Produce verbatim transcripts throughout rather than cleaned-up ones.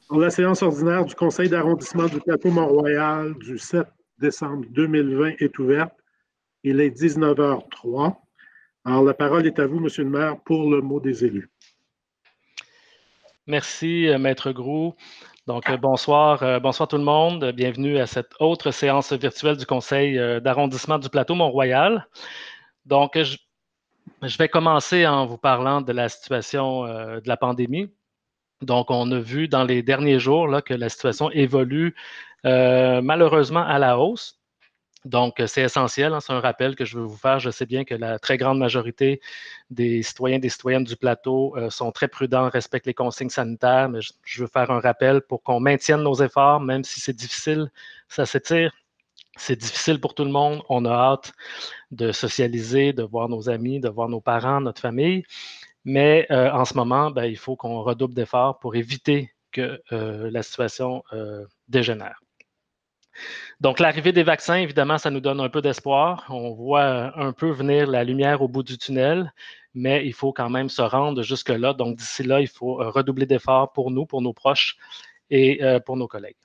Pour la séance ordinaire du Conseil d'arrondissement du plateau Mont-Royal du sept décembre deux mille vingt est ouverte. Il est dix-neuf heures zéro trois. Alors, la parole est à vous, Monsieur le maire, pour le mot des élus. Merci, Maître Groux. Donc, bonsoir, euh, bonsoir tout le monde. Bienvenue à cette autre séance virtuelle du Conseil d'arrondissement du plateau Mont-Royal. Donc, je, je, vais commencer en vous parlant de la situation euh, de la pandémie. Donc, on a vu dans les derniers jours là, que la situation évolue euh, malheureusement à la hausse. Donc, c'est essentiel, hein, c'est un rappel que je veux vous faire. Je sais bien que la très grande majorité des citoyens et des citoyennes du plateau euh, sont très prudents, respectent les consignes sanitaires, mais je, je veux faire un rappel pour qu'on maintienne nos efforts, même si c'est difficile, ça s'étire. C'est difficile pour tout le monde. On a hâte de socialiser, de voir nos amis, de voir nos parents, notre famille. Mais euh, en ce moment, ben, il faut qu'on redouble d'efforts pour éviter que euh, la situation euh, dégénère. Donc, l'arrivée des vaccins, évidemment, ça nous donne un peu d'espoir. On voit un peu venir la lumière au bout du tunnel, mais il faut quand même se rendre jusque-là. Donc, d'ici là, il faut redoubler d'efforts pour nous, pour nos proches et pour nos collègues.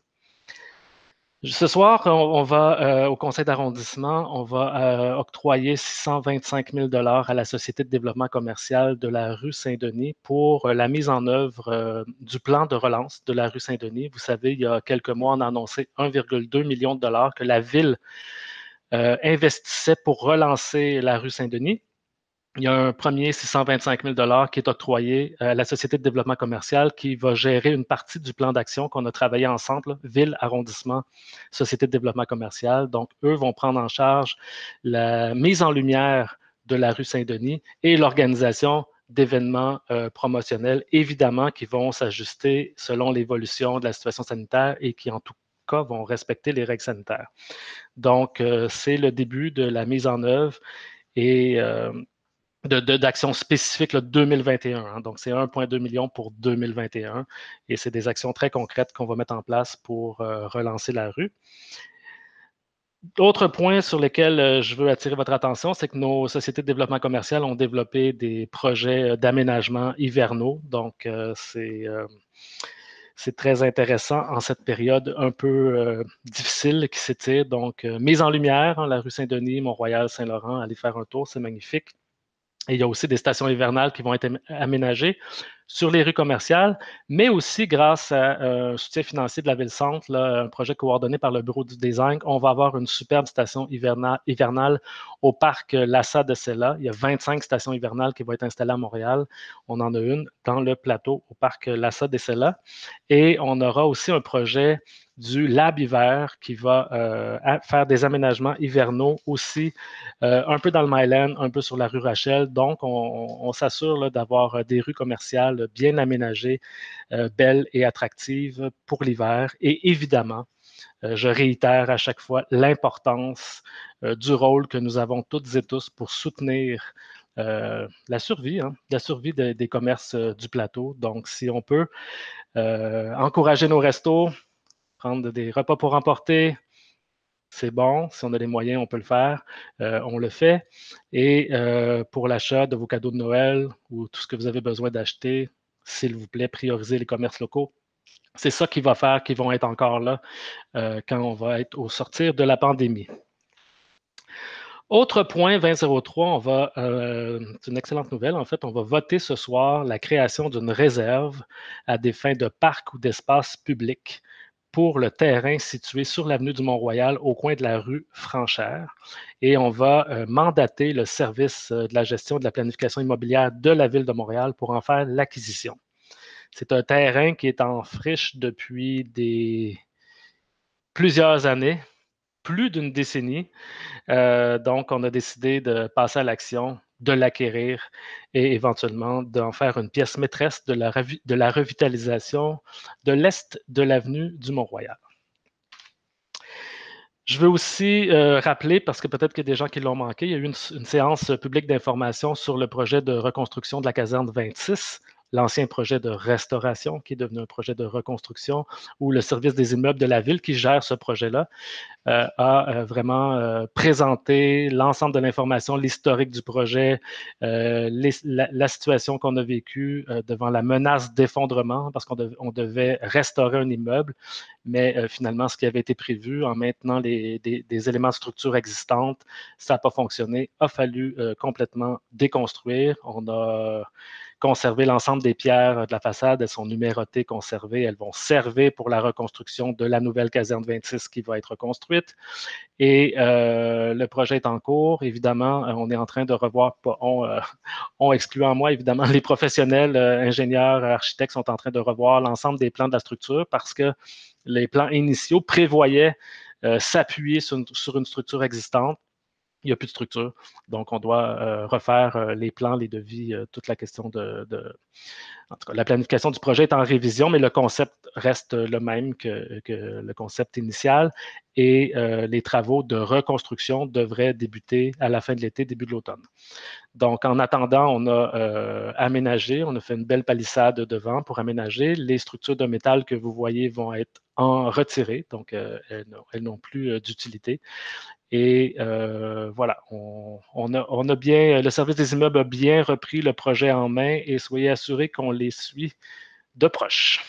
Ce soir, on, on va euh, au conseil d'arrondissement, on va euh, octroyer six cent vingt-cinq mille dollars à la Société de développement commercial de la rue Saint-Denis pour euh, la mise en œuvre euh, du plan de relance de la rue Saint-Denis. Vous savez, il y a quelques mois, on a annoncé un virgule deux million de dollars que la ville euh, investissait pour relancer la rue Saint-Denis. Il y a un premier six cent vingt-cinq mille dollars qui est octroyé à la Société de développement commercial qui va gérer une partie du plan d'action qu'on a travaillé ensemble, là, ville, arrondissement, Société de développement commercial. Donc, eux vont prendre en charge la mise en lumière de la rue Saint-Denis et l'organisation d'événements euh, promotionnels, évidemment, qui vont s'ajuster selon l'évolution de la situation sanitaire et qui, en tout cas, vont respecter les règles sanitaires. Donc, euh, c'est le début de la mise en œuvre et euh, De, de, d'actions spécifiques là, deux mille vingt et un. Hein. Donc, c'est un virgule deux million pour deux mille vingt et un et c'est des actions très concrètes qu'on va mettre en place pour euh, relancer la rue. Autre point sur lequel euh, je veux attirer votre attention, c'est que nos sociétés de développement commercial ont développé des projets d'aménagement hivernaux. Donc, euh, c'est... Euh, C'est très intéressant en cette période un peu euh, difficile qui s'étire. Donc, euh, mise en lumière, hein, la rue Saint-Denis, Mont-Royal, Saint-Laurent, allez faire un tour, c'est magnifique. Et il y a aussi des stations hivernales qui vont être aménagées sur les rues commerciales, mais aussi grâce à un soutien financier de la Ville-Centre, là, un projet coordonné par le Bureau du design, on va avoir une superbe station hivernale, hivernale au parc Lassa de Sella. Il y a vingt-cinq stations hivernales qui vont être installées à Montréal. On en a une dans le plateau au parc Lassa de Sella. Et on aura aussi un projet du Lab Hiver qui va euh, faire des aménagements hivernaux aussi, euh, un peu dans le Myland, un peu sur la rue Rachel. Donc, on, on s'assure d'avoir des rues commerciales bien aménagées, euh, belles et attractives pour l'hiver. Et évidemment, euh, je réitère à chaque fois l'importance euh, du rôle que nous avons toutes et tous pour soutenir euh, la survie, hein, la survie de, des commerces euh, du plateau. Donc, si on peut euh, encourager nos restos, prendre des repas pour emporter, c'est bon. Si on a les moyens, on peut le faire. Euh, on le fait. Et euh, pour l'achat de vos cadeaux de Noël ou tout ce que vous avez besoin d'acheter, s'il vous plaît, priorisez les commerces locaux. C'est ça qui va faire qu'ils vont être encore là euh, quand on va être au sortir de la pandémie. Autre point, vingt zéro trois, on va, euh, c'est une excellente nouvelle, en fait, on va voter ce soir la création d'une réserve à des fins de parc ou d'espace public pour le terrain situé sur l'avenue du Mont-Royal au coin de la rue Franchère. Et on va euh, mandater le service de la gestion de la planification immobilière de la Ville de Montréal pour en faire l'acquisition. C'est un terrain qui est en friche depuis des... plusieurs années, plus d'une décennie. Euh, donc, on a décidé de passer à l'action, de l'acquérir et éventuellement d'en faire une pièce maîtresse de la, de la revitalisation de l'est de l'avenue du Mont-Royal. Je veux aussi euh, rappeler, parce que peut-être qu'il y a des gens qui l'ont manqué, il y a eu une, une séance publique d'information sur le projet de reconstruction de la caserne vingt-six l'ancien projet de restauration qui est devenu un projet de reconstruction, où le service des immeubles de la ville qui gère ce projet-là euh, a euh, vraiment euh, présenté l'ensemble de l'information, l'historique du projet, euh, les, la, la situation qu'on a vécue euh, devant la menace d'effondrement, parce qu'on dev, on devait restaurer un immeuble, mais euh, finalement, ce qui avait été prévu en maintenant les, des, des éléments de structure existantes, ça n'a pas fonctionné, a fallu euh, complètement déconstruire. On a conserver l'ensemble des pierres de la façade. Elles sont numérotées, conservées. Elles vont servir pour la reconstruction de la nouvelle caserne vingt-six qui va être construite. Et euh, le projet est en cours. Évidemment, on est en train de revoir, on, euh, on excluant moi, évidemment, les professionnels, euh, ingénieurs, architectes sont en train de revoir l'ensemble des plans de la structure parce que les plans initiaux prévoyaient euh, s'appuyer sur, sur une structure existante. Il n'y a plus de structure. Donc, on doit euh, refaire euh, les plans, les devis, euh, toute la question de, de... En tout cas, la planification du projet est en révision, mais le concept reste le même que, que le concept initial et euh, les travaux de reconstruction devraient débuter à la fin de l'été, début de l'automne. Donc, en attendant, on a euh, aménagé, on a fait une belle palissade devant pour aménager. Les structures de métal que vous voyez vont être en retirées, donc euh, elles n'ont plus euh, d'utilité. Et euh, voilà, on, on, a, on a bien, le service des immeubles a bien repris le projet en main et soyez assurés qu'on les suit de proche.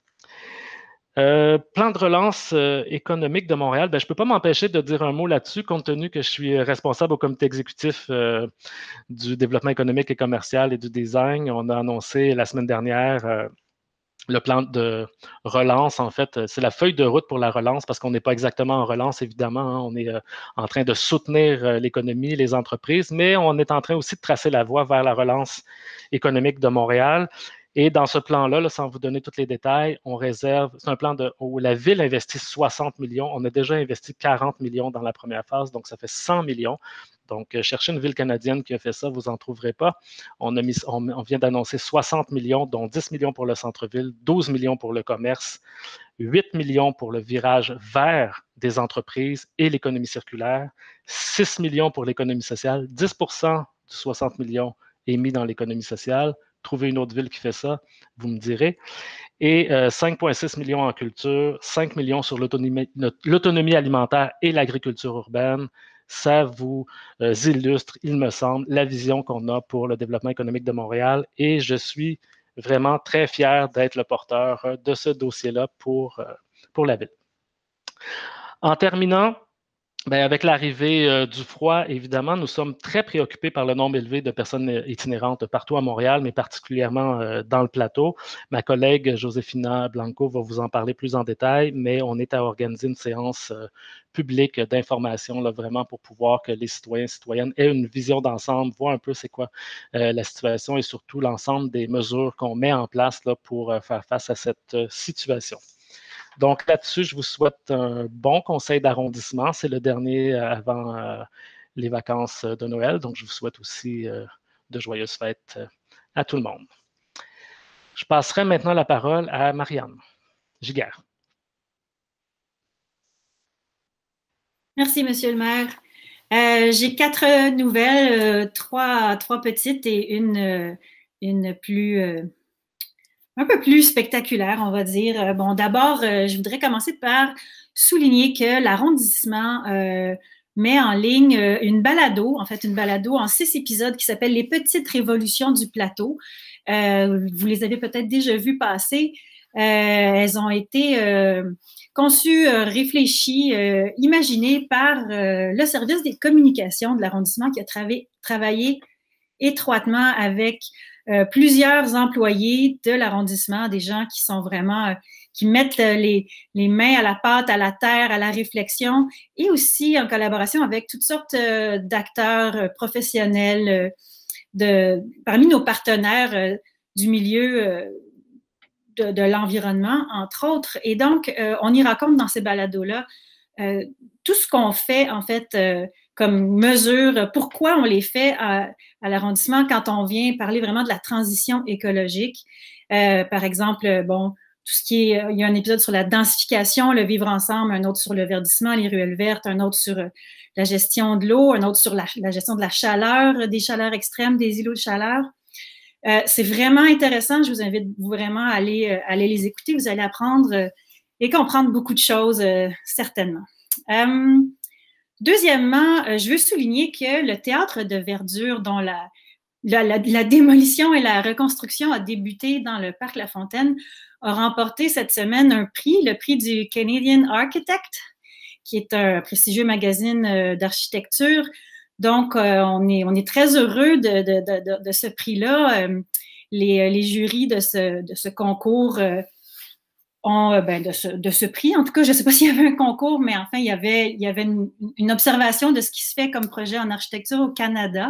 Euh, plan de relance euh, économique de Montréal, ben, je ne peux pas m'empêcher de dire un mot là-dessus, compte tenu que je suis responsable au comité exécutif euh, du développement économique et commercial et du design. On a annoncé la semaine dernière euh, le plan de relance, en fait, c'est la feuille de route pour la relance parce qu'on n'est pas exactement en relance, évidemment. Hein, on est euh, en train de soutenir euh, l'économie, les entreprises, mais on est en train aussi de tracer la voie vers la relance économique de Montréal. Et dans ce plan-là, là, sans vous donner tous les détails, on réserve, c'est un plan de, où la ville investit soixante millions. On a déjà investi quarante millions dans la première phase, donc ça fait cent millions. Donc, euh, cherchez une ville canadienne qui a fait ça, vous n'en trouverez pas. On, a mis, on, on vient d'annoncer soixante millions, dont dix millions pour le centre-ville, douze millions pour le commerce, huit millions pour le virage vers des entreprises et l'économie circulaire, six millions pour l'économie sociale, dix pour cent du soixante millions est mis dans l'économie sociale. Trouvez une autre ville qui fait ça, vous me direz. Et euh, cinq virgule six millions en culture, cinq millions sur l'autonomie, l'autonomie alimentaire et l'agriculture urbaine. Ça vous euh, illustre, il me semble, la vision qu'on a pour le développement économique de Montréal. Et je suis vraiment très fier d'être le porteur de ce dossier-là pour, euh, pour la ville. En terminant, bien, avec l'arrivée euh, du froid, évidemment, nous sommes très préoccupés par le nombre élevé de personnes itinérantes partout à Montréal, mais particulièrement euh, dans le plateau. Ma collègue Josefina Blanco va vous en parler plus en détail, mais on est à organiser une séance euh, publique d'information, là, vraiment pour pouvoir que les citoyens et citoyennes aient une vision d'ensemble, voir un peu c'est quoi euh, la situation et surtout l'ensemble des mesures qu'on met en place là, pour euh, faire face à cette euh, situation. Donc là-dessus, je vous souhaite un bon conseil d'arrondissement. C'est le dernier avant euh, les vacances de Noël. Donc, je vous souhaite aussi euh, de joyeuses fêtes euh, à tout le monde. Je passerai maintenant la parole à Marianne Giguère. Merci, Monsieur le maire. Euh, j'ai quatre nouvelles, euh, trois, trois petites et une, euh, une plus... Euh, un peu plus spectaculaire, on va dire. Bon, d'abord, euh, je voudrais commencer par souligner que l'arrondissement euh, met en ligne euh, une balado, en fait une balado en six épisodes qui s'appelle « Les petites révolutions du plateau ». Euh, vous les avez peut-être déjà vues passer. Euh, elles ont été euh, conçues, euh, réfléchies, euh, imaginées par euh, le service des communications de l'arrondissement qui a travaillé, travaillé étroitement avec euh, plusieurs employés de l'arrondissement, des gens qui sont vraiment, euh, qui mettent les, les mains à la pâte, à la terre, à la réflexion, et aussi en collaboration avec toutes sortes euh, d'acteurs euh, professionnels euh, de, parmi nos partenaires euh, du milieu euh, de, de l'environnement, entre autres. Et donc, euh, on y raconte dans ces balados-là euh, tout ce qu'on fait, en fait, euh, comme mesure, pourquoi on les fait à, à l'arrondissement quand on vient parler vraiment de la transition écologique. Euh, par exemple, bon, tout ce qui est, il y a un épisode sur la densification, le vivre ensemble, un autre sur le verdissement, les ruelles vertes, un autre sur la gestion de l'eau, un autre sur la, la gestion de la chaleur, des chaleurs extrêmes, des îlots de chaleur. Euh, c'est vraiment intéressant. Je vous invite vraiment à aller, euh, aller les écouter. Vous allez apprendre euh, et comprendre beaucoup de choses, euh, certainement. Euh, deuxièmement, euh, je veux souligner que le théâtre de verdure, dont la, la, la, la démolition et la reconstruction a débuté dans le parc La Fontaine, a remporté cette semaine un prix, le prix du Canadian Architect, qui est un prestigieux magazine euh, d'architecture. Donc, euh, on, est, on est très heureux de, de, de, de ce prix-là. Euh, les, les jurys de ce, de ce concours euh, ont, euh, ben, de, ce, de ce prix. En tout cas, je ne sais pas s'il y avait un concours, mais enfin, il y avait, il y avait une, une observation de ce qui se fait comme projet en architecture au Canada.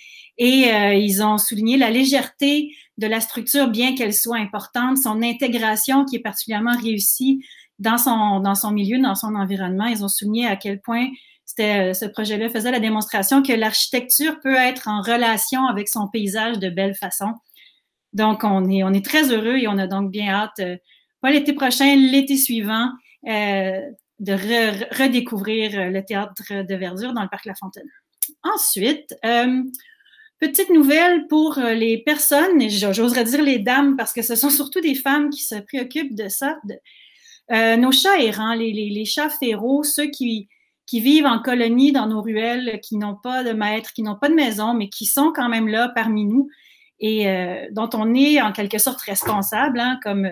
Et euh, ils ont souligné la légèreté de la structure, bien qu'elle soit importante, son intégration qui est particulièrement réussie dans son, dans son milieu, dans son environnement. Ils ont souligné à quel point c'était, ce projet-là faisait la démonstration que l'architecture peut être en relation avec son paysage de belle façon. Donc, on est, on est très heureux et on a donc bien hâte, euh, pas l'été prochain, l'été suivant, euh, de re, redécouvrir le théâtre de verdure dans le parc La Fontaine. Ensuite, euh, petite nouvelle pour les personnes, et j'oserais dire les dames, parce que ce sont surtout des femmes qui se préoccupent de ça, de, euh, nos chats errants, les, les, les chats féraux, ceux qui qui vivent en colonie dans nos ruelles, qui n'ont pas de maître, qui n'ont pas de maison, mais qui sont quand même là parmi nous et euh, dont on est en quelque sorte responsable, hein, comme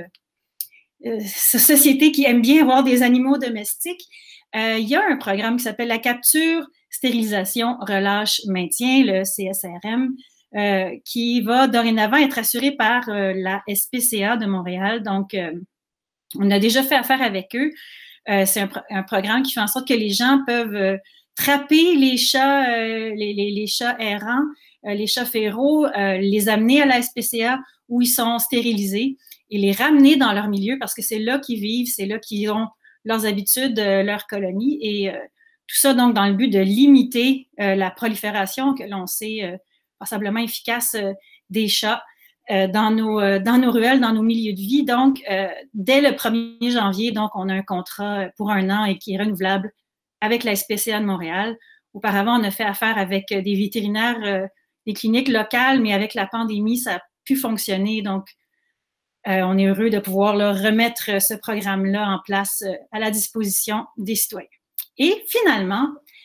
euh, société qui aime bien avoir des animaux domestiques. Euh, il y a un programme qui s'appelle la capture, stérilisation, relâche, maintien, le C S R M, euh, qui va dorénavant être assuré par euh, la S P C A de Montréal. Donc, euh, on a déjà fait affaire avec eux. Euh, c'est un, pro un programme qui fait en sorte que les gens peuvent euh, trapper les chats, euh, les, les, les chats errants, euh, les chats féraux, euh, les amener à la S P C A où ils sont stérilisés et les ramener dans leur milieu parce que c'est là qu'ils vivent, c'est là qu'ils ont leurs habitudes, euh, leur colonie et euh, tout ça donc dans le but de limiter euh, la prolifération que l'on sait euh, passablement efficace euh, des chats Euh, dans, nos, euh, dans nos ruelles, dans nos milieux de vie. Donc, euh, dès le premier janvier, donc, on a un contrat pour un an et qui est renouvelable avec la S P C A de Montréal. Auparavant, on a fait affaire avec des vétérinaires, euh, des cliniques locales, mais avec la pandémie, ça a pu fonctionner. Donc, euh, on est heureux de pouvoir là, remettre ce programme-là en place euh, à la disposition des citoyens. Et finalement,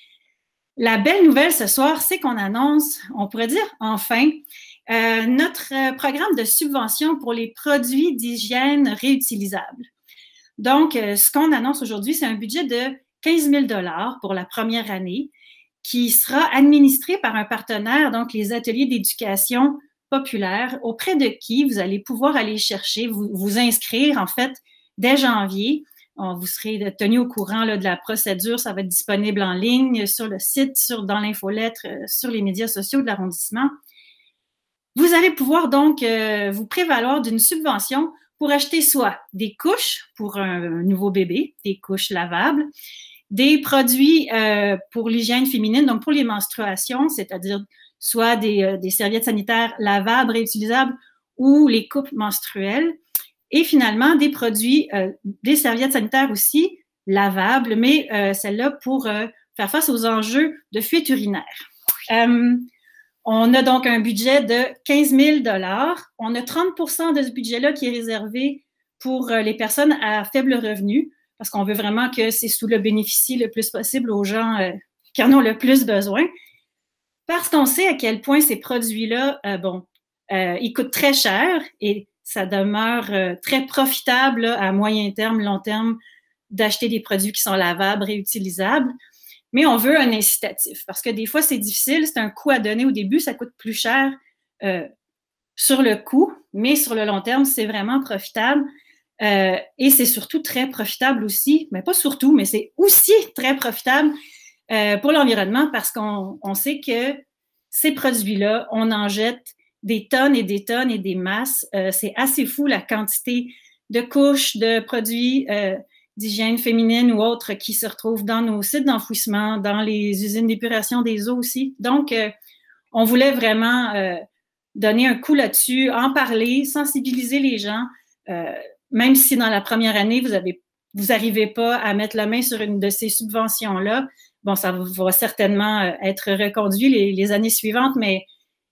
la belle nouvelle ce soir, c'est qu'on annonce, on pourrait dire enfin, Euh, notre programme de subvention pour les produits d'hygiène réutilisables. Donc, euh, ce qu'on annonce aujourd'hui, c'est un budget de quinze mille dollars pour la première année qui sera administré par un partenaire, donc les ateliers d'éducation populaire, auprès de qui vous allez pouvoir aller chercher, vous, vous inscrire en fait dès janvier. On, vous serez tenu au courant là, de la procédure, ça va être disponible en ligne sur le site, sur, dans l'infolettre, euh, sur les médias sociaux de l'arrondissement. Vous allez pouvoir donc euh, vous prévaloir d'une subvention pour acheter soit des couches pour un nouveau bébé, des couches lavables, des produits euh, pour l'hygiène féminine, donc pour les menstruations, c'est-à-dire soit des, euh, des serviettes sanitaires lavables, réutilisables ou les coupes menstruelles, et finalement des produits, euh, des serviettes sanitaires aussi lavables, mais euh, celles-là pour euh, faire face aux enjeux de fuite urinaire. Euh, On a donc un budget de quinze mille dollars. On a trente pour cent de ce budget-là qui est réservé pour les personnes à faible revenu, parce qu'on veut vraiment que ces sous-là bénéficient le plus possible aux gens euh, qui en ont le plus besoin. Parce qu'on sait à quel point ces produits-là, euh, bon, euh, ils coûtent très cher et ça demeure euh, très profitable là, à moyen terme, long terme, d'acheter des produits qui sont lavables, réutilisables. Mais on veut un incitatif parce que des fois, c'est difficile, c'est un coût à donner au début, ça coûte plus cher euh, sur le coût, mais sur le long terme, c'est vraiment profitable. Euh, et c'est surtout très profitable aussi, mais pas surtout, mais c'est aussi très profitable euh, pour l'environnement parce qu'on on sait que ces produits-là, on en jette des tonnes et des tonnes et des masses. Euh, c'est assez fou la quantité de couches, de produits euh, d'hygiène féminine ou autres qui se retrouvent dans nos sites d'enfouissement, dans les usines d'épuration des eaux aussi. Donc, euh, on voulait vraiment euh, donner un coup là-dessus, en parler, sensibiliser les gens, euh, même si dans la première année, vous avez, vous n'arrivez pas à mettre la main sur une de ces subventions-là. Bon, ça va certainement être reconduit les, les années suivantes, mais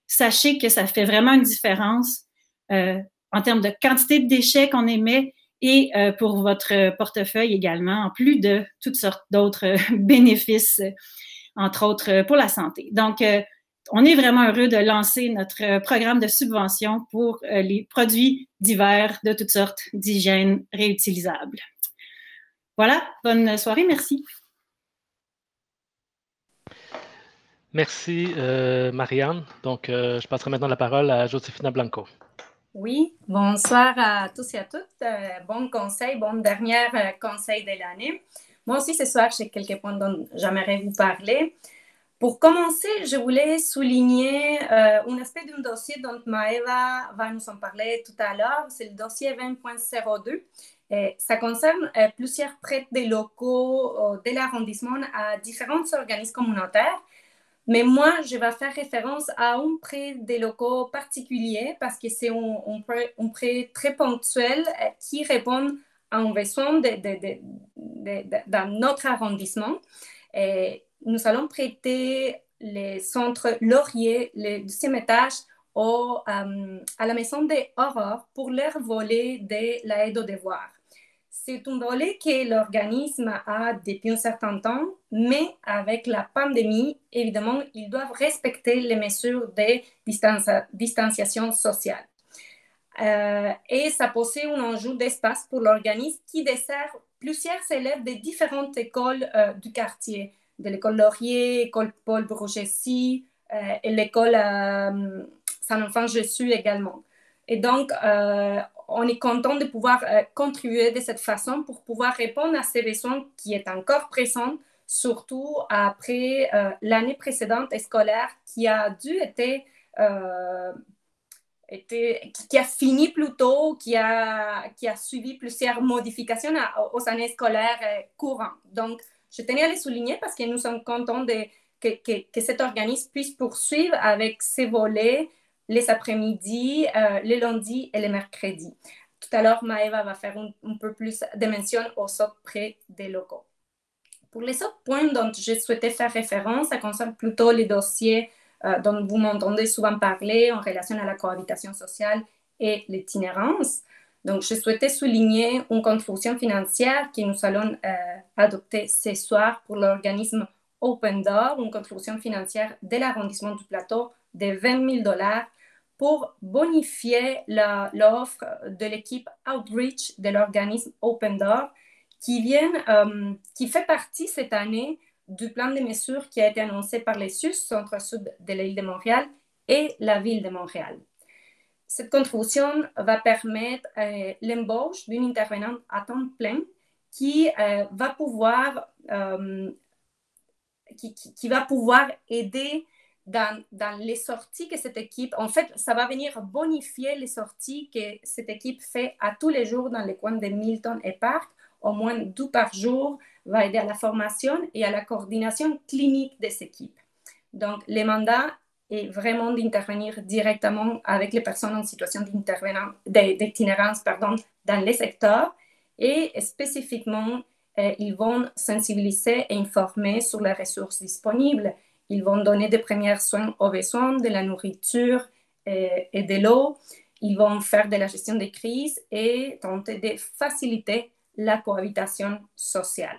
sachez que ça fait vraiment une différence euh, en termes de quantité de déchets qu'on émet et euh, pour votre portefeuille également, en plus de toutes sortes d'autres bénéfices, entre autres pour la santé. Donc, euh, on est vraiment heureux de lancer notre programme de subvention pour euh, les produits divers de toutes sortes d'hygiène réutilisables. Voilà, bonne soirée, merci. Merci, euh, Marianne. Donc, euh, je passerai maintenant la parole à Josefina Blanco. Oui, bonsoir à tous et à toutes. Euh, bon conseil, bon dernier euh, conseil de l'année. Moi aussi, ce soir, j'ai quelques points dont j'aimerais vous parler. Pour commencer, je voulais souligner euh, un aspect d'un dossier dont Maëva va nous en parler tout à l'heure. C'est le dossier vingt point zéro deux. Et ça concerne euh, plusieurs prêts de locaux euh, de l'arrondissement à différents organismes communautaires. Mais moi, je vais faire référence à un prêt des locaux particulier parce que c'est un, un, prêt, un prêt très ponctuel qui répond à un besoin de, de, de, de, de, dans notre arrondissement. Et nous allons prêter le centre Laurier, le deuxième étage, au, euh, à la maison des Aurores pour leur volet de l'aide aux devoirs. C'est un volet que l'organisme a depuis un certain temps, mais avec la pandémie, évidemment, ils doivent respecter les mesures de distanci- distanciation sociale. Euh, et ça posait un enjeu d'espace pour l'organisme qui dessert plusieurs élèves de différentes écoles euh, du quartier, de l'école Laurier, l'école Paul Brogesi euh, et l'école euh, Saint-Enfant-Jésus également. Et donc, euh, on est content de pouvoir euh, contribuer de cette façon pour pouvoir répondre à ces besoins qui est encore présents, surtout après euh, l'année précédente scolaire qui a dû être, euh, été, qui a fini plus tôt, qui a, qui a suivi plusieurs modifications à, aux années scolaires euh, courantes. Donc, je tenais à les souligner parce que nous sommes contents de, que, que, que cet organisme puisse poursuivre avec ses volets les après-midi, euh, les lundis et les mercredis. Tout à l'heure, Maëva va faire un, un peu plus de mention aux autres prêts des locaux. Pour les autres points dont je souhaitais faire référence, ça concerne plutôt les dossiers euh, dont vous m'entendez souvent parler en relation à la cohabitation sociale et l'itinérance. Donc, je souhaitais souligner une contribution financière que nous allons euh, adopter ce soir pour l'organisme Open Door, une contribution financière de l'arrondissement du Plateau de vingt mille dollars pour bonifier la, l'offre de l'équipe Outreach de l'organisme Open Door qui, vient, euh, qui fait partie cette année du plan de mesures qui a été annoncé par les S U S, Centre-Sud de l'île de Montréal et la Ville de Montréal. Cette contribution va permettre euh, l'embauche d'une intervenante à temps plein qui euh, va pouvoir, euh, qui, qui, qui va pouvoir aider Dans, dans les sorties que cette équipe, en fait, ça va venir bonifier les sorties que cette équipe fait à tous les jours dans les coins de Milton et Park, au moins deux par jour, va aider à la formation et à la coordination clinique des équipes. Donc, le mandat est vraiment d'intervenir directement avec les personnes en situation d'itinérance pardon, dans les secteurs et spécifiquement, euh, ils vont sensibiliser et informer sur les ressources disponibles. Ils vont donner des premiers soins aux besoins, de la nourriture et, et de l'eau. Ils vont faire de la gestion des crises et tenter de faciliter la cohabitation sociale.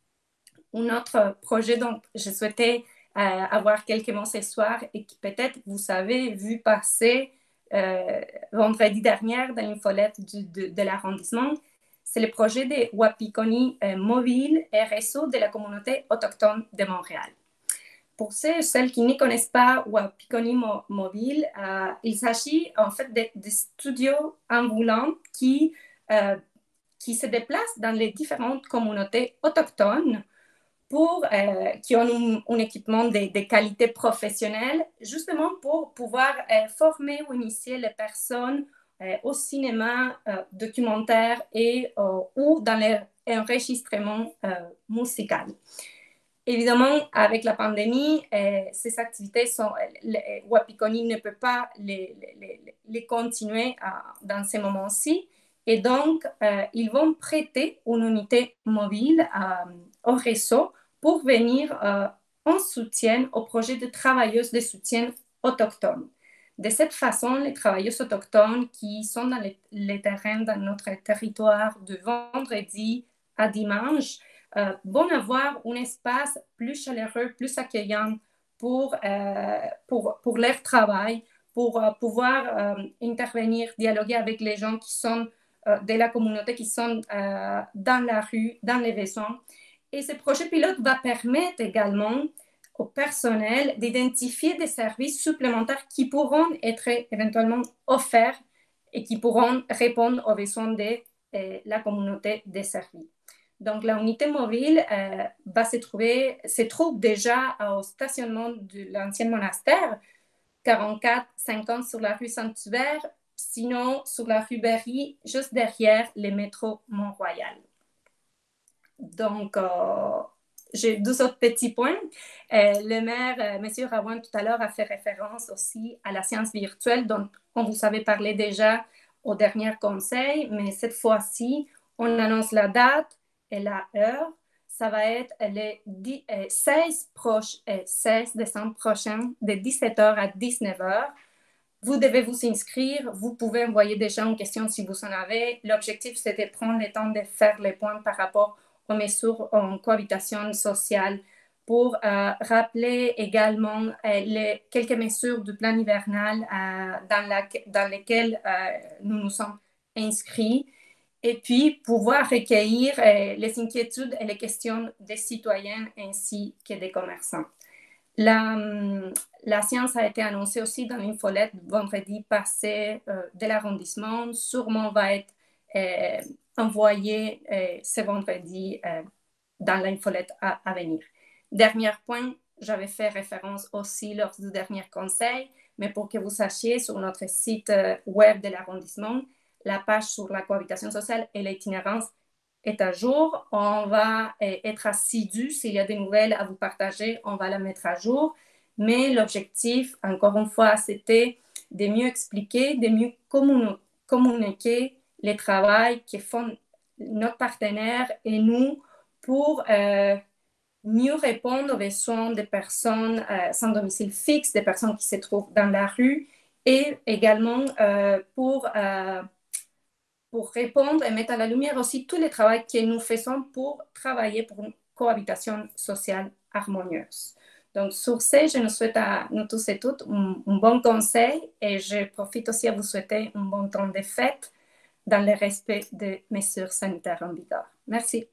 Un autre projet dont je souhaitais euh, avoir quelques mots ce soir et qui peut-être vous avez vu passer euh, vendredi dernier dans une folette du, de, de l'arrondissement, c'est le projet de Wapikoni euh, Mobile et réseau de la communauté autochtone de Montréal. Pour ceux et celles qui ne connaissent pas Wapikoni Mo- Mobile, euh, il s'agit en fait de, de studios ambulants qui, euh, qui se déplacent dans les différentes communautés autochtones pour, euh, qui ont un, un équipement de, de qualité professionnelle, justement pour pouvoir euh, former ou initier les personnes euh, au cinéma euh, documentaire et, euh, ou dans l'enregistrement euh, musical. Évidemment, avec la pandémie, euh, ces activités sont, le, Wapikoni ne peut pas les, les, les continuer à, dans ces moments-ci. Et donc, euh, ils vont prêter une unité mobile euh, au réseau pour venir euh, en soutien au projet de travailleuses de soutien autochtones. De cette façon, les travailleurs autochtones qui sont dans les, les terrains dans notre territoire de vendredi à dimanche euh, vont avoir un espace plus chaleureux, plus accueillant pour, euh, pour, pour leur travail, pour euh, pouvoir euh, intervenir, dialoguer avec les gens qui sont euh, de la communauté, qui sont euh, dans la rue, dans les maisons. Et ce projet pilote va permettre également au personnel d'identifier des services supplémentaires qui pourront être éventuellement offerts et qui pourront répondre aux besoins de euh, la communauté desservie. Donc, la unité mobile euh, va se trouver, se trouve déjà au stationnement de l'ancien monastère, quarante-quatre cinquante sur la rue Saint-Hubert, sinon sur la rue Berry, juste derrière le métro Mont-Royal. Donc, euh, j'ai deux autres petits points. Euh, le maire, euh, M. Rawan, tout à l'heure, a fait référence aussi à la science virtuelle dont on vous avait parlé déjà au dernier conseil, mais cette fois-ci, on annonce la date et la heure. Ça va être le seize, proche, seize décembre prochain, de dix-sept heures à dix-neuf heures. Vous devez vous inscrire. Vous pouvez envoyer déjà une question si vous en avez. L'objectif, c'est de prendre le temps de faire les points par rapport aux mesures en cohabitation sociale pour euh, rappeler également euh, les, quelques mesures du plan hivernal euh, dans, la, dans lesquelles euh, nous nous sommes inscrits et puis pouvoir recueillir euh, les inquiétudes et les questions des citoyens ainsi que des commerçants. La, la science a été annoncée aussi dans l'infolette vendredi passé euh, de l'arrondissement, sûrement va être euh, envoyé euh, ce vendredi euh, dans l'infolette à, à venir. Dernier point, j'avais fait référence aussi lors du dernier conseil, mais pour que vous sachiez, sur notre site web de l'arrondissement, la page sur la cohabitation sociale et l'itinérance est à jour. On va être assidu. S'il y a des nouvelles à vous partager, on va la mettre à jour. Mais l'objectif, encore une fois, c'était de mieux expliquer, de mieux communiquer les travaux que font nos partenaires et nous pour euh, mieux répondre aux besoins des personnes euh, sans domicile fixe, des personnes qui se trouvent dans la rue et également euh, pour, euh, pour répondre et mettre à la lumière aussi tous les travaux que nous faisons pour travailler pour une cohabitation sociale harmonieuse. Donc, sur ce, je nous souhaite à nous tous et toutes un, un bon conseil et je profite aussi à vous souhaiter un bon temps de fête dans le respect des mesures sanitaires en vigueur. Merci.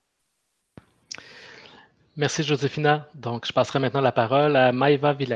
Merci, Joséphina. Donc, je passerai maintenant la parole à Maëva Villain.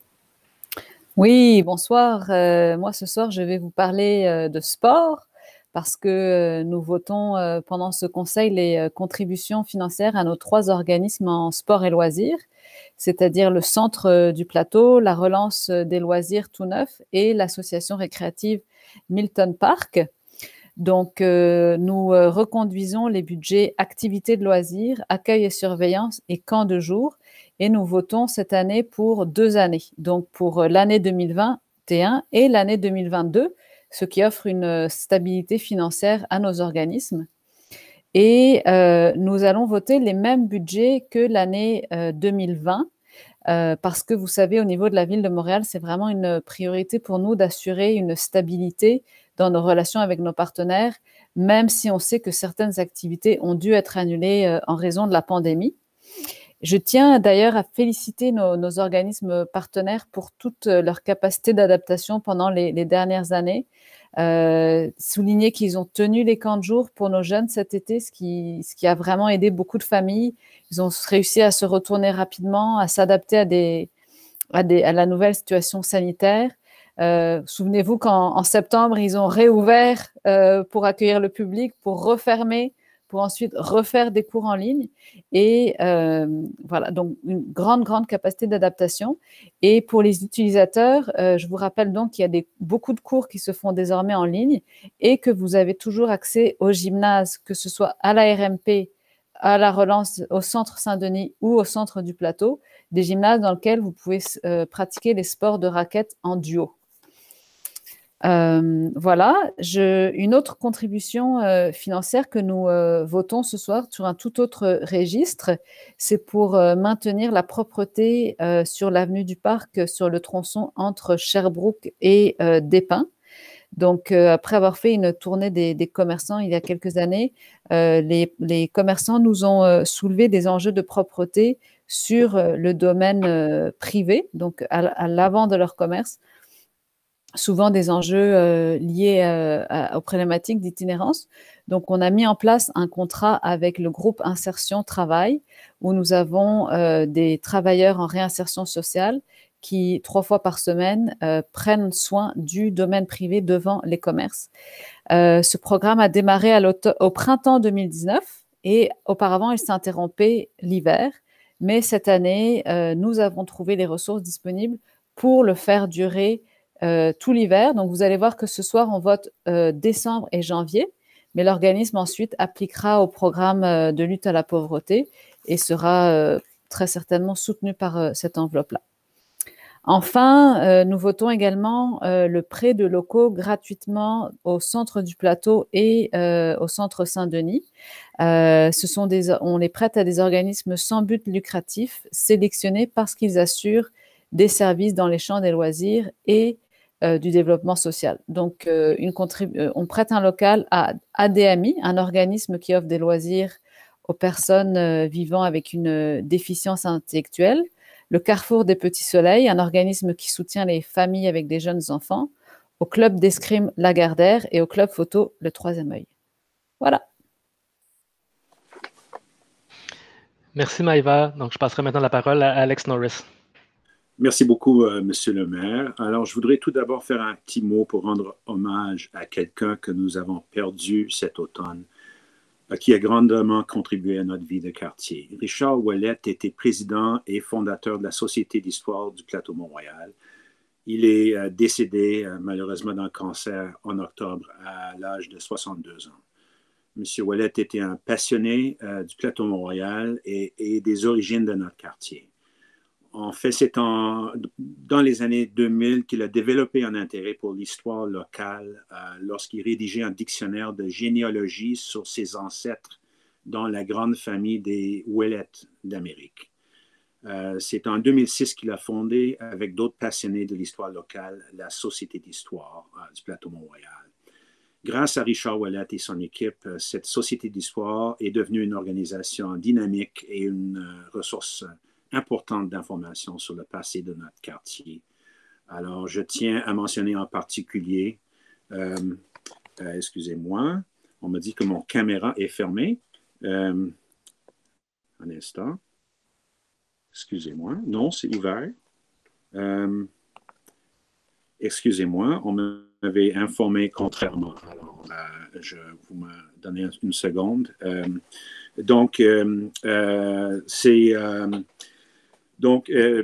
Oui, bonsoir. Euh, moi, ce soir, je vais vous parler euh, de sport parce que euh, nous votons euh, pendant ce conseil les euh, contributions financières à nos trois organismes en sport et loisirs, c'est-à-dire le Centre euh, du Plateau, la Relance des loisirs tout neuf et l'association récréative Milton Park. Donc, euh, nous euh, reconduisons les budgets activités de loisirs, accueil et surveillance et camps de jour. Et nous votons cette année pour deux années, donc pour l'année deux mille vingt et un et l'année deux mille vingt-deux, ce qui offre une stabilité financière à nos organismes. Et euh, nous allons voter les mêmes budgets que l'année euh, deux mille vingt, euh, parce que vous savez, au niveau de la ville de Montréal, c'est vraiment une priorité pour nous d'assurer une stabilité dans nos relations avec nos partenaires, même si on sait que certaines activités ont dû être annulées euh, en raison de la pandémie. Je tiens d'ailleurs à féliciter nos, nos organismes partenaires pour toute leur capacité d'adaptation pendant les, les dernières années. Euh, souligner qu'ils ont tenu les camps de jour pour nos jeunes cet été, ce qui, ce qui a vraiment aidé beaucoup de familles. Ils ont réussi à se retourner rapidement, à s'adapter à, des, à, des, à la nouvelle situation sanitaire. Euh, souvenez-vous qu'en en septembre, ils ont réouvert euh, pour accueillir le public, pour refermer, pour ensuite refaire des cours en ligne. Et euh, voilà, donc une grande, grande capacité d'adaptation. Et pour les utilisateurs, euh, je vous rappelle donc qu'il y a des, beaucoup de cours qui se font désormais en ligne et que vous avez toujours accès au gymnase, que ce soit à la R M P, à la Relance, au Centre Saint-Denis ou au Centre du Plateau, des gymnases dans lesquels vous pouvez euh, pratiquer les sports de raquettes en duo. Euh, voilà, je, une autre contribution euh, financière que nous euh, votons ce soir sur un tout autre registre, c'est pour euh, maintenir la propreté euh, sur l'avenue du Parc, sur le tronçon entre Sherbrooke et euh, Despins. Donc, euh, après avoir fait une tournée des, des commerçants il y a quelques années, euh, les, les commerçants nous ont euh, soulevé des enjeux de propreté sur euh, le domaine euh, privé, donc à, à l'avant de leur commerce, souvent des enjeux euh, liés euh, à, aux problématiques d'itinérance. Donc, on a mis en place un contrat avec le groupe Insertion Travail, où nous avons euh, des travailleurs en réinsertion sociale qui, trois fois par semaine, euh, prennent soin du domaine privé devant les commerces. Euh, ce programme a démarré à au printemps deux mille dix-neuf et auparavant, il s'interrompait l'hiver. Mais cette année, euh, nous avons trouvé les ressources disponibles pour le faire durer euh, tout l'hiver. Donc, vous allez voir que ce soir, on vote euh, décembre et janvier, mais l'organisme ensuite appliquera au programme euh, de lutte à la pauvreté et sera euh, très certainement soutenu par euh, cette enveloppe-là. Enfin, euh, nous votons également euh, le prêt de locaux gratuitement au centre du Plateau et euh, au centre Saint-Denis. Euh, ce sont des, on les prête à des organismes sans but lucratif sélectionnés parce qu'ils assurent des services dans les champs des loisirs et euh, du développement social. Donc, euh, une contribu- on prête un local à A D M I, un organisme qui offre des loisirs aux personnes euh, vivant avec une déficience intellectuelle. Le Carrefour des Petits Soleils, un organisme qui soutient les familles avec des jeunes enfants, au Club d'escrime Lagardère et au Club photo Le Troisième Œil. Voilà. Merci Maëva. Donc, je passerai maintenant la parole à Alex Norris. Merci beaucoup, euh, Monsieur le maire. Alors, je voudrais tout d'abord faire un petit mot pour rendre hommage à quelqu'un que nous avons perdu cet automne, qui a grandement contribué à notre vie de quartier. Richard Ouellette était président et fondateur de la Société d'histoire du Plateau Mont-Royal. Il est euh, décédé euh, malheureusement d'un cancer en octobre à l'âge de soixante-deux ans. Monsieur Ouellette était un passionné euh, du Plateau Mont-Royal et, et des origines de notre quartier. En fait, c'est en, dans les années deux mille qu'il a développé un intérêt pour l'histoire locale euh, lorsqu'il rédigeait un dictionnaire de généalogie sur ses ancêtres dans la grande famille des Ouellette d'Amérique. Euh, c'est en deux mille six qu'il a fondé, avec d'autres passionnés de l'histoire locale, la Société d'histoire euh, du Plateau Mont-Royal. Grâce à Richard Ouellette et son équipe, cette Société d'histoire est devenue une organisation dynamique et une euh, ressource importante d'informations sur le passé de notre quartier. Alors, je tiens à mentionner en particulier, euh, euh, excusez-moi, on me dit que mon caméra est fermée. Euh, un instant. Excusez-moi. Non, c'est ouvert. Euh, excusez-moi, on m'avait informé contrairement. Alors, euh, je vous me donnez une seconde. Euh, donc, euh, euh, c'est... Euh, Donc, euh,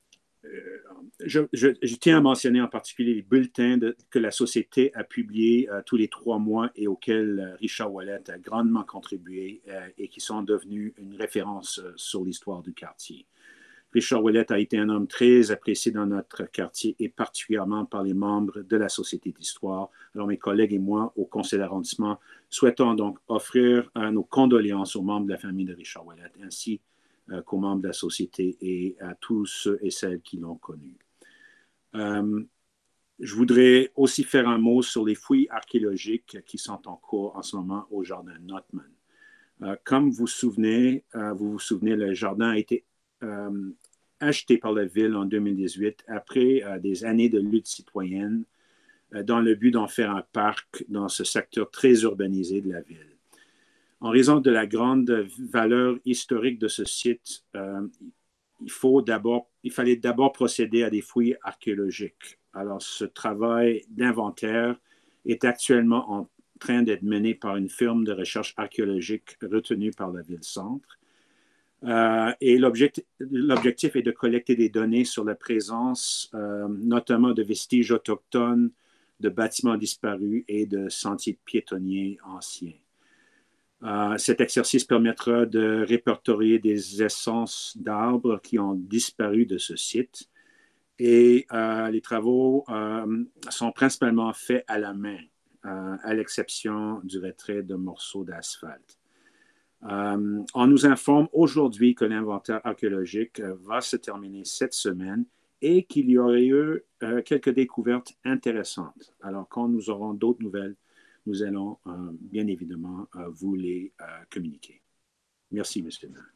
je, je, je tiens à mentionner en particulier les bulletins de, que la Société a publiés euh, tous les trois mois et auxquels euh, Richard Ouellette a grandement contribué euh, et qui sont devenus une référence euh, sur l'histoire du quartier. Richard Ouellette a été un homme très apprécié dans notre quartier et particulièrement par les membres de la Société d'histoire. Alors, mes collègues et moi, au Conseil d'arrondissement, souhaitons donc offrir euh, nos condoléances aux membres de la famille de Richard Ouellette, ainsi qu'aux membres de la société et à tous ceux et celles qui l'ont connu. Euh, je voudrais aussi faire un mot sur les fouilles archéologiques qui sont en cours en ce moment au jardin Notman. Euh, comme vous, souvenez, euh, vous vous souvenez, le jardin a été euh, acheté par la ville en deux mille dix-huit après euh, des années de lutte citoyenne euh, dans le but d'en faire un parc dans ce secteur très urbanisé de la ville. En raison de la grande valeur historique de ce site, euh, il, faut d'abord, il fallait d'abord procéder à des fouilles archéologiques. Alors, ce travail d'inventaire est actuellement en train d'être mené par une firme de recherche archéologique retenue par la ville-centre. Euh, et l'objectif, l'objectif est de collecter des données sur la présence, euh, notamment de vestiges autochtones, de bâtiments disparus et de sentiers piétonniers anciens. Euh, cet exercice permettra de répertorier des essences d'arbres qui ont disparu de ce site et euh, les travaux euh, sont principalement faits à la main, euh, à l'exception du retrait de morceaux d'asphalte. Euh, on nous informe aujourd'hui que l'inventaire archéologique euh, va se terminer cette semaine et qu'il y aurait eu euh, quelques découvertes intéressantes. Alors, quand nous aurons d'autres nouvelles, nous allons euh, bien évidemment euh, vous les euh, communiquer. Merci, monsieur le maire.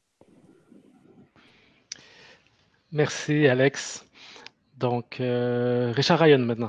Merci, Alex. Donc, euh, Richard Ryan maintenant.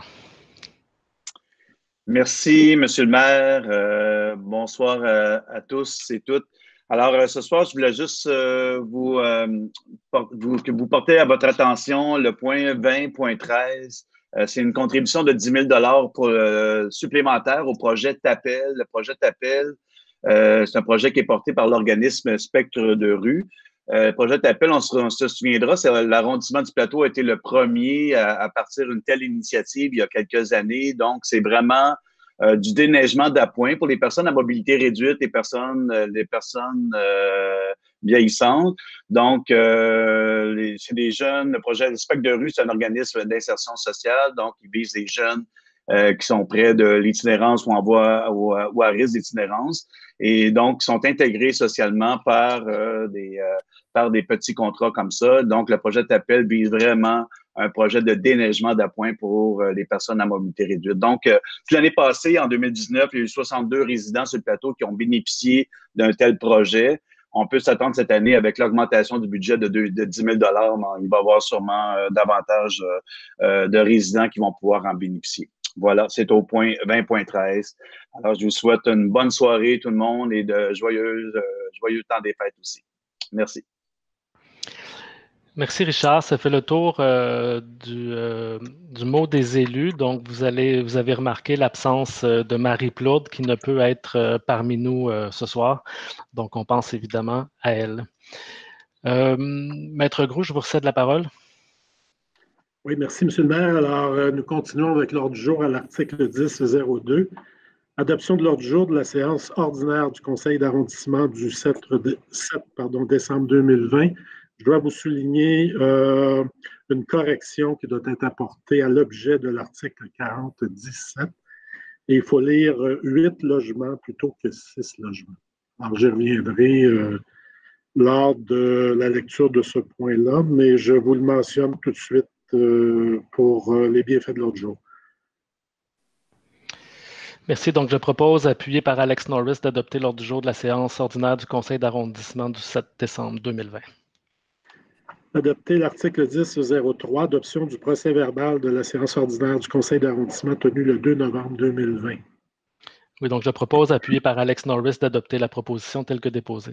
Merci, monsieur le maire. Euh, bonsoir à, à tous et toutes. Alors, euh, ce soir, je voulais juste euh, vous, euh, vous, que vous portez à votre attention le point vingt point treize. Euh, c'est une contribution de dix mille dollars pour, euh, supplémentaire au projet TAPEL. Le projet TAPEL, euh, c'est un projet qui est porté par l'organisme Spectre de rue. Euh, le projet TAPEL, on se, on se souviendra, c'est l'arrondissement du Plateau a été le premier à, à partir d'une telle initiative il y a quelques années. Donc, c'est vraiment euh, du déneigement d'appoint pour les personnes à mobilité réduite, les personnes, euh, les personnes euh, vieillissantes. Donc, euh, c'est des jeunes. Le projet le Spectre de rue, c'est un organisme d'insertion sociale. Donc, il vise les jeunes euh, qui sont près de l'itinérance ou en voie ou, ou à risque d'itinérance. Et donc, sont intégrés socialement par euh, des euh, par des petits contrats comme ça. Donc, le projet TAPEL vise vraiment un projet de déneigement d'appoint pour euh, les personnes à mobilité réduite. Donc, euh, l'année passée, en deux mille dix-neuf, il y a eu soixante-deux résidents sur le plateau qui ont bénéficié d'un tel projet. On peut s'attendre cette année avec l'augmentation du budget de, de, de dix mille dollars. Il va y avoir sûrement euh, davantage euh, de résidents qui vont pouvoir en bénéficier. Voilà, c'est au point vingt point treize. Alors, je vous souhaite une bonne soirée, tout le monde, et de joyeux, euh, joyeux temps des fêtes aussi. Merci. Merci, Richard. Ça fait le tour euh, du, euh, du mot des élus. Donc, vous, allez, vous avez remarqué l'absence de Marie Plourde qui ne peut être euh, parmi nous euh, ce soir. Donc, on pense évidemment à elle. Euh, Maître Groux, je vous recède la parole. Oui, merci, M. le maire. Alors, euh, nous continuons avec l'ordre du jour à l'article dix zéro deux. Adoption de l'ordre du jour de la séance ordinaire du Conseil d'arrondissement du sept, sept pardon, décembre deux mille vingt. Je dois vous souligner euh, une correction qui doit être apportée à l'objet de l'article quarante dix-sept. Et il faut lire huit logements plutôt que six logements. Alors, je reviendrai euh, lors de la lecture de ce point-là, mais je vous le mentionne tout de suite euh, pour euh, les bienfaits de l'ordre du jour. Merci. Donc, je propose, appuyé par Alex Norris, d'adopter l'ordre du jour de la séance ordinaire du Conseil d'arrondissement du sept décembre deux mille vingt. Adopter l'article dix zéro trois, adoption du procès-verbal de la séance ordinaire du Conseil d'arrondissement tenue le deux novembre deux mille vingt. Oui, donc je propose, appuyé par Alex Norris, d'adopter la proposition telle que déposée.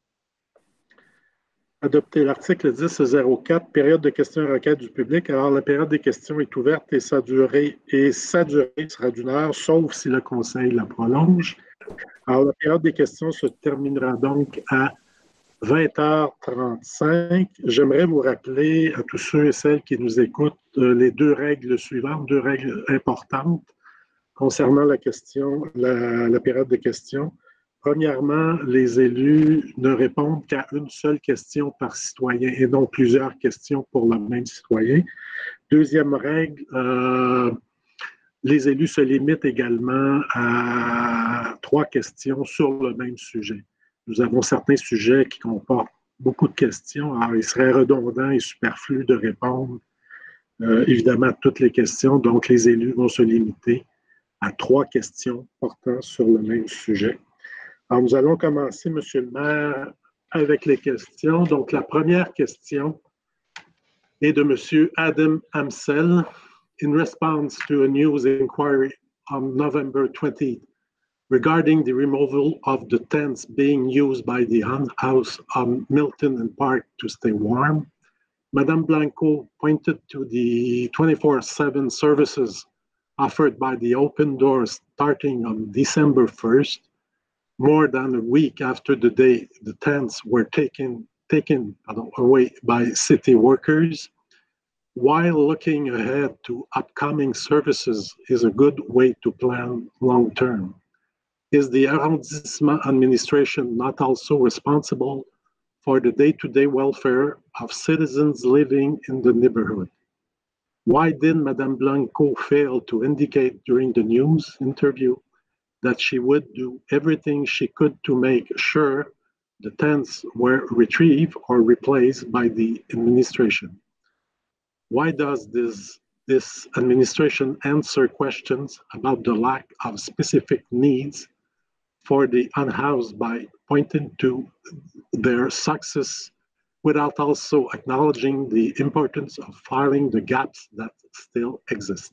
Adopter l'article dix zéro quatre, période de questions et requêtes du public. Alors, la période des questions est ouverte et sa durée, et sa durée sera d'une heure, sauf si le Conseil la prolonge. Alors, la période des questions se terminera donc à vingt heures trente-cinq. J'aimerais vous rappeler à tous ceux et celles qui nous écoutent euh, les deux règles suivantes, deux règles importantes concernant la question, la, la période de questions. Premièrement, les élus ne répondent qu'à une seule question par citoyen et non plusieurs questions pour le même citoyen. Deuxième règle, euh, les élus se limitent également à trois questions sur le même sujet. Nous avons certains sujets qui comportent beaucoup de questions. Alors, il serait redondant et superflu de répondre euh, évidemment à toutes les questions. Donc, les élus vont se limiter à trois questions portant sur le même sujet. Alors, nous allons commencer, Monsieur le maire, avec les questions. Donc, la première question est de Monsieur Adam Amsel. In response to a news inquiry on November twentieth, regarding the removal of the tents being used by the house on Milton and Park to stay warm, Madame Blanco pointed to the twenty-four seven services offered by the Open Doors starting on December first, more than a week after the day the tents were taken, taken away by city workers. While looking ahead to upcoming services is a good way to plan long-term. Is the arrondissement administration not also responsible for the day-to-day welfare of citizens living in the neighborhood? Why did Madame Blanco fail to indicate during the news interview that she would do everything she could to make sure the tents were retrieved or replaced by the administration? Why does this, this administration answer questions about the lack of specific needs for the unhoused by pointing to their success without also acknowledging the importance of filling the gaps that still exist?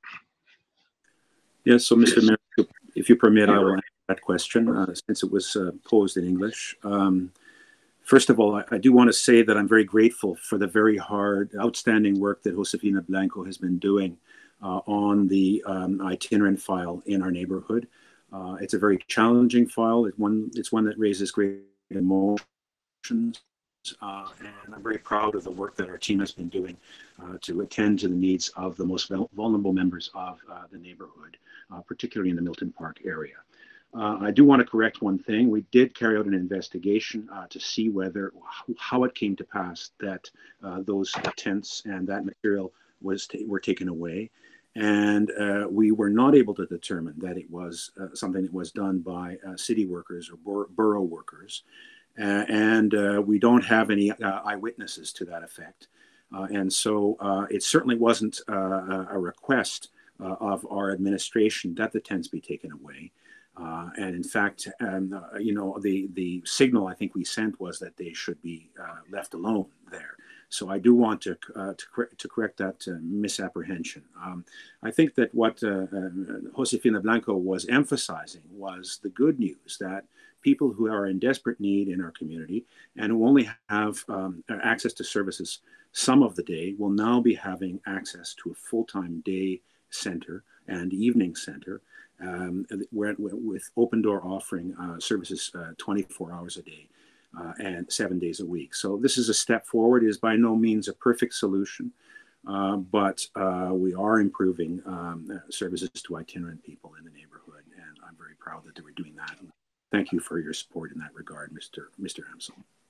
Yes, so Mister Mayor, if you permit, I will answer that question uh, since it was uh, posed in English. Um, first of all, I, I do want to say that I'm very grateful for the very hard, outstanding work that Josefina Blanco has been doing uh, on the um, itinerant file in our neighborhood. Uh, it's a very challenging file. It's one, it's one that raises great emotions. Uh, and I'm very proud of the work that our team has been doing uh, to attend to the needs of the most vulnerable members of uh, the neighborhood, uh, particularly in the Milton Park area. Uh, I do want to correct one thing. We did carry out an investigation uh, to see whether, how it came to pass that uh, those tents and that material was ta were taken away. And uh, we were not able to determine that it was uh, something that was done by uh, city workers or bor borough workers. Uh, and uh, we don't have any uh, eyewitnesses to that effect. Uh, and so uh, it certainly wasn't uh, a request uh, of our administration that the tents be taken away. Uh, and in fact, um, uh, you know, the, the signal I think we sent was that they should be uh, left alone there. So I do want to, uh, to, cor to correct that uh, misapprehension. Um, I think that what uh, uh, Josefina Blanco was emphasizing was the good news that people who are in desperate need in our community and who only have um, access to services some of the day will now be having access to a full-time day center and evening center um, where, with Open Door offering uh, services uh, twenty-four hours a day uh, and seven days a week. So this is a step forward. It is by no means a perfect solution, uh, but uh, we are improving um, services to itinerant people in the neighborhood, and I'm very proud that we're doing that. Thank you for your support in that regard, Mister Mister Hamsel.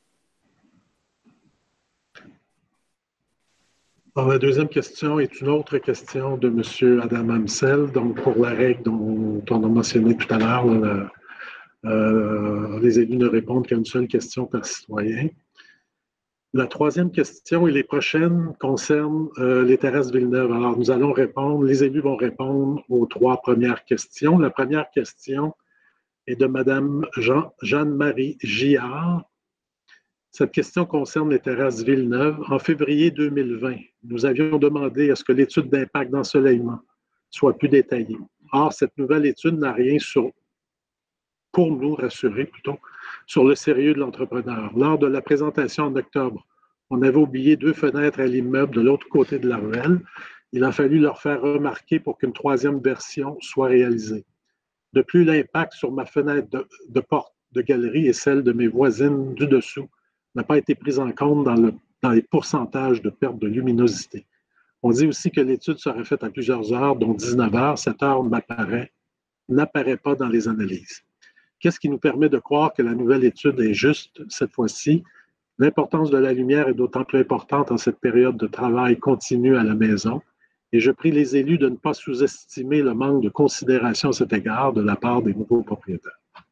Alors, la deuxième question est une autre question de M. Adam Hamsel. Donc, pour la règle dont on a mentionné tout à l'heure, euh, les élus ne répondent qu'à une seule question par citoyen. La troisième question et les prochaines concernent euh, les terrasses Villeneuve. Alors, nous allons répondre, les élus vont répondre aux trois premières questions. La première question est de Mme Jean, Jeanne-Marie Giard. Cette question concerne les terrasses Villeneuve. En février deux mille vingt, nous avions demandé à ce que l'étude d'impact d'ensoleillement soit plus détaillée. Or, cette nouvelle étude n'a rien sur, pour nous rassurer plutôt, sur le sérieux de l'entrepreneur. Lors de la présentation en octobre, on avait oublié deux fenêtres à l'immeuble de l'autre côté de la ruelle. Il a fallu leur faire remarquer pour qu'une troisième version soit réalisée. De plus, l'impact sur ma fenêtre de, de porte de galerie et celle de mes voisines du dessous n'a pas été pris en compte dans, le, dans les pourcentages de perte de luminosité. On dit aussi que l'étude serait faite à plusieurs heures, dont dix-neuf heures. Cette heure n'apparaît pas dans les analyses. Qu'est-ce qui nous permet de croire que la nouvelle étude est juste cette fois-ci? L'importance de la lumière est d'autant plus importante en cette période de travail continu à la maison. Et je prie les élus de ne pas sous-estimer le manque de considération à cet égard de la part des nouveaux propriétaires.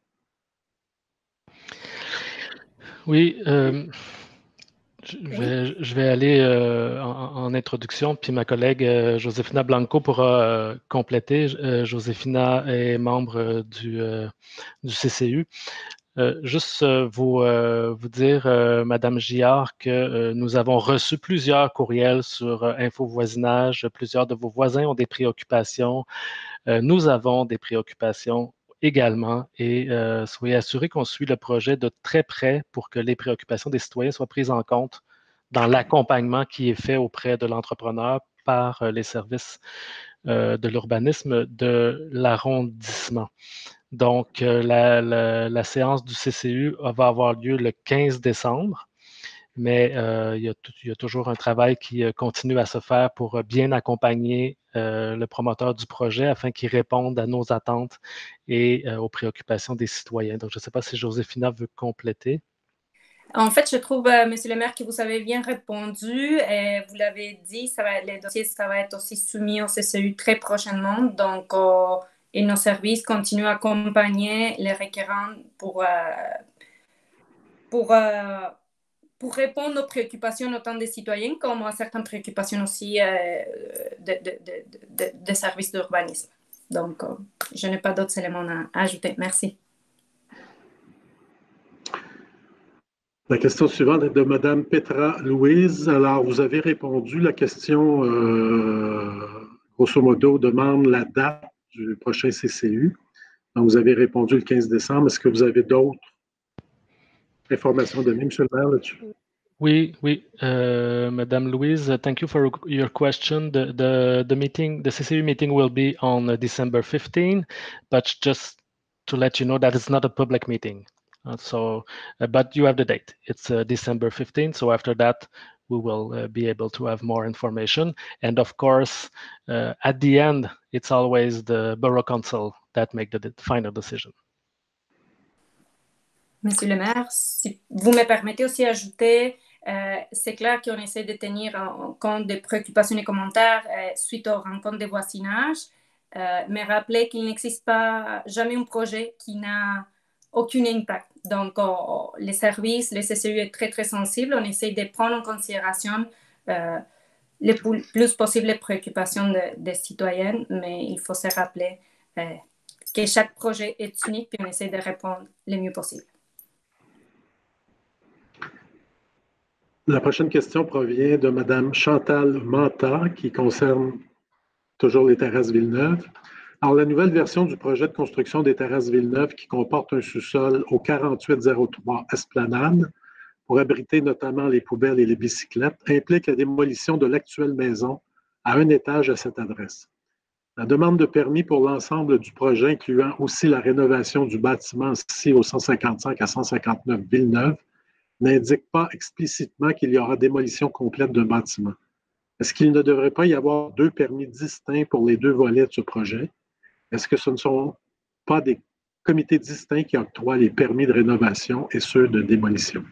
Oui, euh, je, vais, je vais aller euh, en, en introduction, puis ma collègue euh, Josefina Blanco pourra euh, compléter. Euh, Josefina est membre du, euh, du C C U. Euh, juste euh, vous, euh, vous dire, euh, Madame Giard, que euh, nous avons reçu plusieurs courriels sur euh, Info Voisinage. Plusieurs de vos voisins ont des préoccupations. Euh, nous avons des préoccupations également et euh, soyez assurés qu'on suit le projet de très près pour que les préoccupations des citoyens soient prises en compte dans l'accompagnement qui est fait auprès de l'entrepreneur par euh, les services euh, de l'urbanisme de l'arrondissement. Donc, euh, la, la, la séance du C C U va avoir lieu le quinze décembre, mais euh, il, y a il y a toujours un travail qui euh, continue à se faire pour bien accompagner euh, le promoteur du projet afin qu'il réponde à nos attentes et euh, aux préoccupations des citoyens. Donc, je ne sais pas si Josefina veut compléter. En fait, je trouve, euh, Monsieur le maire, que vous avez bien répondu. Et vous l'avez dit, ça va, les dossiers, ça va être aussi soumis au C C U très prochainement. Donc, euh, et nos services continuent à accompagner les requérants pour, euh, pour, euh, pour répondre aux préoccupations autant des citoyens comme à certaines préoccupations aussi euh, de, de, de, de, de services d'urbanisme. Donc, euh, je n'ai pas d'autres éléments à ajouter. Merci. La question suivante est de Mme Petra Louise. Alors, vous avez répondu. La question, euh, grosso modo, demande la date du prochain C C U. Donc, vous avez répondu le quinze décembre. Est-ce que vous avez d'autres informations données, M. le maire, là-dessus? Oui, oui, uh, Madame Louise, uh, thank you for your question. The, the, the meeting, the C C U meeting will be on uh, December fifteenth, but just to let you know that it's not a public meeting. Uh, so, uh, but you have the date. It's uh, December fifteenth. So after that, we will uh, be able to have more information. And of course, uh, at the end, it's always the Borough Council that make the final decision. Monsieur le maire, si vous me permettez aussi d'ajouter, euh, c'est clair qu'on essaie de tenir en compte des préoccupations et commentaires euh, suite aux rencontres de voisinage, euh, mais rappeler qu'il n'existe pas jamais un projet qui n'a aucun impact. Donc, oh, les services, le C C U est très, très sensible. On essaie de prendre en considération euh, le plus possible les préoccupations de, des citoyens, mais il faut se rappeler euh, que chaque projet est unique et on essaie de répondre le mieux possible. La prochaine question provient de Mme Chantal Manta, qui concerne toujours les terrasses Villeneuve. Alors, la nouvelle version du projet de construction des terrasses Villeneuve, qui comporte un sous-sol au quarante-huit zéro trois Esplanade, pour abriter notamment les poubelles et les bicyclettes, implique la démolition de l'actuelle maison à un étage à cette adresse. La demande de permis pour l'ensemble du projet, incluant aussi la rénovation du bâtiment ici au cent cinquante-cinq à cent cinquante-neuf Villeneuve, n'indique pas explicitement qu'il y aura démolition complète d'un bâtiment. Est-ce qu'il ne devrait pas y avoir deux permis distincts pour les deux volets de ce projet? Est-ce que ce ne sont pas des comités distincts qui octroient les permis de rénovation et ceux de démolition?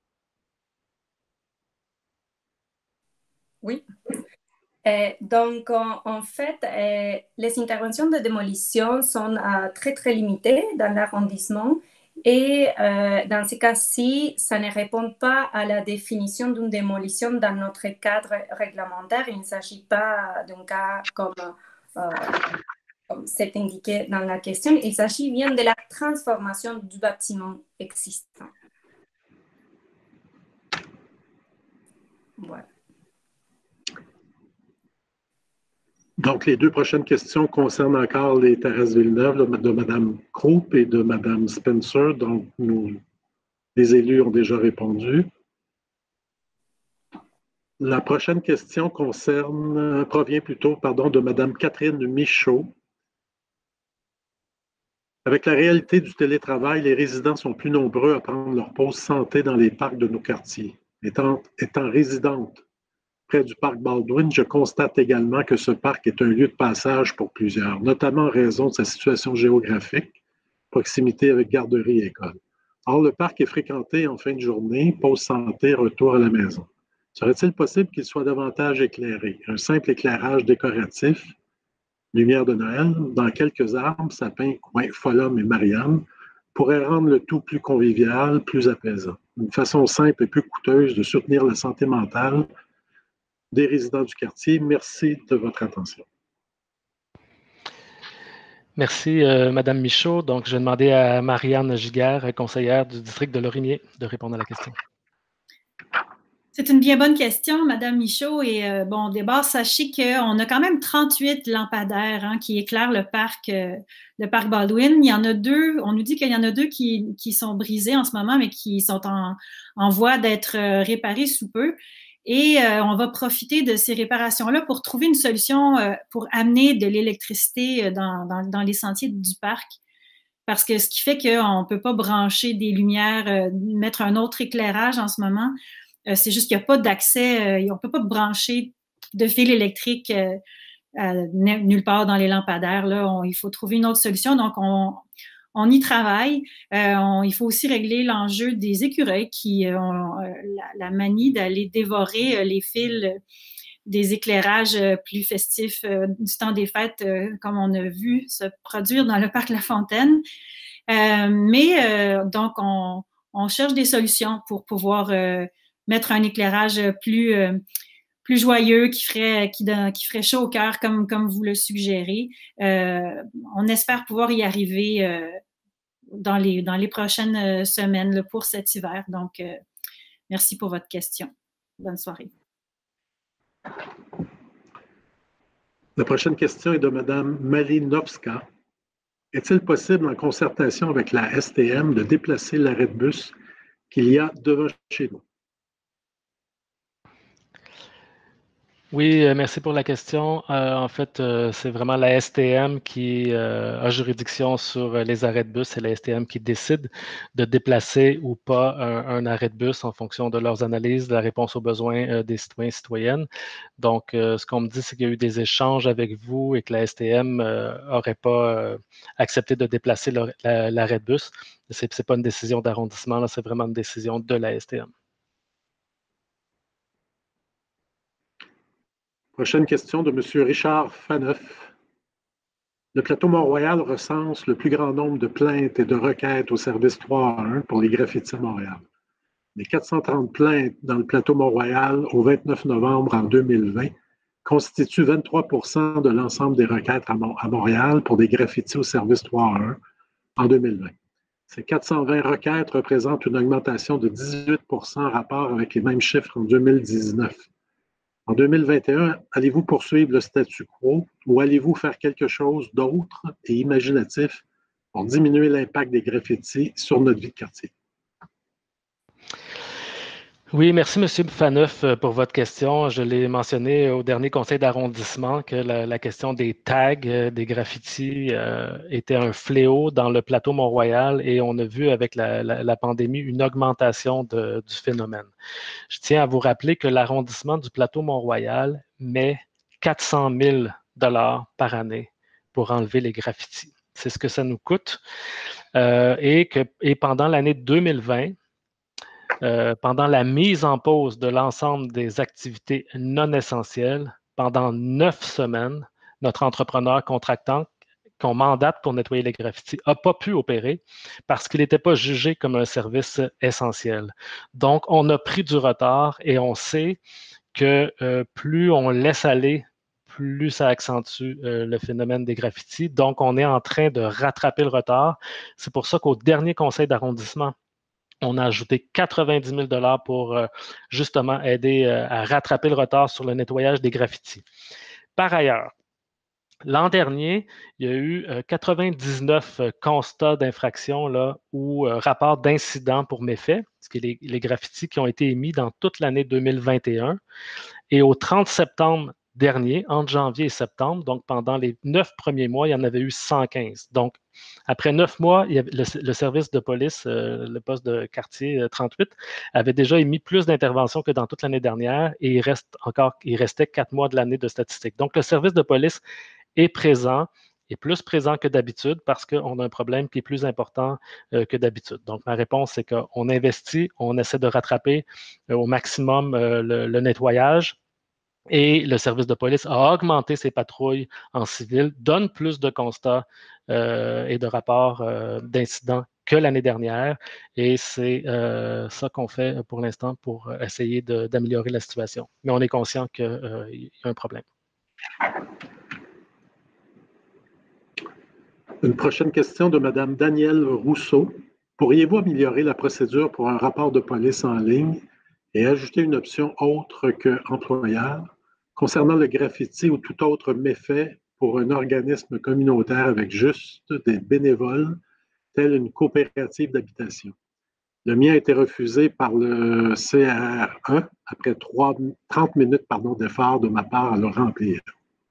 Oui. Euh, donc, en, en fait, euh, les interventions de démolition sont euh, très, très limitées dans l'arrondissement. Et euh, dans ce cas-ci, ça ne répond pas à la définition d'une démolition dans notre cadre réglementaire. Il ne s'agit pas d'un cas comme, euh, comme c'est indiqué dans la question. Il s'agit bien de la transformation du bâtiment existant. Voilà. Donc, les deux prochaines questions concernent encore les terrasses Villeneuve de Mme Kroup et de Mme Spencer. Donc, nous, les élus ont déjà répondu. La prochaine question concerne, provient plutôt pardon, de Mme Catherine Michaud. Avec la réalité du télétravail, les résidents sont plus nombreux à prendre leur pause santé dans les parcs de nos quartiers. Étant, étant résidente près du parc Baldwin, je constate également que ce parc est un lieu de passage pour plusieurs, notamment en raison de sa situation géographique, proximité avec garderie et école. Or, le parc est fréquenté en fin de journée, pause santé, retour à la maison. Serait-il possible qu'il soit davantage éclairé? Un simple éclairage décoratif, lumière de Noël, dans quelques arbres, sapins, coins, Folum et Marianne, pourrait rendre le tout plus convivial, plus apaisant. Une façon simple et peu coûteuse de soutenir la santé mentale des résidents du quartier. Merci de votre attention. Merci, euh, Madame Michaud. Donc, je vais demander à Marianne Giguère, conseillère du district de Lorimier, de répondre à la question. C'est une bien bonne question, Madame Michaud. Et euh, bon, d'abord, sachez qu'on a quand même trente-huit lampadaires hein, qui éclairent le parc, euh, le parc Baldwin. Il y en a deux, on nous dit qu'il y en a deux qui, qui sont brisés en ce moment, mais qui sont en, en voie d'être euh, réparés sous peu. Et euh, on va profiter de ces réparations-là pour trouver une solution euh, pour amener de l'électricité dans, dans, dans les sentiers du parc. Parce que ce qui fait qu'on ne peut pas brancher des lumières, euh, mettre un autre éclairage en ce moment, euh, c'est juste qu'il n'y a pas d'accès, euh, on ne peut pas brancher de fil électrique euh, euh, nulle part dans les lampadaires. Là, on, il faut trouver une autre solution. Donc, on, on y travaille. Euh, on, il faut aussi régler l'enjeu des écureuils qui euh, ont euh, la, la manie d'aller dévorer euh, les fils des éclairages euh, plus festifs euh, du temps des fêtes, euh, comme on a vu se produire dans le parc La Fontaine. Euh, mais euh, donc, on, on cherche des solutions pour pouvoir euh, mettre un éclairage plus, euh, plus joyeux, qui ferait, qui, qui ferait chaud au cœur, comme, comme vous le suggérez. Euh, on espère pouvoir y arriver euh, dans, les, dans les prochaines semaines là, pour cet hiver. Donc, euh, merci pour votre question. Bonne soirée. La prochaine question est de Mme Malinovska. Est-il possible, en concertation avec la S T M, de déplacer l'arrêt de bus qu'il y a devant chez nous? Oui, euh, merci pour la question. Euh, en fait, euh, c'est vraiment la S T M qui euh, a juridiction sur les arrêts de bus. C'est la S T M qui décide de déplacer ou pas un, un arrêt de bus en fonction de leurs analyses, de la réponse aux besoins euh, des citoyens et citoyennes. Donc, euh, ce qu'on me dit, c'est qu'il y a eu des échanges avec vous et que la S T M n'aurait euh, pas euh, accepté de déplacer l'arrêt de bus. Ce n'est pas une décision d'arrondissement, c'est vraiment une décision de la S T M. Prochaine question de M. Richard Faneuf. Le plateau Mont-Royal recense le plus grand nombre de plaintes et de requêtes au service trois A un pour les graffitis à Montréal. Les quatre cent trente plaintes dans le plateau Mont-Royal au vingt-neuf novembre en deux mille vingt constituent vingt-trois pour cent de l'ensemble des requêtes à, Mont- à Montréal pour des graffitis au service trois A un en deux mille vingt. Ces quatre cent vingt requêtes représentent une augmentation de dix-huit pour cent en rapport avec les mêmes chiffres en deux mille dix-neuf. En deux mille vingt et un, allez-vous poursuivre le statu quo ou allez-vous faire quelque chose d'autre et imaginatif pour diminuer l'impact des graffitis sur notre vie de quartier? Oui, merci, M. Faneuf, pour votre question. Je l'ai mentionné au dernier conseil d'arrondissement que la, la question des tags, des graffitis, euh, était un fléau dans le plateau Mont-Royal et on a vu avec la, la, la pandémie une augmentation de, du phénomène. Je tiens à vous rappeler que l'arrondissement du plateau Mont-Royal met quatre cent mille dollars par année pour enlever les graffitis. C'est ce que ça nous coûte. Euh, et, que, et pendant l'année deux mille vingt, Euh, pendant la mise en pause de l'ensemble des activités non essentielles, pendant neuf semaines, notre entrepreneur contractant qu'on mandate pour nettoyer les graffitis n'a pas pu opérer parce qu'il n'était pas jugé comme un service essentiel. Donc, on a pris du retard et on sait que euh, plus on laisse aller, plus ça accentue euh, le phénomène des graffitis. Donc, on est en train de rattraper le retard. C'est pour ça qu'au dernier conseil d'arrondissement, on a ajouté quatre-vingt-dix mille dollars pour euh, justement aider euh, à rattraper le retard sur le nettoyage des graffitis. Par ailleurs, l'an dernier, il y a eu euh, quatre-vingt-dix-neuf euh, constats d'infraction là, ou euh, rapports d'incidents pour méfaits, ce qui est les, les graffitis qui ont été émis dans toute l'année deux mille vingt et un. Et au trente septembre dernier, entre janvier et septembre, donc pendant les neuf premiers mois, il y en avait eu cent quinze. Donc, après neuf mois, il y avait le, le service de police, euh, le poste de quartier euh, trente-huit, avait déjà émis plus d'interventions que dans toute l'année dernière et il reste encore, il restait quatre mois de l'année de statistiques. Donc, le service de police est présent, est plus présent que d'habitude parce qu'on a un problème qui est plus important euh, que d'habitude. Donc, ma réponse, c'est qu'on investit, on essaie de rattraper euh, au maximum euh, le, le nettoyage. Et le service de police a augmenté ses patrouilles en civil, donne plus de constats euh, et de rapports euh, d'incidents que l'année dernière. Et c'est euh, ça qu'on fait pour l'instant pour essayer d'améliorer la situation. Mais on est conscient qu'il euh, y a un problème. Une prochaine question de Mme Danielle Rousseau. Pourriez-vous améliorer la procédure pour un rapport de police en ligne et ajouter une option autre que employeur concernant le graffiti ou tout autre méfait pour un organisme communautaire avec juste des bénévoles, telle une coopérative d'habitation? Le mien a été refusé par le C R E après trente minutes d'effort de ma part à le remplir.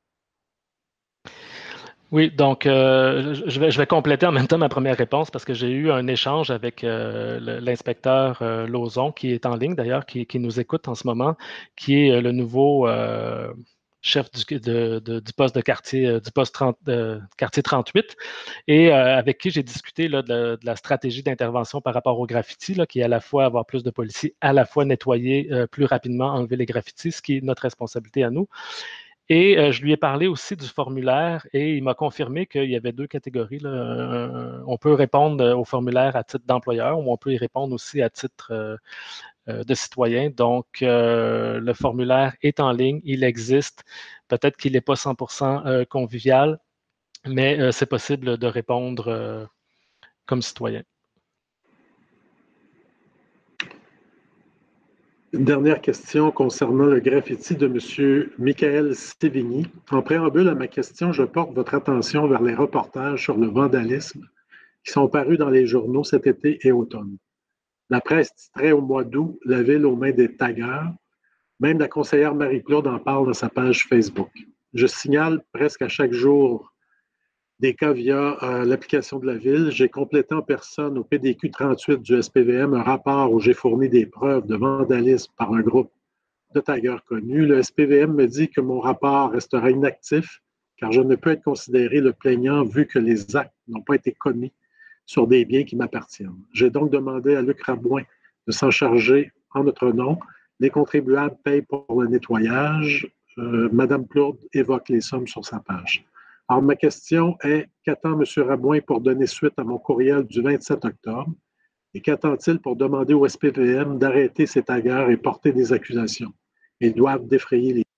Oui, donc euh, je, vais, je vais compléter en même temps ma première réponse parce que j'ai eu un échange avec euh, l'inspecteur euh, Lauzon, qui est en ligne d'ailleurs, qui, qui nous écoute en ce moment, qui est le nouveau, euh, chef du, de, de, du poste de quartier, du poste trente, de quartier trente-huit, et euh, avec qui j'ai discuté là, de, de la stratégie d'intervention par rapport aux graffitis, là, qui est à la fois avoir plus de policiers, à la fois nettoyer euh, plus rapidement, enlever les graffitis, ce qui est notre responsabilité à nous. Et euh, je lui ai parlé aussi du formulaire et il m'a confirmé qu'il y avait deux catégories. Là. Euh, on peut répondre au formulaire à titre d'employeur ou on peut y répondre aussi à titre euh, euh, de citoyen. Donc, euh, le formulaire est en ligne, il existe. Peut-être qu'il n'est pas cent pour cent euh, convivial, mais euh, c'est possible de répondre euh, comme citoyen. Une dernière question concernant le graffiti de M. Michael Sévigny. En préambule à ma question, je porte votre attention vers les reportages sur le vandalisme qui sont parus dans les journaux cet été et automne. La presse titrait au mois d'août « La ville aux mains des taggeurs ». Même la conseillère Marie-Claude en parle dans sa page Facebook. Je signale presque à chaque jour des cas via euh, l'application de la ville. J'ai complété en personne au P D Q trente-huit du S P V M un rapport où j'ai fourni des preuves de vandalisme par un groupe de taggeurs connus. Le S P V M me dit que mon rapport restera inactif car je ne peux être considéré le plaignant vu que les actes n'ont pas été commis sur des biens qui m'appartiennent. J'ai donc demandé à Luc Rabouin de s'en charger en notre nom. Les contribuables payent pour le nettoyage. Euh, Madame Plourde évoque les sommes sur sa page. Alors, ma question est, qu'attend M. Rabouin pour donner suite à mon courriel du vingt-sept octobre? Et qu'attend-il pour demander au S P V M d'arrêter ces taggeurs et porter des accusations? Ils doivent défrayer les...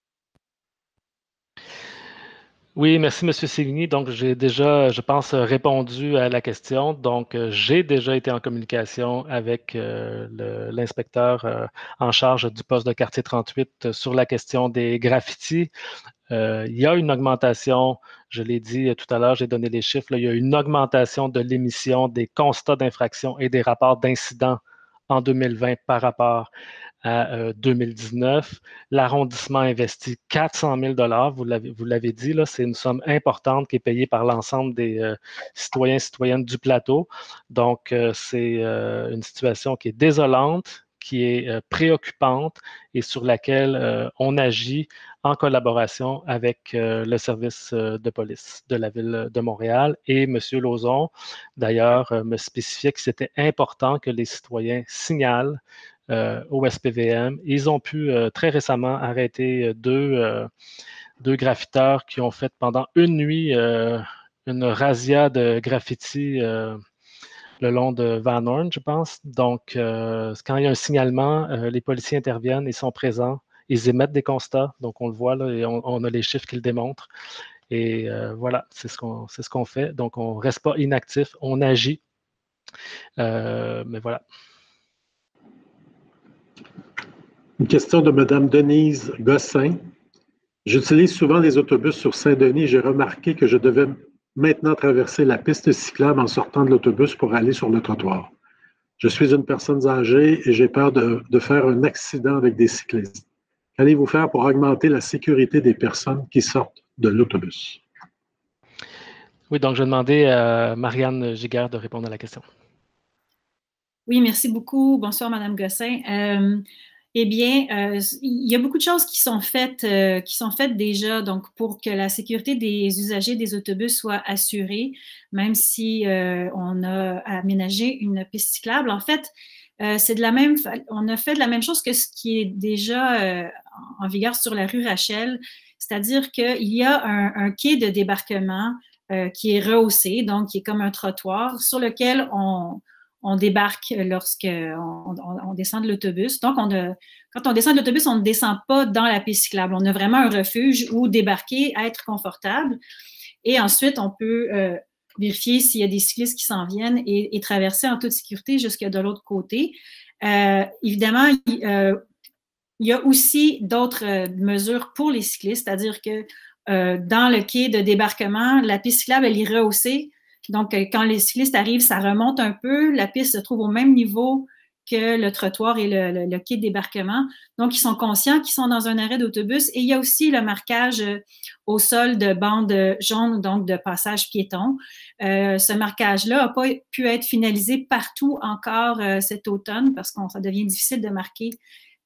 Oui, merci, M. Sévigny. Donc, j'ai déjà, je pense, répondu à la question. Donc, euh, j'ai déjà été en communication avec euh, l'inspecteur euh, en charge du poste de quartier trente-huit sur la question des graffitis. Euh, il y a une augmentation, je l'ai dit tout à l'heure, j'ai donné les chiffres, là, il y a une augmentation de l'émission des constats d'infraction et des rapports d'incidents en deux mille vingt par rapport à euh, deux mille dix-neuf. L'arrondissement investit quatre cent mille dollars, vous l'avez dit, c'est une somme importante qui est payée par l'ensemble des euh, citoyens et citoyennes du plateau. Donc, euh, c'est euh, une situation qui est désolante, qui est euh, préoccupante et sur laquelle euh, on agit en collaboration avec euh, le service euh, de police de la Ville de Montréal. Et M. Lauzon, d'ailleurs, euh, me spécifiait que c'était important que les citoyens signalent euh, au S P V M. Ils ont pu euh, très récemment arrêter deux, euh, deux graffiteurs qui ont fait pendant une nuit euh, une razzia de graffiti euh, le long de Van Horn, je pense. Donc, euh, quand il y a un signalement, euh, les policiers interviennent, ils sont présents, ils émettent des constats, donc on le voit là, et on, on a les chiffres qui le démontrent. Et euh, voilà, c'est ce qu'on c'est ce qu'on fait. Donc, on ne reste pas inactif, on agit. Euh, mais voilà. Une question de Mme Denise Gossin. J'utilise souvent les autobus sur Saint-Denis. J'ai remarqué que je devais maintenant traverser la piste cyclable en sortant de l'autobus pour aller sur le trottoir. Je suis une personne âgée et j'ai peur de, de faire un accident avec des cyclistes. Qu'allez-vous faire pour augmenter la sécurité des personnes qui sortent de l'autobus? Oui, donc je vais demander à Marianne Giguère de répondre à la question. Oui, merci beaucoup. Bonsoir, Madame Gossin. Euh, Eh bien, euh, il y a beaucoup de choses qui sont faites, euh, qui sont faites déjà, donc pour que la sécurité des usagers des autobus soit assurée, même si euh, on a aménagé une piste cyclable. En fait, euh, c'est de la même, on a fait de la même chose que ce qui est déjà euh, en vigueur sur la rue Rachel, c'est-à-dire qu'il y a un, un quai de débarquement euh, qui est rehaussé, donc qui est comme un trottoir sur lequel on on débarque lorsqu'on on, on descend de l'autobus. Donc, on a, quand on descend de l'autobus, on ne descend pas dans la piste cyclable. On a vraiment un refuge où débarquer, être confortable. Et ensuite, on peut euh, vérifier s'il y a des cyclistes qui s'en viennent et, et traverser en toute sécurité jusque de l'autre côté. Euh, évidemment, il, euh, il y a aussi d'autres euh, mesures pour les cyclistes, c'est-à-dire que euh, dans le quai de débarquement, la piste cyclable, elle est rehaussée. Donc, quand les cyclistes arrivent, ça remonte un peu. La piste se trouve au même niveau que le trottoir et le, le, le quai de débarquement. Donc, ils sont conscients qu'ils sont dans un arrêt d'autobus. Et il y a aussi le marquage au sol de bandes jaunes, donc de passage piéton. Euh, ce marquage-là n'a pas pu être finalisé partout encore euh, cet automne parce que ça devient difficile de marquer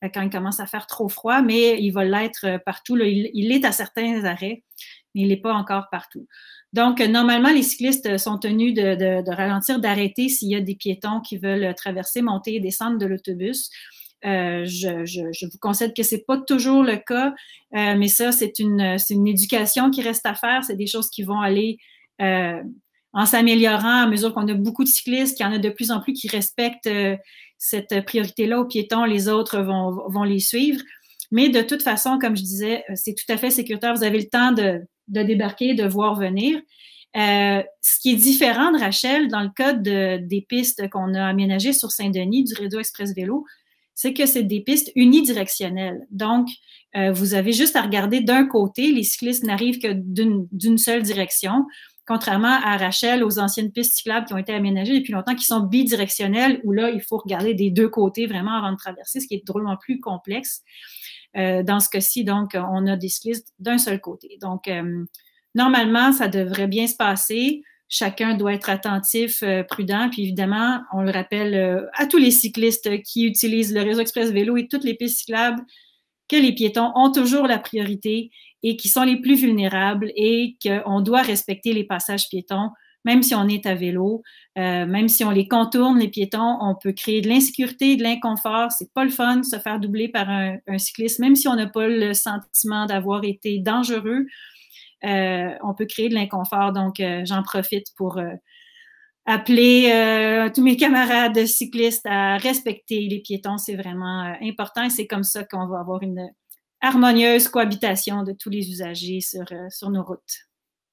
euh, quand il commence à faire trop froid, mais il va l'être partout. Là. Il, il est à certains arrêts, mais il n'est pas encore partout. Donc, normalement, les cyclistes sont tenus de, de, de ralentir, d'arrêter s'il y a des piétons qui veulent traverser, monter et descendre de l'autobus. Euh, je, je, je vous concède que c'est pas toujours le cas, euh, mais ça, c'est une, c'est une éducation qui reste à faire. C'est des choses qui vont aller euh, en s'améliorant à mesure qu'on a beaucoup de cyclistes, qu'il y en a de plus en plus qui respectent euh, cette priorité-là aux piétons. Les autres vont, vont les suivre. Mais de toute façon, comme je disais, c'est tout à fait sécuritaire. Vous avez le temps de, de débarquer, de voir venir. Euh, ce qui est différent de Rachel, dans le cas de, des pistes qu'on a aménagées sur Saint-Denis, du réseau Express Vélo, c'est que c'est des pistes unidirectionnelles. Donc, euh, vous avez juste à regarder d'un côté. Les cyclistes n'arrivent que d'une, d'une seule direction, contrairement à Rachel, aux anciennes pistes cyclables qui ont été aménagées depuis longtemps, qui sont bidirectionnelles, où là, il faut regarder des deux côtés vraiment avant de traverser, ce qui est drôlement plus complexe. Euh, dans ce cas-ci, donc, on a des cyclistes d'un seul côté. Donc, euh, normalement, ça devrait bien se passer. Chacun doit être attentif, euh, prudent. Puis évidemment, on le rappelle euh, à tous les cyclistes qui utilisent le réseau Express Vélo et toutes les pistes cyclables que les piétons ont toujours la priorité et qui sont les plus vulnérables et qu'on doit respecter les passages piétons, même si on est à vélo, euh, même si on les contourne, les piétons, on peut créer de l'insécurité, de l'inconfort. C'est pas le fun de se faire doubler par un, un cycliste, même si on n'a pas le sentiment d'avoir été dangereux. Euh, on peut créer de l'inconfort. Donc, euh, j'en profite pour euh, appeler euh, tous mes camarades cyclistes à respecter les piétons. C'est vraiment euh, important et c'est comme ça qu'on va avoir une harmonieuse cohabitation de tous les usagers sur, euh, sur nos routes.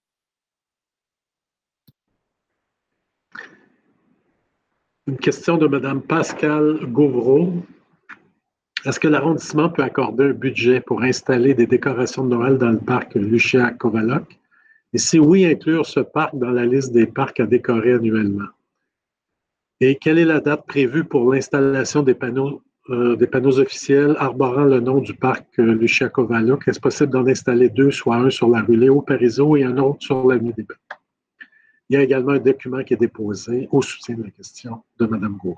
Une question de Mme Pascale Gauvreau. Est-ce que l'arrondissement peut accorder un budget pour installer des décorations de Noël dans le parc Lucia-Kovaloc? Et si oui, inclure ce parc dans la liste des parcs à décorer annuellement? Et quelle est la date prévue pour l'installation des panneaux, euh, des panneaux officiels arborant le nom du parc euh, Lucia-Kovaloc? Est-ce possible d'en installer deux, soit un sur la rue Léo-Parizeau et un autre sur l'avenue des Bains? Il y a également un document qui est déposé au soutien de la question de Mme Gauvreau.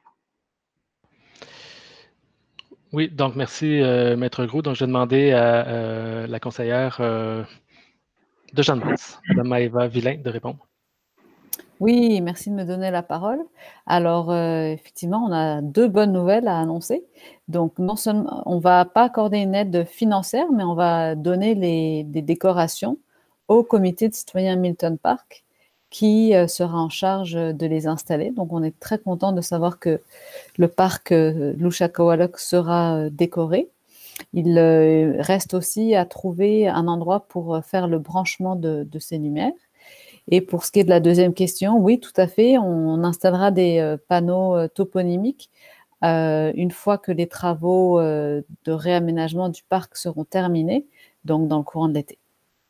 Oui, donc merci, euh, Maître Groux. Donc, je vais demander à euh, la conseillère euh, de Jeanne-Mance, Mme Maëva Villain, de répondre. Oui, merci de me donner la parole. Alors, euh, effectivement, on a deux bonnes nouvelles à annoncer. Donc, non seulement, on ne va pas accorder une aide financière, mais on va donner les, des décorations au comité de citoyens Milton Park, qui euh, sera en charge de les installer. Donc, on est très content de savoir que le parc euh, Lucia-Kovaloc sera euh, décoré. Il euh, reste aussi à trouver un endroit pour euh, faire le branchement de, de ces lumières. Et pour ce qui est de la deuxième question, oui, tout à fait, on installera des euh, panneaux euh, toponymiques euh, une fois que les travaux euh, de réaménagement du parc seront terminés, donc dans le courant de l'été.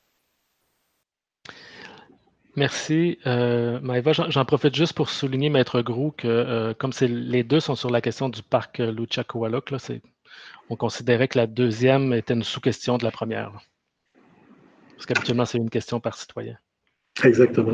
Merci. Euh, Maëva, j'en profite juste pour souligner, Maître Groux, que euh, comme les deux sont sur la question du parc euh, Lucia-Kovaloc, on considérait que la deuxième était une sous-question de la première. Là. Parce qu'habituellement, c'est une question par citoyen. Exactement.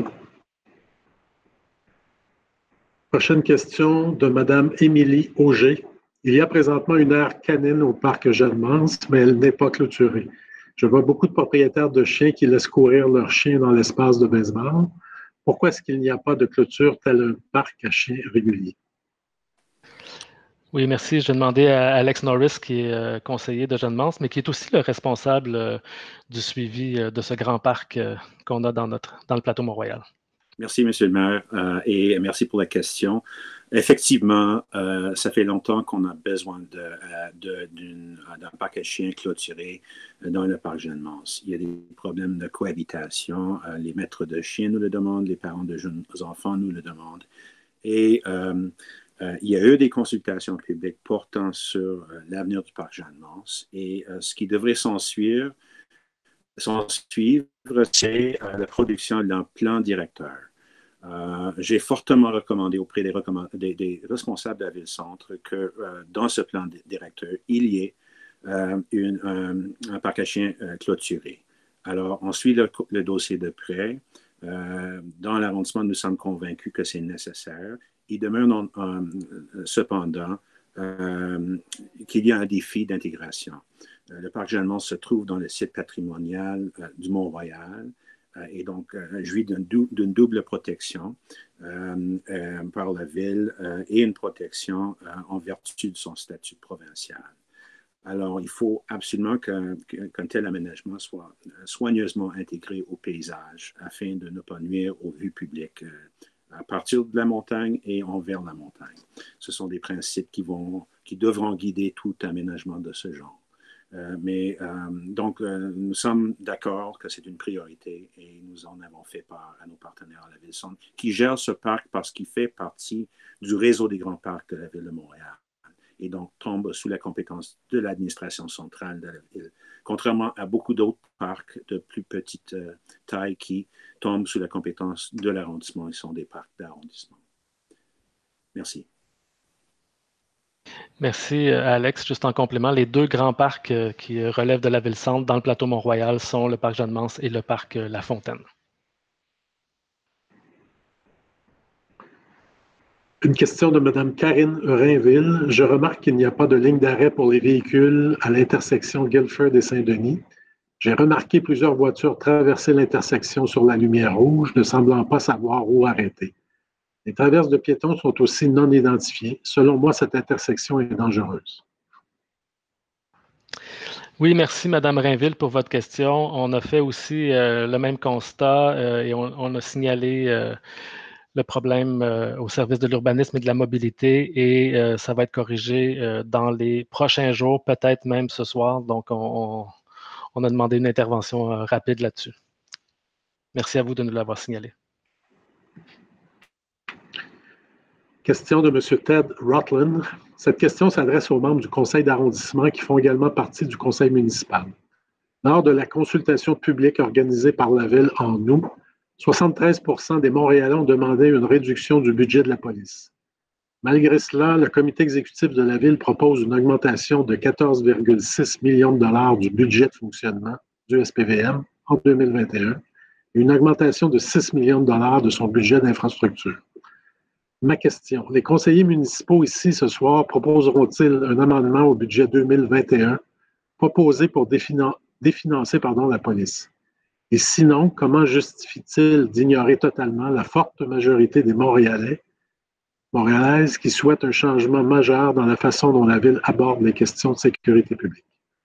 Prochaine question de Mme Émilie Auger. Il y a présentement une aire canine au parc Jeanne-Mance, mais elle n'est pas clôturée. Je vois beaucoup de propriétaires de chiens qui laissent courir leurs chiens dans l'espace de baseball. Pourquoi est-ce qu'il n'y a pas de clôture tel un parc à chiens régulier? Oui, merci. Je vais demander à Alex Norris, qui est euh, conseiller de Jeanne-Mance, mais qui est aussi le responsable euh, du suivi euh, de ce grand parc euh, qu'on a dans, notre, dans le plateau Mont-Royal. Merci, M. le maire, euh, et merci pour la question. Effectivement, euh, ça fait longtemps qu'on a besoin de, de, d'une, d'un parc à chiens clôturé dans le parc Jeanne-Mance. Il y a des problèmes de cohabitation. Euh, les maîtres de chiens nous le demandent, les parents de jeunes enfants nous le demandent. Et euh, euh, il y a eu des consultations publiques portant sur euh, l'avenir du parc Jeanne-Mance. Et euh, ce qui devrait s'en suivre, s'en suivre c'est euh, la production d'un plan directeur. Euh, j'ai fortement recommandé auprès des, recommand des, des responsables de la Ville-Centre que euh, dans ce plan directeur, il y ait euh, une, un, un parc à chiens euh, clôturé. Alors, on suit le, le dossier de près. Euh, dans l'arrondissement, nous sommes convaincus que c'est nécessaire. Il demeure non, euh, cependant euh, qu'il y a un défi d'intégration. Euh, le parc Jeanne-Mance se trouve dans le site patrimonial euh, du Mont-Royal euh, et donc euh, jouit d'une dou double protection euh, euh, par la ville euh, et une protection euh, en vertu de son statut provincial. Alors, il faut absolument qu'un qu'un tel aménagement soit soigneusement intégré au paysage afin de ne pas nuire aux vues publiques euh, à partir de la montagne et envers la montagne. Ce sont des principes qui, vont, qui devront guider tout aménagement de ce genre. Euh, mais euh, donc, euh, nous sommes d'accord que c'est une priorité et nous en avons fait part à nos partenaires à la Ville-Centre qui gèrent ce parc parce qu'il fait partie du réseau des grands parcs de la Ville de Montréal et donc tombe sous la compétence de l'administration centrale de la ville, contrairement à beaucoup d'autres parcs de plus petite euh, taille qui tombent sous la compétence de l'arrondissement et sont des parcs d'arrondissement. Merci. Merci, Alex. Juste en complément, les deux grands parcs euh, qui relèvent de la Ville-Centre dans le plateau Mont-Royal sont le parc Jeanne-Mance et le parc euh, La Fontaine. Une question de Mme Karine Rainville. Je remarque qu'il n'y a pas de ligne d'arrêt pour les véhicules à l'intersection Guilford et Saint-Denis. J'ai remarqué plusieurs voitures traverser l'intersection sur la lumière rouge, ne semblant pas savoir où arrêter. Les traverses de piétons sont aussi non identifiées. Selon moi, cette intersection est dangereuse. Oui, merci Mme Rainville pour votre question. On a fait aussi euh, le même constat euh, et on, on a signalé euh, le problème euh, au service de l'urbanisme et de la mobilité et euh, ça va être corrigé euh, dans les prochains jours, peut-être même ce soir. Donc, on, on a demandé une intervention euh, rapide là-dessus. Merci à vous de nous l'avoir signalé. Question de M. Ted Rutland. Cette question s'adresse aux membres du conseil d'arrondissement qui font également partie du conseil municipal. Lors de la consultation publique organisée par la Ville en août, soixante-treize pour cent des Montréalais ont demandé une réduction du budget de la police. Malgré cela, le comité exécutif de la Ville propose une augmentation de quatorze virgule six millions de dollars du budget de fonctionnement du S P V M en deux mille vingt et un et une augmentation de six millions de dollars de son budget d'infrastructure. Ma question, les conseillers municipaux ici ce soir proposeront-ils un amendement au budget deux mille vingt et un proposé pour définan définancer pardon, la police? Et sinon, comment justifie-t-il d'ignorer totalement la forte majorité des Montréalais, Montréalaises qui souhaitent un changement majeur dans la façon dont la Ville aborde les questions de sécurité publique?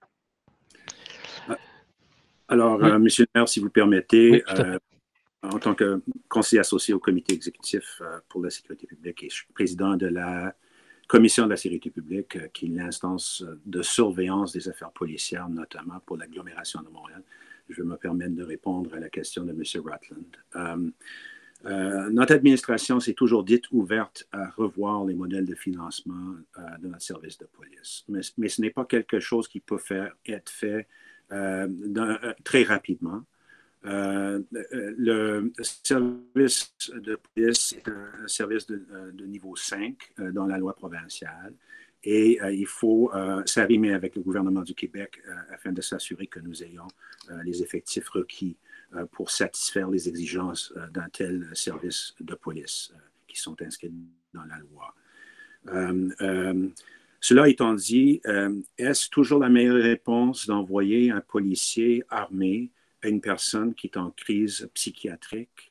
Alors, oui. euh, Monsieur le maire, si vous permettez, oui, euh, en tant que conseiller associé au comité exécutif euh, pour la sécurité publique et je suis président de la commission de la sécurité publique, euh, qui est l'instance de surveillance des affaires policières, notamment pour l'agglomération de Montréal, je vais me permettre de répondre à la question de M. Rutland. Euh, euh, notre administration s'est toujours dite ouverte à revoir les modèles de financement euh, de notre service de police. Mais, mais ce n'est pas quelque chose qui peut faire, être fait euh, euh, très rapidement. Euh, le service de police est un service de, de niveau cinq euh, dans la loi provinciale. Et euh, il faut euh, s'arrimer avec le gouvernement du Québec euh, afin de s'assurer que nous ayons euh, les effectifs requis euh, pour satisfaire les exigences euh, d'un tel service de police euh, qui sont inscrits dans la loi. Euh, euh, cela étant dit, euh, est-ce toujours la meilleure réponse d'envoyer un policier armé à une personne qui est en crise psychiatrique?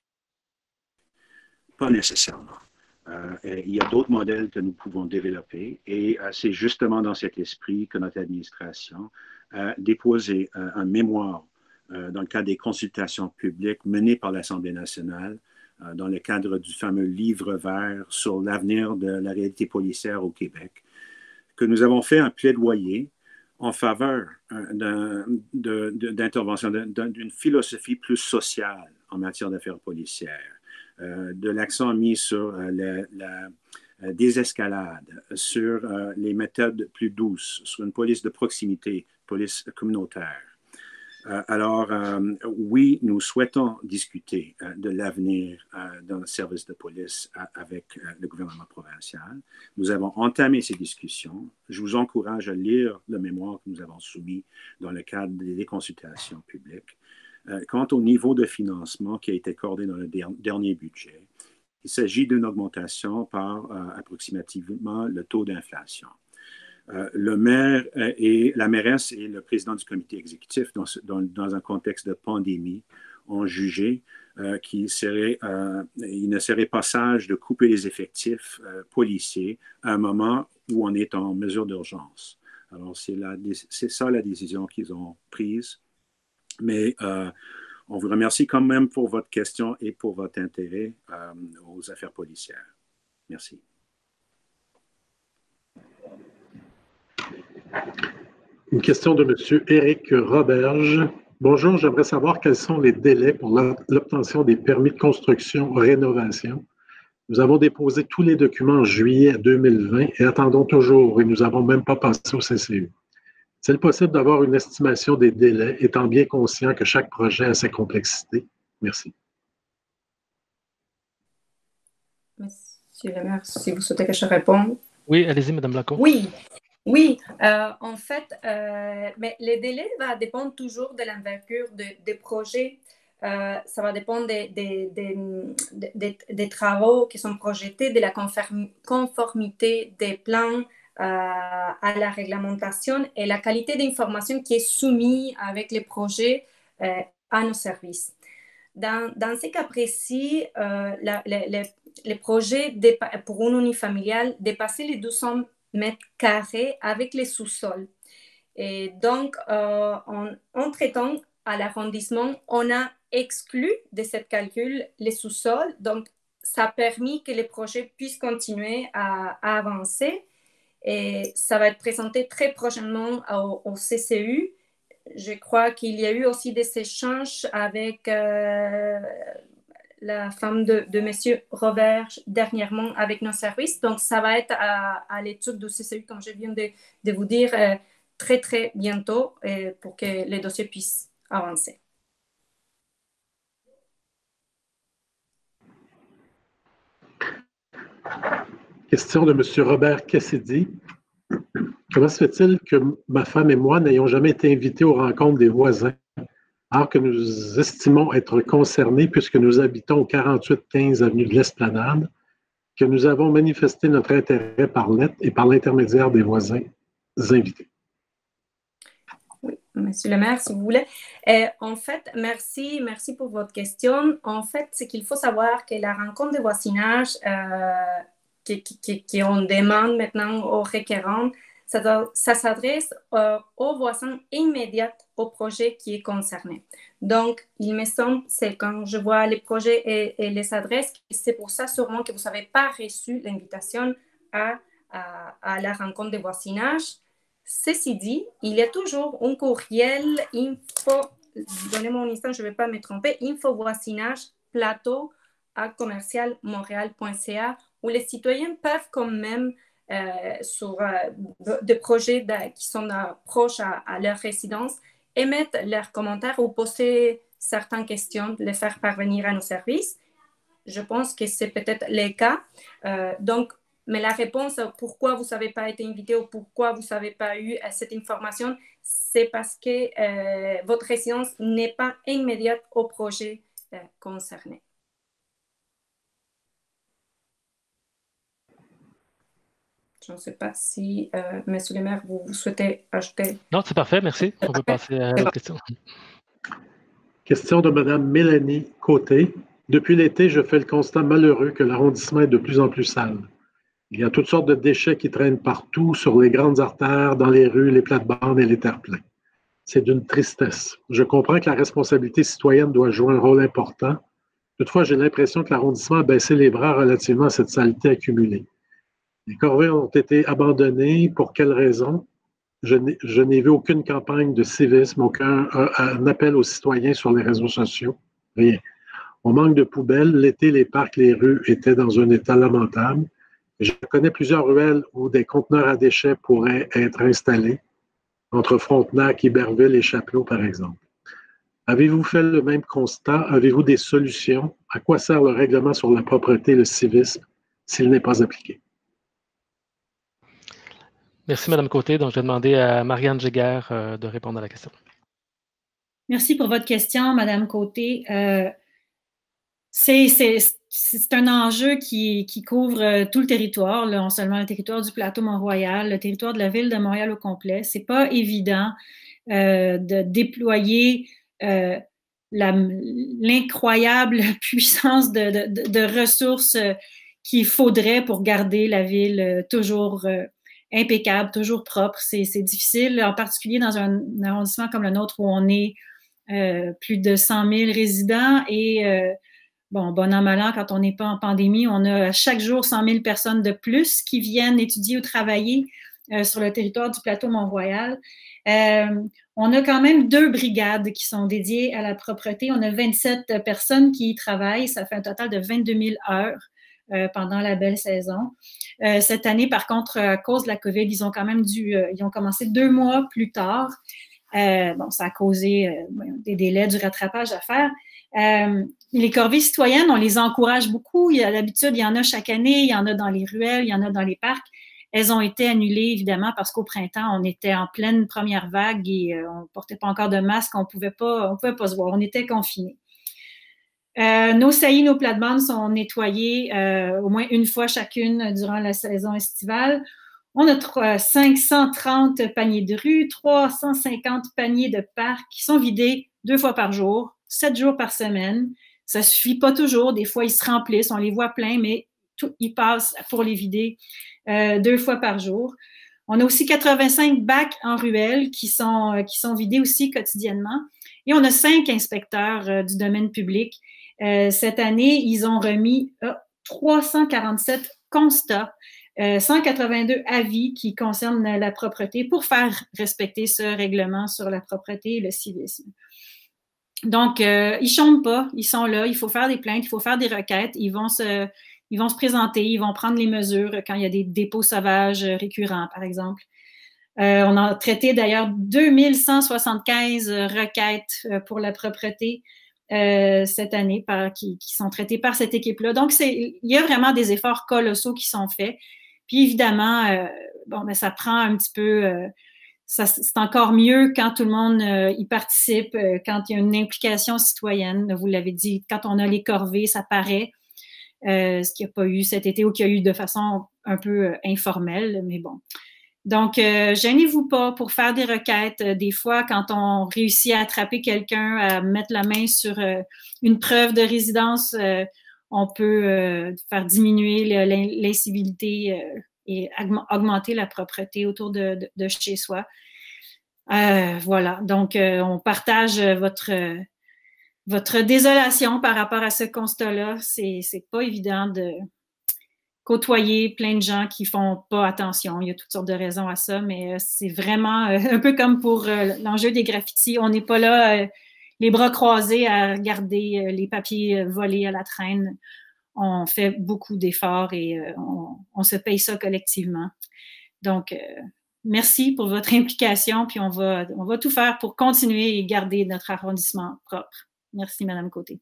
Pas nécessairement. Euh, il y a d'autres modèles que nous pouvons développer et euh, c'est justement dans cet esprit que notre administration a déposé euh, un mémoire euh, dans le cadre des consultations publiques menées par l'Assemblée nationale euh, dans le cadre du fameux livre vert sur l'avenir de la réalité policière au Québec, que nous avons fait un plaidoyer en faveur euh, d'intervention, d'une philosophie plus sociale en matière d'affaires policières. Euh, de l'accent mis sur euh, la, la euh, désescalade, sur euh, les méthodes plus douces, sur une police de proximité, police communautaire. Euh, alors, euh, oui, nous souhaitons discuter euh, de l'avenir euh, dans le service de police à, avec euh, le gouvernement provincial. Nous avons entamé ces discussions. Je vous encourage à lire le mémoire que nous avons soumis dans le cadre des consultations publiques. Euh, quant au niveau de financement qui a été accordé dans le der dernier budget, il s'agit d'une augmentation par euh, approximativement le taux d'inflation. Euh, le maire et la mairesse et le président du comité exécutif, dans, dans, dans un contexte de pandémie, ont jugé euh, qu'il serait, euh, il ne serait pas sage de couper les effectifs euh, policiers à un moment où on est en mesure d'urgence. Alors, c'est, la, c'est ça la décision qu'ils ont prise. Mais euh, on vous remercie quand même pour votre question et pour votre intérêt euh, aux affaires policières. Merci. Une question de M. Éric Roberge. Bonjour, j'aimerais savoir quels sont les délais pour l'obtention des permis de construction rénovation. Nous avons déposé tous les documents en juillet deux mille vingt et attendons toujours et nous n'avons même pas passé au C C U. Est-il possible d'avoir une estimation des délais, étant bien conscient que chaque projet a ses complexités? Merci. Monsieur le maire, si vous souhaitez que je réponde. Oui, allez-y, Mme Blanco. Oui, oui. Euh, en fait, euh, mais les délais vont dépendre toujours de l'envergure de, des projets. Euh, ça va dépendre des, des, des, des, des travaux qui sont projetés, de la conformité des plans euh, à la réglementation et la qualité d'information qui est soumise avec les projets euh, à nos services. Dans, dans ces cas précis, euh, la, la, la, les projets pour une unifamiliale dépassaient les deux cents mètres carrés avec les sous-sols. Et donc, euh, en, entre-temps, à l'arrondissement, on a exclu de ce calcul les sous-sols. Donc, ça a permis que les projets puissent continuer à, à avancer. Et ça va être présenté très prochainement au, au C C U. Je crois qu'il y a eu aussi des échanges avec euh, la femme de, de M. Robert dernièrement avec nos services. Donc, ça va être à, à l'étude du C C U, comme je viens de, de vous dire, euh, très, très bientôt euh, pour que les dossiers puissent avancer. Question de M. Robert Cassidy. Comment se fait-il que ma femme et moi n'ayons jamais été invités aux rencontres des voisins, alors que nous estimons être concernés puisque nous habitons au quarante-huit quinze avenue de l'Esplanade, que nous avons manifesté notre intérêt par lettre et par l'intermédiaire des voisins invités? Oui, Monsieur le maire, si vous voulez. Euh, en fait, merci, merci pour votre question. En fait, c'est qu'il faut savoir que la rencontre de voisinage euh, qui, qui, qui on demande maintenant aux requérants, ça, ça s'adresse euh, aux voisins immédiats au projet qui est concerné. Donc, il me semble, c'est quand je vois les projets et, et les adresses, c'est pour ça sûrement que vous n'avez pas reçu l'invitation à, à, à la rencontre de voisinage. Ceci dit, il y a toujours un courriel info, donnez-moi un instant, je ne vais pas me tromper, info voisinage plateau à commercial montréal point c a où les citoyens peuvent quand même euh, sur euh, des projets de, qui sont euh, proches à, à leur résidence émettre leurs commentaires ou poser certaines questions, les faire parvenir à nos services. Je pense que c'est peut-être le cas. Euh, donc, mais la réponse pourquoi vous n'avez pas été invité ou pourquoi vous n'avez pas eu cette information, c'est parce que euh, votre résidence n'est pas immédiate au projet euh, concerné. Je ne sais pas si, euh, Monsieur le maire, vous, vous souhaitez ajouter. Non, c'est parfait, merci. On peut passer à l'autre question. Question de Mme Mélanie Côté. Depuis l'été, je fais le constat malheureux que l'arrondissement est de plus en plus sale. Il y a toutes sortes de déchets qui traînent partout, sur les grandes artères, dans les rues, les plates-bandes et les terre-pleins. C'est d'une tristesse. Je comprends que la responsabilité citoyenne doit jouer un rôle important. Toutefois, j'ai l'impression que l'arrondissement a baissé les bras relativement à cette saleté accumulée. Les corvées ont été abandonnées. Pour quelles raisons? Je n'ai vu aucune campagne de civisme, aucun un appel aux citoyens sur les réseaux sociaux. Rien. On manque de poubelles. L'été, les parcs, les rues étaient dans un état lamentable. Je connais plusieurs ruelles où des conteneurs à déchets pourraient être installés, entre Frontenac, Iberville et Chapelot, par exemple. Avez-vous fait le même constat? Avez-vous des solutions? À quoi sert le règlement sur la propreté et le civisme s'il n'est pas appliqué? Merci, Mme Côté. Donc, je vais demander à Marianne Giguère euh, de répondre à la question. Merci pour votre question, Mme Côté. Euh, c'est, c'est, c'est un enjeu qui, qui couvre tout le territoire, là, non seulement le territoire du plateau Mont-Royal, le territoire de la ville de Montréal au complet. C'est pas évident euh, de déployer euh, l'incroyable puissance de, de, de ressources qu'il faudrait pour garder la ville toujours euh, impeccable, toujours propre. C'est difficile, en particulier dans un, un arrondissement comme le nôtre où on est euh, plus de cent mille résidents et euh, bon, bon an, mal an, quand on n'est pas en pandémie, on a chaque jour cent mille personnes de plus qui viennent étudier ou travailler euh, sur le territoire du plateau Mont-Royal. Euh, on a quand même deux brigades qui sont dédiées à la propreté. On a vingt-sept personnes qui y travaillent. Ça fait un total de vingt-deux mille heures euh, pendant la belle saison. Euh, cette année, par contre, à cause de la COVID, ils ont quand même dû, euh, ils ont commencé deux mois plus tard. Euh, bon, ça a causé euh, des délais, du rattrapage à faire. Euh, les corvées citoyennes, on les encourage beaucoup. Il y a d'habitude, il y en a chaque année, il y en a dans les ruelles, il y en a dans les parcs. Elles ont été annulées, évidemment, parce qu'au printemps, on était en pleine première vague et euh, on ne portait pas encore de masque, on pouvait pas, on pouvait pas se voir, on était confinés. Euh, nos saillies, nos plates-bandes sont nettoyées euh, au moins une fois chacune durant la saison estivale. On a cinq cent trente paniers de rue, trois cent cinquante paniers de parc qui sont vidés deux fois par jour, sept jours par semaine. Ça ne suffit pas toujours. Des fois, ils se remplissent, on les voit pleins, mais tout, ils passent pour les vider euh, deux fois par jour. On a aussi quatre-vingt-cinq bacs en ruelle qui sont, euh, qui sont vidés aussi quotidiennement. Et on a cinq inspecteurs euh, du domaine public. Euh, cette année, ils ont remis euh, trois cent quarante-sept constats, euh, cent quatre-vingt-deux avis qui concernent la propreté pour faire respecter ce règlement sur la propreté et le civisme. Donc, euh, ils ne chantent pas, ils sont là, il faut faire des plaintes, il faut faire des requêtes, ils vont se, ils vont se présenter, ils vont prendre les mesures quand il y a des dépôts sauvages récurrents, par exemple. Euh, on a traité d'ailleurs deux mille cent soixante-quinze requêtes pour la propreté euh, cette année par, qui, qui sont traitées par cette équipe-là. Donc, il y a vraiment des efforts colossaux qui sont faits. Puis évidemment, euh, bon, ben, ça prend un petit peu... Euh, c'est encore mieux quand tout le monde euh, y participe, euh, quand il y a une implication citoyenne. Vous l'avez dit, quand on a les corvées, ça paraît, euh, ce qu'il n'y a pas eu cet été ou qu'il y a eu de façon un peu euh, informelle, mais bon. Donc, euh, gênez-vous pas pour faire des requêtes. Des fois, quand on réussit à attraper quelqu'un, à mettre la main sur euh, une preuve de résidence, euh, on peut euh, faire diminuer l'incivilité euh, et augmenter la propreté autour de, de, de chez soi. Euh, voilà, donc euh, on partage votre, euh, votre désolation par rapport à ce constat-là. C'est c'est pas évident de côtoyer plein de gens qui font pas attention. Il y a toutes sortes de raisons à ça, mais euh, c'est vraiment euh, un peu comme pour euh, l'enjeu des graffitis. On n'est pas là euh, les bras croisés à regarder euh, les papiers volés à la traîne. On fait beaucoup d'efforts et euh, on, on se paye ça collectivement. Donc, euh, merci pour votre implication, puis on va, on va tout faire pour continuer et garder notre arrondissement propre. Merci, Madame Côté.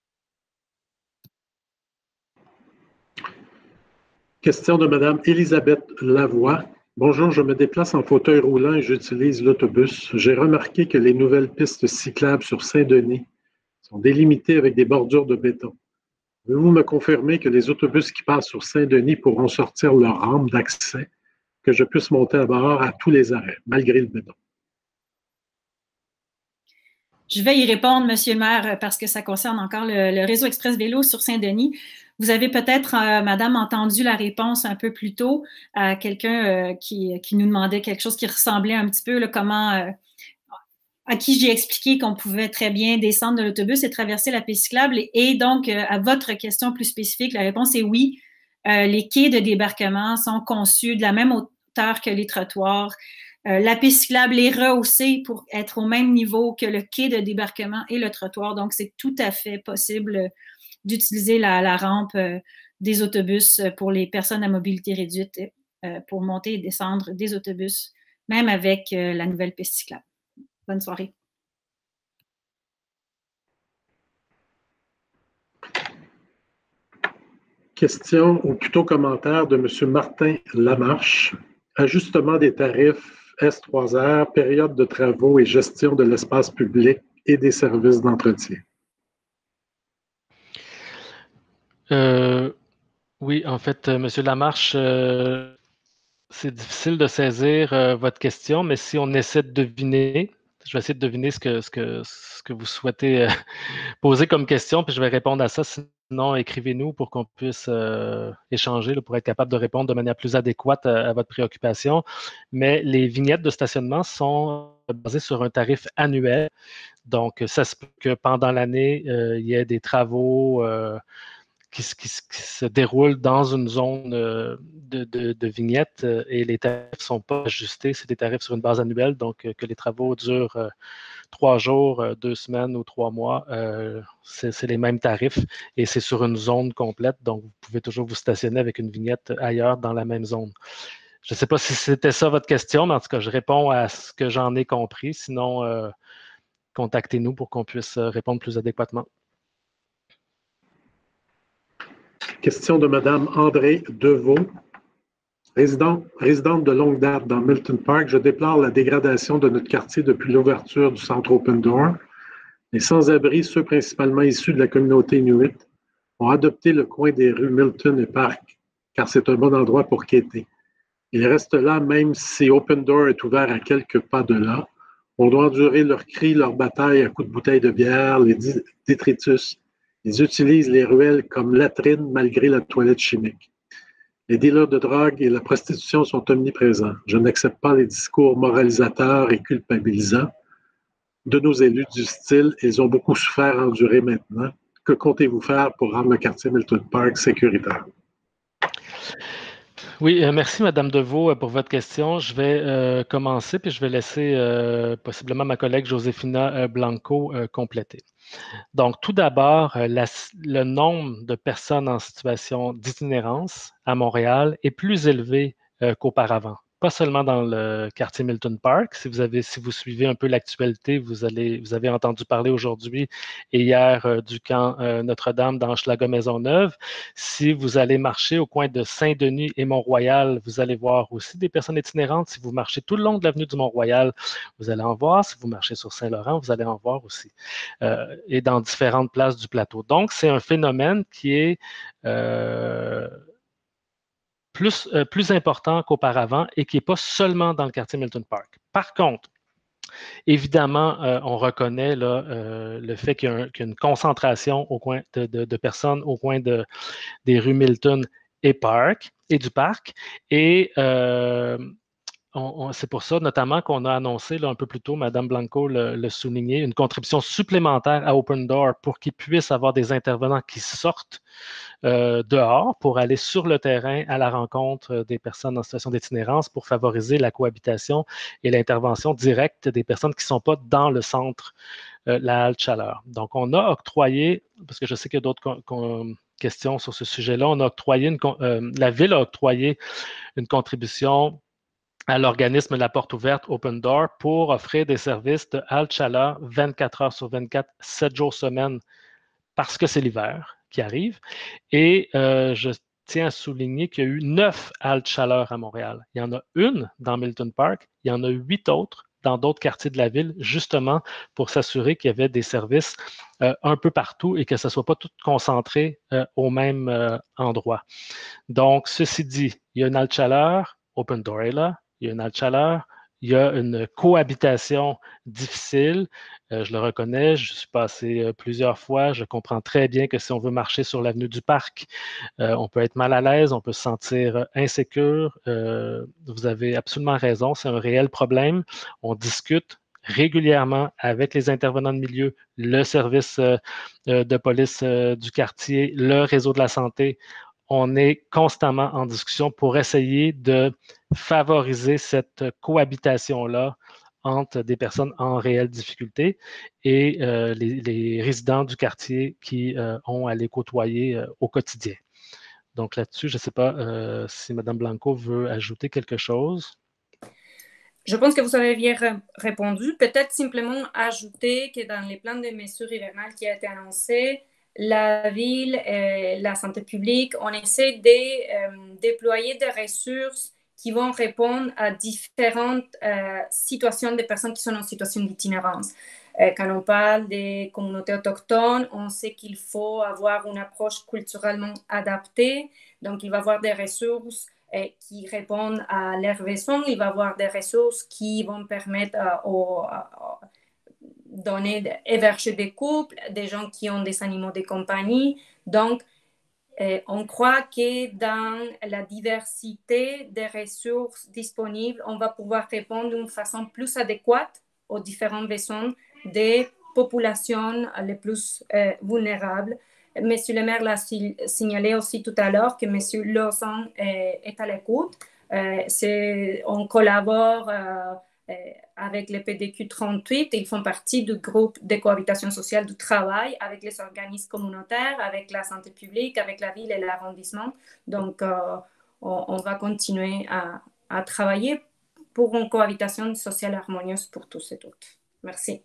Question de Madame Elisabeth Lavoie. Bonjour, je me déplace en fauteuil roulant et j'utilise l'autobus. J'ai remarqué que les nouvelles pistes cyclables sur Saint-Denis sont délimitées avec des bordures de béton. Pouvez-vous me confirmer que les autobus qui passent sur Saint-Denis pourront sortir leur rampe d'accès, que je puisse monter à bord à tous les arrêts, malgré le béton? Je vais y répondre, Monsieur le maire, parce que ça concerne encore le, le réseau Express Vélo sur Saint-Denis. Vous avez peut-être, euh, Madame, entendu la réponse un peu plus tôt à quelqu'un euh, qui, qui nous demandait quelque chose qui ressemblait un petit peu, là, comment... Euh, à qui j'ai expliqué qu'on pouvait très bien descendre de l'autobus et traverser la piste cyclable. Et, et donc, euh, à votre question plus spécifique, la réponse est oui. Euh, les quais de débarquement sont conçus de la même hauteur que les trottoirs. Euh, la piste cyclable est rehaussée pour être au même niveau que le quai de débarquement et le trottoir. Donc, c'est tout à fait possible d'utiliser la, la rampe euh, des autobus pour les personnes à mobilité réduite euh, pour monter et descendre des autobus, même avec euh, la nouvelle piste cyclable. Bonne soirée. Question ou plutôt commentaire de M. Martin Lamarche. Ajustement des tarifs S trois R, période de travaux et gestion de l'espace public et des services d'entretien. Euh, oui, en fait, euh, Monsieur Lamarche, euh, c'est difficile de saisir euh, votre question, mais si on essaie de deviner, je vais essayer de deviner ce que, ce que, ce que vous souhaitez euh, poser comme question, puis je vais répondre à ça. Sinon, écrivez-nous pour qu'on puisse euh, échanger, là, pour être capable de répondre de manière plus adéquate à, à votre préoccupation. Mais les vignettes de stationnement sont basées sur un tarif annuel. Donc, ça se peut que pendant l'année, euh, il y ait des travaux euh, qui, qui, qui, se déroulent dans une zone euh, de, de, de vignettes euh, et les tarifs ne sont pas ajustés. C'est des tarifs sur une base annuelle. Donc, euh, que les travaux durent euh, trois jours, euh, deux semaines ou trois mois, euh, c'est les mêmes tarifs et c'est sur une zone complète. Donc, vous pouvez toujours vous stationner avec une vignette ailleurs dans la même zone. Je ne sais pas si c'était ça votre question, mais en tout cas, je réponds à ce que j'en ai compris. Sinon, euh, contactez-nous pour qu'on puisse répondre plus adéquatement. Question de Mme André Deveau. Résidente, résidente de longue date dans Milton Park, je déplore la dégradation de notre quartier depuis l'ouverture du centre Open Door. Les sans-abri, ceux principalement issus de la communauté inuit, ont adopté le coin des rues Milton et Park, car c'est un bon endroit pour quêter. Ils restent là même si Open Door est ouvert à quelques pas de là. On doit endurer leurs cris, leurs batailles à coups de bouteilles de bière, les détritus. Ils utilisent les ruelles comme latrines malgré la toilette chimique. Les dealers de drogue et la prostitution sont omniprésents. Je n'accepte pas les discours moralisateurs et culpabilisants de nos élus du style « Ils ont beaucoup souffert, enduré maintenant ». Que comptez-vous faire pour rendre le quartier Milton Park sécuritaire? Oui, euh, merci Madame Deveau pour votre question. Je vais euh, commencer puis je vais laisser euh, possiblement ma collègue Josefina euh, Blanco euh, compléter. Donc, tout d'abord, euh, le nombre de personnes en situation d'itinérance à Montréal est plus élevé euh, qu'auparavant. Pas seulement dans le quartier Milton Park. Si vous, avez, si vous suivez un peu l'actualité, vous, allez, vous avez entendu parler aujourd'hui et hier euh, du camp euh, Notre-Dame dans Hochelaga-Maisonneuve. Si vous allez marcher au coin de Saint-Denis et Mont-Royal, vous allez voir aussi des personnes itinérantes. Si vous marchez tout le long de l'avenue du Mont-Royal, vous allez en voir. Si vous marchez sur Saint-Laurent, vous allez en voir aussi. Euh, et dans différentes places du plateau. Donc, c'est un phénomène qui est euh, plus, euh, plus important qu'auparavant et qui n'est pas seulement dans le quartier Milton Park. Par contre, évidemment, euh, on reconnaît là, euh, le fait qu'il y, qu y a une concentration au coin de, de, de personnes au coin de, des rues Milton et Park et du parc. Et euh, c'est pour ça notamment qu'on a annoncé là, un peu plus tôt, Mme Blanco le, le soulignait, une contribution supplémentaire à Open Door pour qu'ils puissent avoir des intervenants qui sortent euh, dehors pour aller sur le terrain à la rencontre des personnes en situation d'itinérance pour favoriser la cohabitation et l'intervention directe des personnes qui ne sont pas dans le centre, euh, la halte chaleur. Donc, on a octroyé, parce que je sais qu'il y a d'autres questions sur ce sujet-là, on a octroyé, une, euh, la Ville a octroyé une contribution à l'organisme La Porte Ouverte Open Door pour offrir des services de halte chaleur vingt-quatre heures sur vingt-quatre, sept jours semaine, parce que c'est l'hiver qui arrive. Et euh, je tiens à souligner qu'il y a eu neuf haltes chaleur à Montréal. Il y en a une dans Milton Park, il y en a huit autres dans d'autres quartiers de la ville, justement pour s'assurer qu'il y avait des services euh, un peu partout et que ça ne soit pas tout concentré euh, au même euh, endroit. Donc, ceci dit, il y a une halte chaleur, Open Door est là, il y a une halte chaleur, il y a une cohabitation difficile. Euh, je le reconnais, je suis passé euh, plusieurs fois. Je comprends très bien que si on veut marcher sur l'avenue du Parc, euh, on peut être mal à l'aise, on peut se sentir insécure. Euh, vous avez absolument raison, c'est un réel problème. On discute régulièrement avec les intervenants de milieu, le service euh, de police euh, du quartier, le réseau de la santé. On est constamment en discussion pour essayer de favoriser cette cohabitation-là entre des personnes en réelle difficulté et euh, les, les résidents du quartier qui euh, ont à les côtoyer euh, au quotidien. Donc là-dessus, je ne sais pas euh, si Mme Blanco veut ajouter quelque chose. Je pense que vous avez bien répondu. Peut-être simplement ajouter que dans les plans de mesures hivernales qui a été annoncé, la ville et la santé publique, on essaie de euh, déployer des ressources qui vont répondre à différentes euh, situations de personnes qui sont en situation d'itinérance. Euh, quand on parle des communautés autochtones, on sait qu'il faut avoir une approche culturellement adaptée. Donc, il va y avoir des ressources euh, qui répondent à leurs besoins. Il va y avoir des ressources qui vont permettre euh, aux, à, donner, héberger des couples, des gens qui ont des animaux de compagnie. Donc, euh, on croit que dans la diversité des ressources disponibles, on va pouvoir répondre d'une façon plus adéquate aux différents besoins des populations les plus euh, vulnérables. Monsieur le maire l'a signalé aussi tout à l'heure que Monsieur Lawson est, est à l'écoute. Euh, on collabore euh, euh, avec le P D Q trente-huit. Ils font partie du groupe de cohabitation sociale du travail avec les organismes communautaires, avec la santé publique, avec la ville et l'arrondissement. Donc, euh, on, on va continuer à, à travailler pour une cohabitation sociale harmonieuse pour tous et toutes. Merci.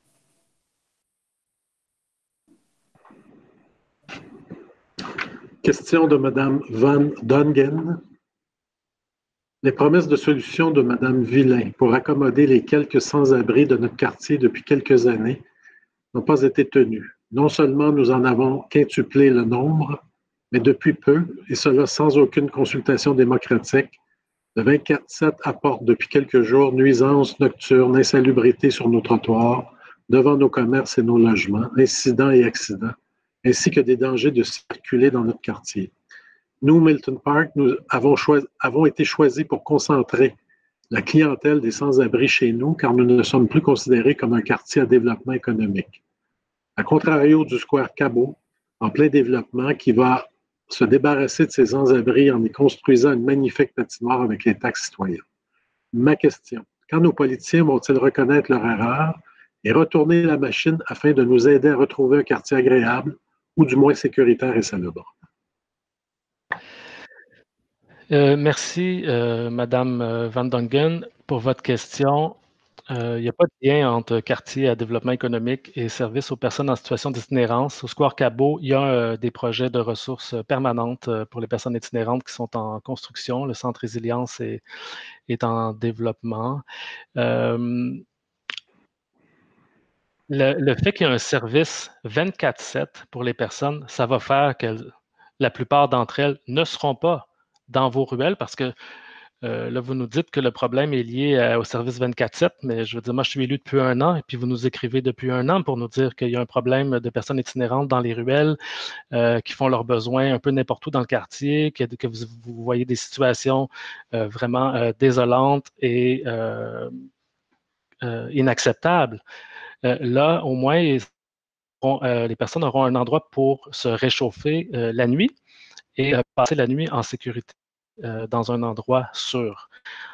Question de Mme Van Dongen. Les promesses de solution de Mme Villain pour accommoder les quelques sans-abri de notre quartier depuis quelques années n'ont pas été tenues. Non seulement nous en avons quintuplé le nombre, mais depuis peu, et cela sans aucune consultation démocratique, le vingt-quatre sept apporte depuis quelques jours nuisances nocturnes, insalubrité sur nos trottoirs, devant nos commerces et nos logements, incidents et accidents, ainsi que des dangers de circuler dans notre quartier. Nous, Milton Park, nous avons, choisi, avons été choisis pour concentrer la clientèle des sans-abri chez nous, car nous ne sommes plus considérés comme un quartier à développement économique. À contrario du Square Cabot, en plein développement, qui va se débarrasser de ses sans-abri en y construisant une magnifique patinoire avec les taxes citoyennes. Ma question, quand nos politiciens vont-ils reconnaître leur erreur et retourner la machine afin de nous aider à retrouver un quartier agréable ou du moins sécuritaire et salubre? Euh, merci, euh, Madame Van Dongen, pour votre question. Euh, il n'y a pas de lien entre quartier à développement économique et services aux personnes en situation d'itinérance. Au Square Cabot, il y a euh, des projets de ressources permanentes euh, pour les personnes itinérantes qui sont en construction. Le Centre Résilience est, est en développement. Euh, le, le fait qu'il y ait un service vingt-quatre sept pour les personnes, ça va faire que la plupart d'entre elles ne seront pas dans vos ruelles parce que Euh, là, vous nous dites que le problème est lié à, au service vingt-quatre sept, mais je veux dire, moi, je suis élu depuis un an et puis vous nous écrivez depuis un an pour nous dire qu'il y a un problème de personnes itinérantes dans les ruelles euh, qui font leurs besoins un peu n'importe où dans le quartier, que, que vous, vous voyez des situations euh, vraiment euh, désolantes et euh, euh, inacceptables. Euh, là, au moins, ils auront, euh, les personnes auront un endroit pour se réchauffer euh, la nuit et euh, passer la nuit en sécurité. Euh, dans un endroit sûr.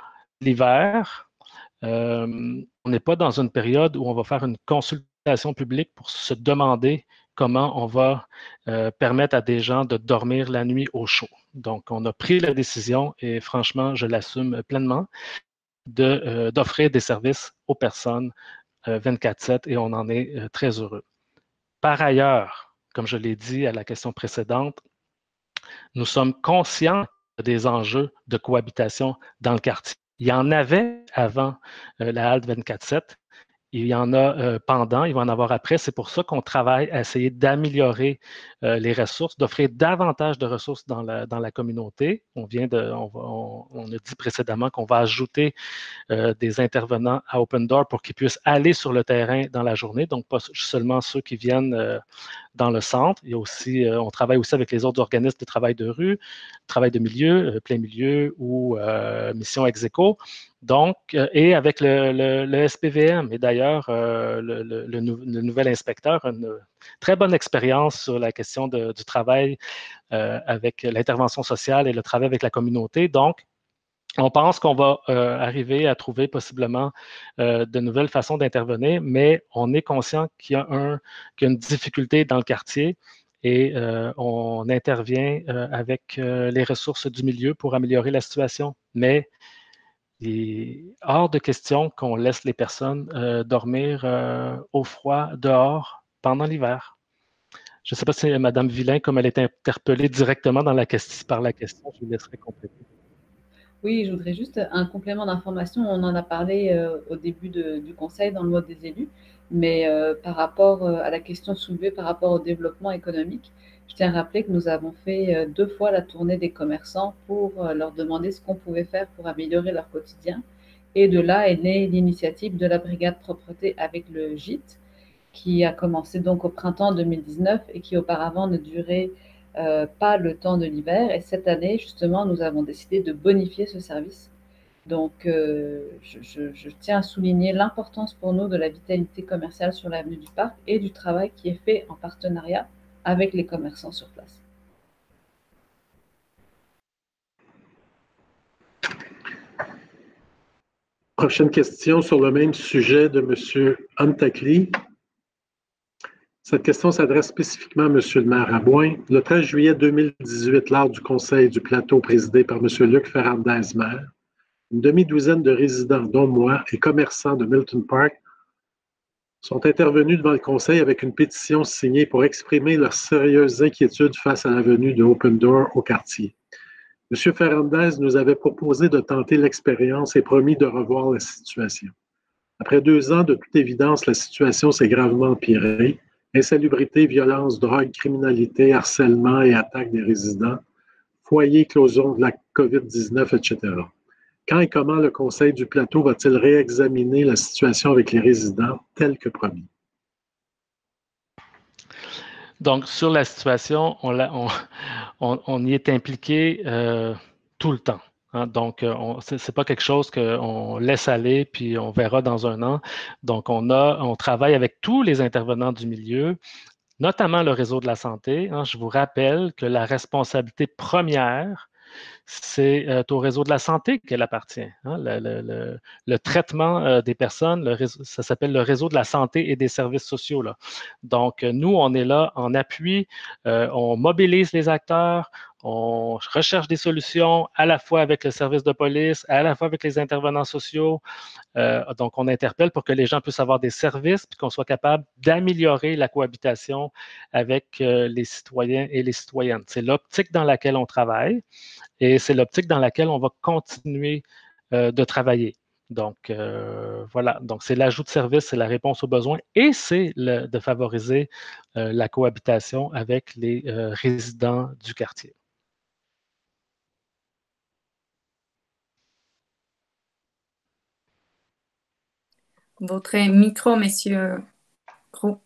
L'hiver, euh, on n'est pas dans une période où on va faire une consultation publique pour se demander comment on va euh, permettre à des gens de dormir la nuit au chaud. Donc, on a pris la décision, et franchement, je l'assume pleinement, de, euh, d'offrir des services aux personnes euh, vingt-quatre sept et on en est euh, très heureux. Par ailleurs, comme je l'ai dit à la question précédente, nous sommes conscients des enjeux de cohabitation dans le quartier. Il y en avait avant euh, la halte vingt-quatre sept. Il y en a euh, pendant, il va en avoir après. C'est pour ça qu'on travaille à essayer d'améliorer euh, les ressources, d'offrir davantage de ressources dans la, dans la communauté. On vient de, on, va, on, on a dit précédemment qu'on va ajouter euh, des intervenants à Open Door pour qu'ils puissent aller sur le terrain dans la journée, donc pas seulement ceux qui viennent euh, dans le centre. Il y a aussi, euh, on travaille aussi avec les autres organismes de travail de rue, travail de milieu, euh, plein milieu ou euh, mission ex-éco. Donc, euh, et avec le, le, le S P V M, et d'ailleurs, euh, le, le, le, le nouvel inspecteur a une très bonne expérience sur la question de, du travail euh, avec l'intervention sociale et le travail avec la communauté. Donc, on pense qu'on va euh, arriver à trouver possiblement euh, de nouvelles façons d'intervenir, mais on est conscient qu'il y a, un, qu'il y a une difficulté dans le quartier et euh, on intervient euh, avec euh, les ressources du milieu pour améliorer la situation. Mais il est hors de question qu'on laisse les personnes euh, dormir euh, au froid dehors pendant l'hiver. Je ne sais pas si Mme Villain, comme elle est interpellée directement dans la question, par la question, je vous laisserai compléter. Oui, je voudrais juste un complément d'information. On en a parlé euh, au début de, du conseil dans le mode des élus. Mais euh, par rapport euh, à la question soulevée par rapport au développement économique, je tiens à rappeler que nous avons fait euh, deux fois la tournée des commerçants pour euh, leur demander ce qu'on pouvait faire pour améliorer leur quotidien. Et de là est née l'initiative de la brigade propreté avec le gîte, qui a commencé donc au printemps deux mille dix-neuf et qui auparavant ne durait euh, pas le temps de l'hiver. Et cette année, justement, nous avons décidé de bonifier ce service. Donc, euh, je, je, je tiens à souligner l'importance pour nous de la vitalité commerciale sur l'avenue du Parc et du travail qui est fait en partenariat avec les commerçants sur place. Prochaine question sur le même sujet de M. Antakli. Cette question s'adresse spécifiquement à M. le maire Rabouin. Le treize juillet deux mille dix-huit, lors du conseil du plateau présidé par M. Luc Ferrandez, maire, une demi-douzaine de résidents, dont moi, et commerçants de Milton Park, sont intervenus devant le conseil avec une pétition signée pour exprimer leurs sérieuses inquiétudes face à la venue de Open Door au quartier. M. Ferrandez nous avait proposé de tenter l'expérience et promis de revoir la situation. Après deux ans, de toute évidence, la situation s'est gravement empirée. Insalubrité, violence, drogue, criminalité, harcèlement et attaques des résidents, foyer, éclosion de la COVID dix-neuf, et cetera. Quand et comment le Conseil du Plateau va-t-il réexaminer la situation avec les résidents tel que promis? Donc, sur la situation, on, on, on, on y est impliqué euh, tout le temps. Hein? Donc, ce n'est pas quelque chose qu'on laisse aller puis on verra dans un an. Donc, on, a, on travaille avec tous les intervenants du milieu, notamment le réseau de la santé. Hein? Je vous rappelle que la responsabilité première, c'est euh, au réseau de la santé qu'elle appartient. Hein? Le, le, le, le traitement euh, des personnes, le réseau, ça s'appelle le réseau de la santé et des services sociaux. Là. Donc, nous, on est là en appui, euh, on mobilise les acteurs, on recherche des solutions à la fois avec le service de police, à la fois avec les intervenants sociaux. Euh, donc, on interpelle pour que les gens puissent avoir des services puis qu'on soit capable d'améliorer la cohabitation avec euh, les citoyens et les citoyennes. C'est l'optique dans laquelle on travaille. Et c'est l'optique dans laquelle on va continuer euh, de travailler. Donc, euh, voilà. Donc, c'est l'ajout de services, c'est la réponse aux besoins et c'est le, de favoriser euh, la cohabitation avec les euh, résidents du quartier. Votre micro, monsieur Gros.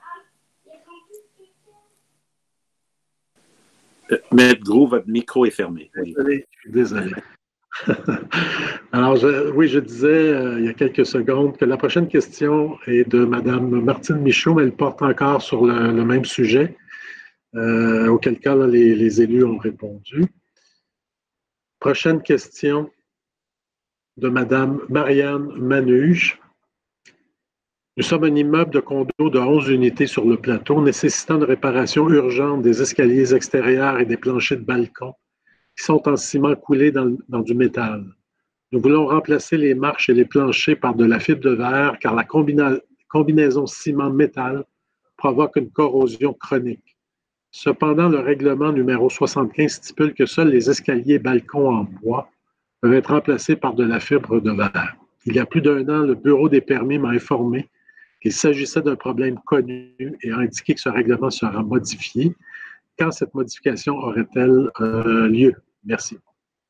Maître Gros, votre micro est fermé. Oui. Désolé, je suis désolé. Alors, je, oui, je disais euh, il y a quelques secondes que la prochaine question est de Mme Martine Michaud, mais elle porte encore sur le, le même sujet, euh, auquel cas là, les, les élus ont répondu. Prochaine question de Mme Marianne Manuge. Nous sommes un immeuble de condo de onze unités sur le plateau, nécessitant une réparation urgente des escaliers extérieurs et des planchers de balcon qui sont en ciment coulé dans, dans du métal. Nous voulons remplacer les marches et les planchers par de la fibre de verre car la combina- combinaison ciment-métal provoque une corrosion chronique. Cependant, le règlement numéro soixante-quinze stipule que seuls les escaliers et balcons en bois peuvent être remplacés par de la fibre de verre. Il y a plus d'un an, le Bureau des permis m'a informé qu'il s'agissait d'un problème connu et a indiqué que ce règlement sera modifié. Quand cette modification aurait-elle euh, lieu? Merci.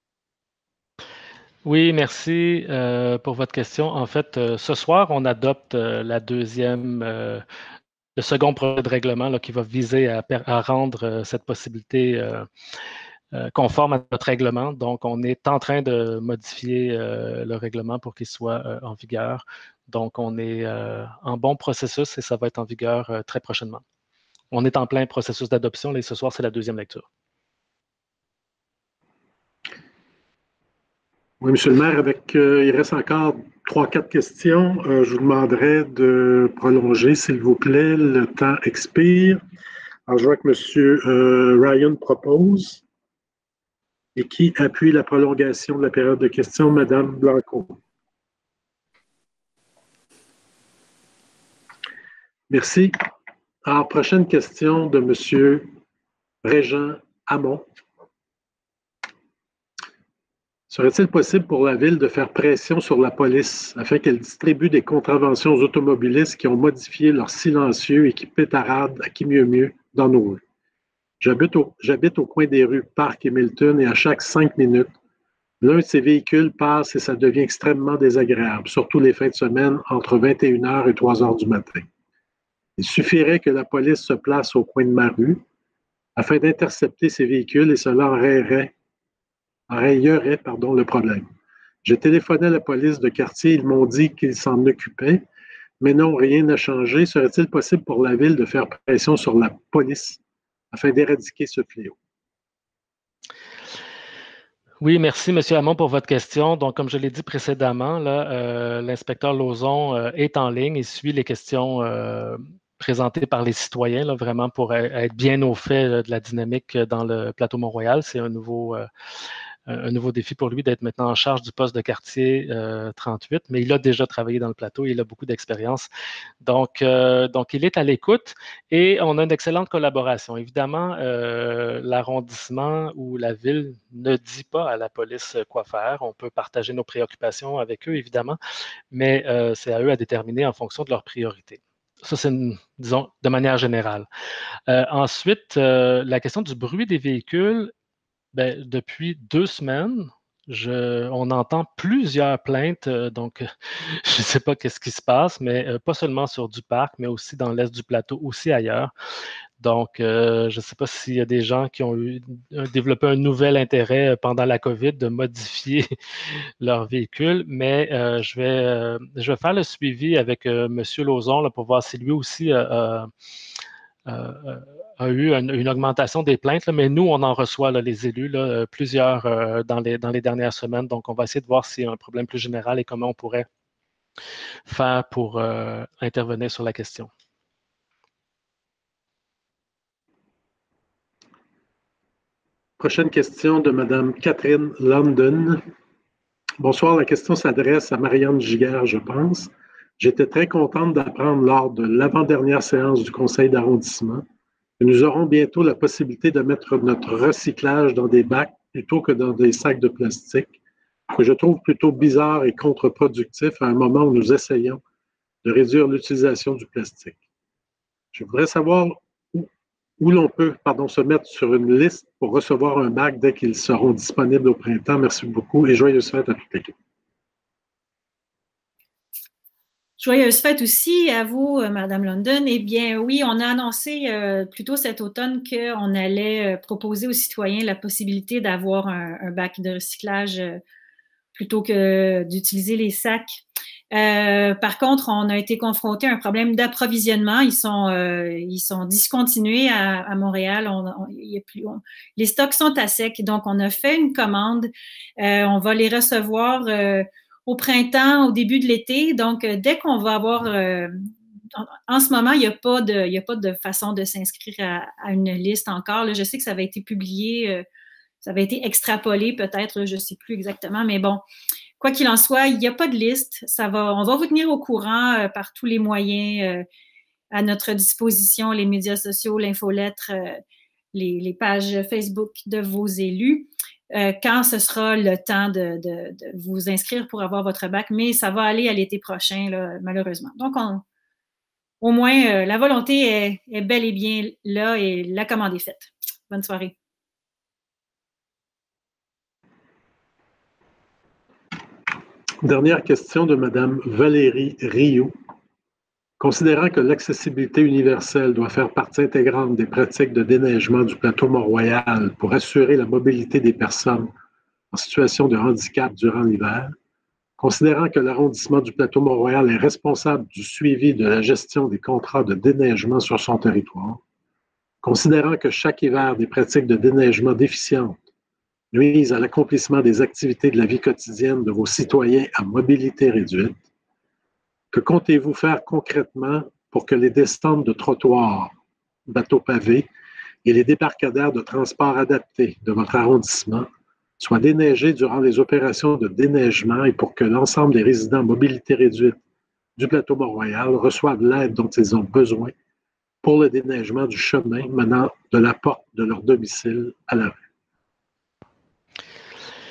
Oui, merci euh, pour votre question. En fait, euh, ce soir, on adopte euh, la deuxième, euh, le second projet de règlement là, qui va viser à, à rendre euh, cette possibilité euh, euh, conforme à notre règlement. Donc, on est en train de modifier euh, le règlement pour qu'il soit euh, en vigueur. Donc, on est euh, en bon processus et ça va être en vigueur euh, très prochainement. On est en plein processus d'adoption et ce soir, c'est la deuxième lecture. Oui, M. le maire, avec, euh, il reste encore trois, quatre questions. Euh, je vous demanderai de prolonger, s'il vous plaît. Le temps expire. Alors, je vois que M. Euh, Ryan propose. Et qui appuie la prolongation de la période de questions? Mme Blanco. Merci. Alors, prochaine question de M. Régent Hamon. Serait-il possible pour la Ville de faire pression sur la police afin qu'elle distribue des contraventions aux automobilistes qui ont modifié leur silencieux et qui pétaradent à qui mieux mieux dans nos rues? J'habite au, j'habite au coin des rues Park et Milton et à chaque cinq minutes, l'un de ces véhicules passe et ça devient extrêmement désagréable, surtout les fins de semaine entre vingt et une heures et trois heures du matin. Il suffirait que la police se place au coin de ma rue afin d'intercepter ces véhicules et cela enrayerait, enrayerait pardon, le problème. J'ai téléphoné à la police de quartier, ils m'ont dit qu'ils s'en occupaient, mais non, rien n'a changé. Serait-il possible pour la Ville de faire pression sur la police afin d'éradiquer ce fléau? Oui, merci, M. Hamon, pour votre question. Donc, comme je l'ai dit précédemment, euh, l'inspecteur Lauzon euh, est en ligne et suit les questions euh, présentées par les citoyens, là, vraiment pour être bien au fait euh, de la dynamique dans le plateau Mont-Royal. C'est un nouveau, euh, un nouveau défi pour lui d'être maintenant en charge du poste de quartier euh, trente-huit, mais il a déjà travaillé dans le plateau, il a beaucoup d'expérience. Donc, euh, donc, il est à l'écoute et on a une excellente collaboration. Évidemment, euh, l'arrondissement ou la ville ne dit pas à la police quoi faire. On peut partager nos préoccupations avec eux, évidemment, mais euh, c'est à eux à déterminer en fonction de leurs priorités. Ça, c'est, disons, de manière générale. Euh, ensuite, euh, la question du bruit des véhicules. Bien, depuis deux semaines, je, on entend plusieurs plaintes, euh, donc je ne sais pas qu'est-ce qui se passe, mais euh, pas seulement sur du parc, mais aussi dans l'est du plateau, aussi ailleurs. Donc, euh, je ne sais pas s'il y a des gens qui ont eu, développé un nouvel intérêt pendant la COVID de modifier leur véhicule, mais euh, je, vais, euh, je vais faire le suivi avec euh, M. Lauzon là, pour voir si lui aussi euh, euh, a eu une, une augmentation des plaintes, là, mais nous, on en reçoit, là, les élus, là, plusieurs euh, dans, les, dans les dernières semaines. Donc, on va essayer de voir s'il y a un problème plus général et comment on pourrait faire pour euh, intervenir sur la question. Prochaine question de Mme Catherine London. Bonsoir, la question s'adresse à Marianne Giguère, je pense. J'étais très contente d'apprendre lors de l'avant-dernière séance du conseil d'arrondissement que nous aurons bientôt la possibilité de mettre notre recyclage dans des bacs plutôt que dans des sacs de plastique, que je trouve plutôt bizarre et contre-productif à un moment où nous essayons de réduire l'utilisation du plastique. Je voudrais savoir où, où l'on peut pardon, se mettre sur une liste pour recevoir un bac dès qu'ils seront disponibles au printemps. Merci beaucoup et joyeuses fêtes à toute l'équipe. Joyeuses fêtes aussi à vous, Madame London. Eh bien, oui, on a annoncé euh, plus tôt cet automne qu'on allait proposer aux citoyens la possibilité d'avoir un, un bac de recyclage euh, plutôt que d'utiliser les sacs. Euh, par contre, on a été confronté à un problème d'approvisionnement. Ils sont, euh, ils sont discontinués à, à Montréal. On, on, il y a plus, on, les stocks sont à sec. Donc, on a fait une commande. Euh, on va les recevoir euh, au printemps, au début de l'été. Donc, euh, dès qu'on va avoir... Euh, en, en ce moment, il n'y a pas de, il y a pas de façon de s'inscrire à, à une liste encore. Là, je sais que ça avait été publié, euh, ça avait été extrapolé peut-être, je ne sais plus exactement, mais bon, quoi qu'il en soit, il n'y a pas de liste. Ça va, on va vous tenir au courant euh, par tous les moyens euh, à notre disposition, les médias sociaux, l'infolettre, euh, les, les pages Facebook de vos élus. Euh, quand ce sera le temps de, de, de vous inscrire pour avoir votre bac, mais ça va aller à l'été prochain, là, malheureusement. Donc, on, au moins, euh, la volonté est, est bel et bien là et la commande est faite. Bonne soirée. Dernière question de Mme Valérie Rioux. Considérant que l'accessibilité universelle doit faire partie intégrante des pratiques de déneigement du plateau Mont-Royal pour assurer la mobilité des personnes en situation de handicap durant l'hiver, considérant que l'arrondissement du plateau Mont-Royal est responsable du suivi de la gestion des contrats de déneigement sur son territoire, considérant que chaque hiver des pratiques de déneigement déficientes nuisent à l'accomplissement des activités de la vie quotidienne de vos citoyens à mobilité réduite, que comptez-vous faire concrètement pour que les descentes de trottoirs, bateaux pavés et les débarcadères de transport adaptés de votre arrondissement soient déneigés durant les opérations de déneigement et pour que l'ensemble des résidents à mobilité réduite du plateau Mont-Royal reçoivent l'aide dont ils ont besoin pour le déneigement du chemin menant de la porte de leur domicile à la rue?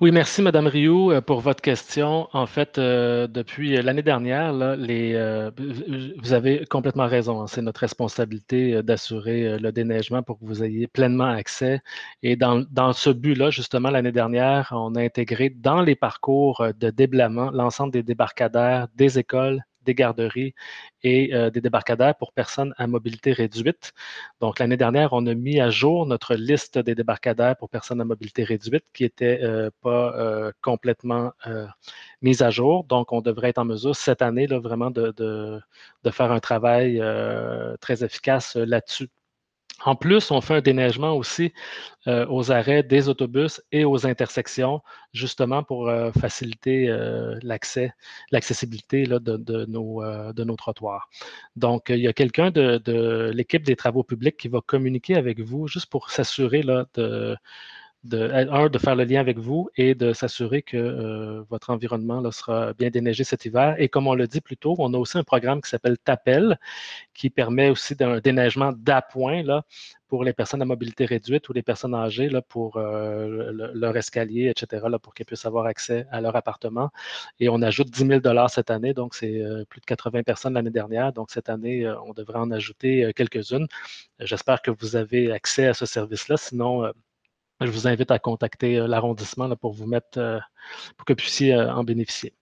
Oui, merci, Mme Rioux, pour votre question. En fait, euh, depuis l'année dernière, là, les, euh, vous avez complètement raison. Hein, c'est notre responsabilité d'assurer le déneigement pour que vous ayez pleinement accès. Et dans, dans ce but-là, justement, l'année dernière, on a intégré dans les parcours de déblaiement l'ensemble des débarcadères, des écoles, des garderies et euh, des débarcadères pour personnes à mobilité réduite. Donc, l'année dernière, on a mis à jour notre liste des débarcadères pour personnes à mobilité réduite qui n'était euh, pas euh, complètement euh, mise à jour. Donc, on devrait être en mesure cette année là, vraiment de, de, de faire un travail euh, très efficace euh, là-dessus. En plus, on fait un déneigement aussi euh, aux arrêts des autobus et aux intersections, justement pour euh, faciliter euh, l'accès, l'accessibilité là, de, de, nos, euh, de nos trottoirs. Donc, il y a quelqu'un de, de l'équipe des travaux publics qui va communiquer avec vous juste pour s'assurer là, de, de, un, de faire le lien avec vous et de s'assurer que euh, votre environnement là, sera bien déneigé cet hiver. Et comme on l'a dit plus tôt, on a aussi un programme qui s'appelle TAPEL, qui permet aussi d'un déneigement d'appoint là, pour les personnes à mobilité réduite ou les personnes âgées là, pour euh, le, leur escalier, et cetera, là, pour qu'elles puissent avoir accès à leur appartement. Et on ajoute dix mille dollars cette année, donc c'est euh, plus de quatre-vingts personnes l'année dernière. Donc cette année, euh, on devrait en ajouter euh, quelques-unes. J'espère que vous avez accès à ce service-là. Sinon, euh, je vous invite à contacter euh, l'arrondissement là, pour vous mettre, euh, pour que vous puissiez euh, en bénéficier.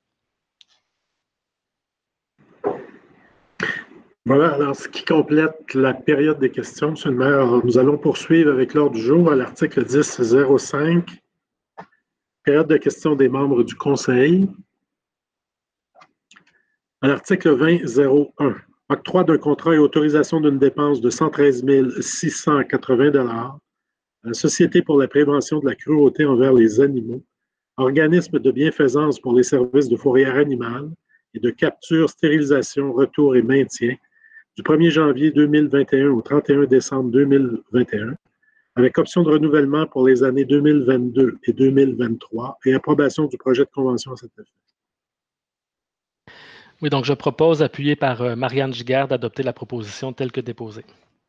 Voilà, alors ce qui complète la période des questions, M. le maire. Alors, nous allons poursuivre avec l'ordre du jour à l'article dix zéro cinq, période de questions des membres du Conseil. À l'article vingt zéro un, octroi d'un contrat et autorisation d'une dépense de cent treize mille six cent quatre-vingts dollars à la Société pour la prévention de la cruauté envers les animaux, organisme de bienfaisance pour les services de fourrière animale et de capture, stérilisation, retour et maintien, du premier janvier deux mille vingt et un au trente et un décembre deux mille vingt et un, avec option de renouvellement pour les années deux mille vingt-deux et deux mille vingt-trois et approbation du projet de convention à cet effet. Oui, donc je propose, appuyé par euh, Marianne Giguère, d'adopter la proposition telle que déposée.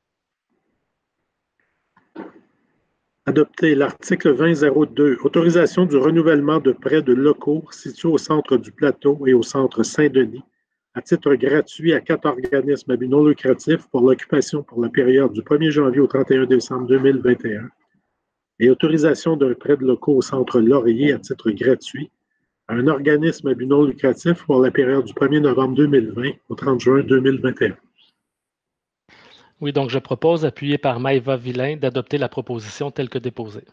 Adopter l'article vingt zéro deux, autorisation du renouvellement de prêts de locaux situés au centre du Plateau et au centre Saint-Denis, à titre gratuit à quatre organismes à but non lucratif pour l'occupation pour la période du premier janvier au trente et un décembre deux mille vingt et un, et autorisation d'un prêt de locaux au centre Laurier à titre gratuit à un organisme à but non lucratif pour la période du premier novembre deux mille vingt au trente juin deux mille vingt et un. Oui, donc je propose, appuyé par Maëva Villain, d'adopter la proposition telle que déposée.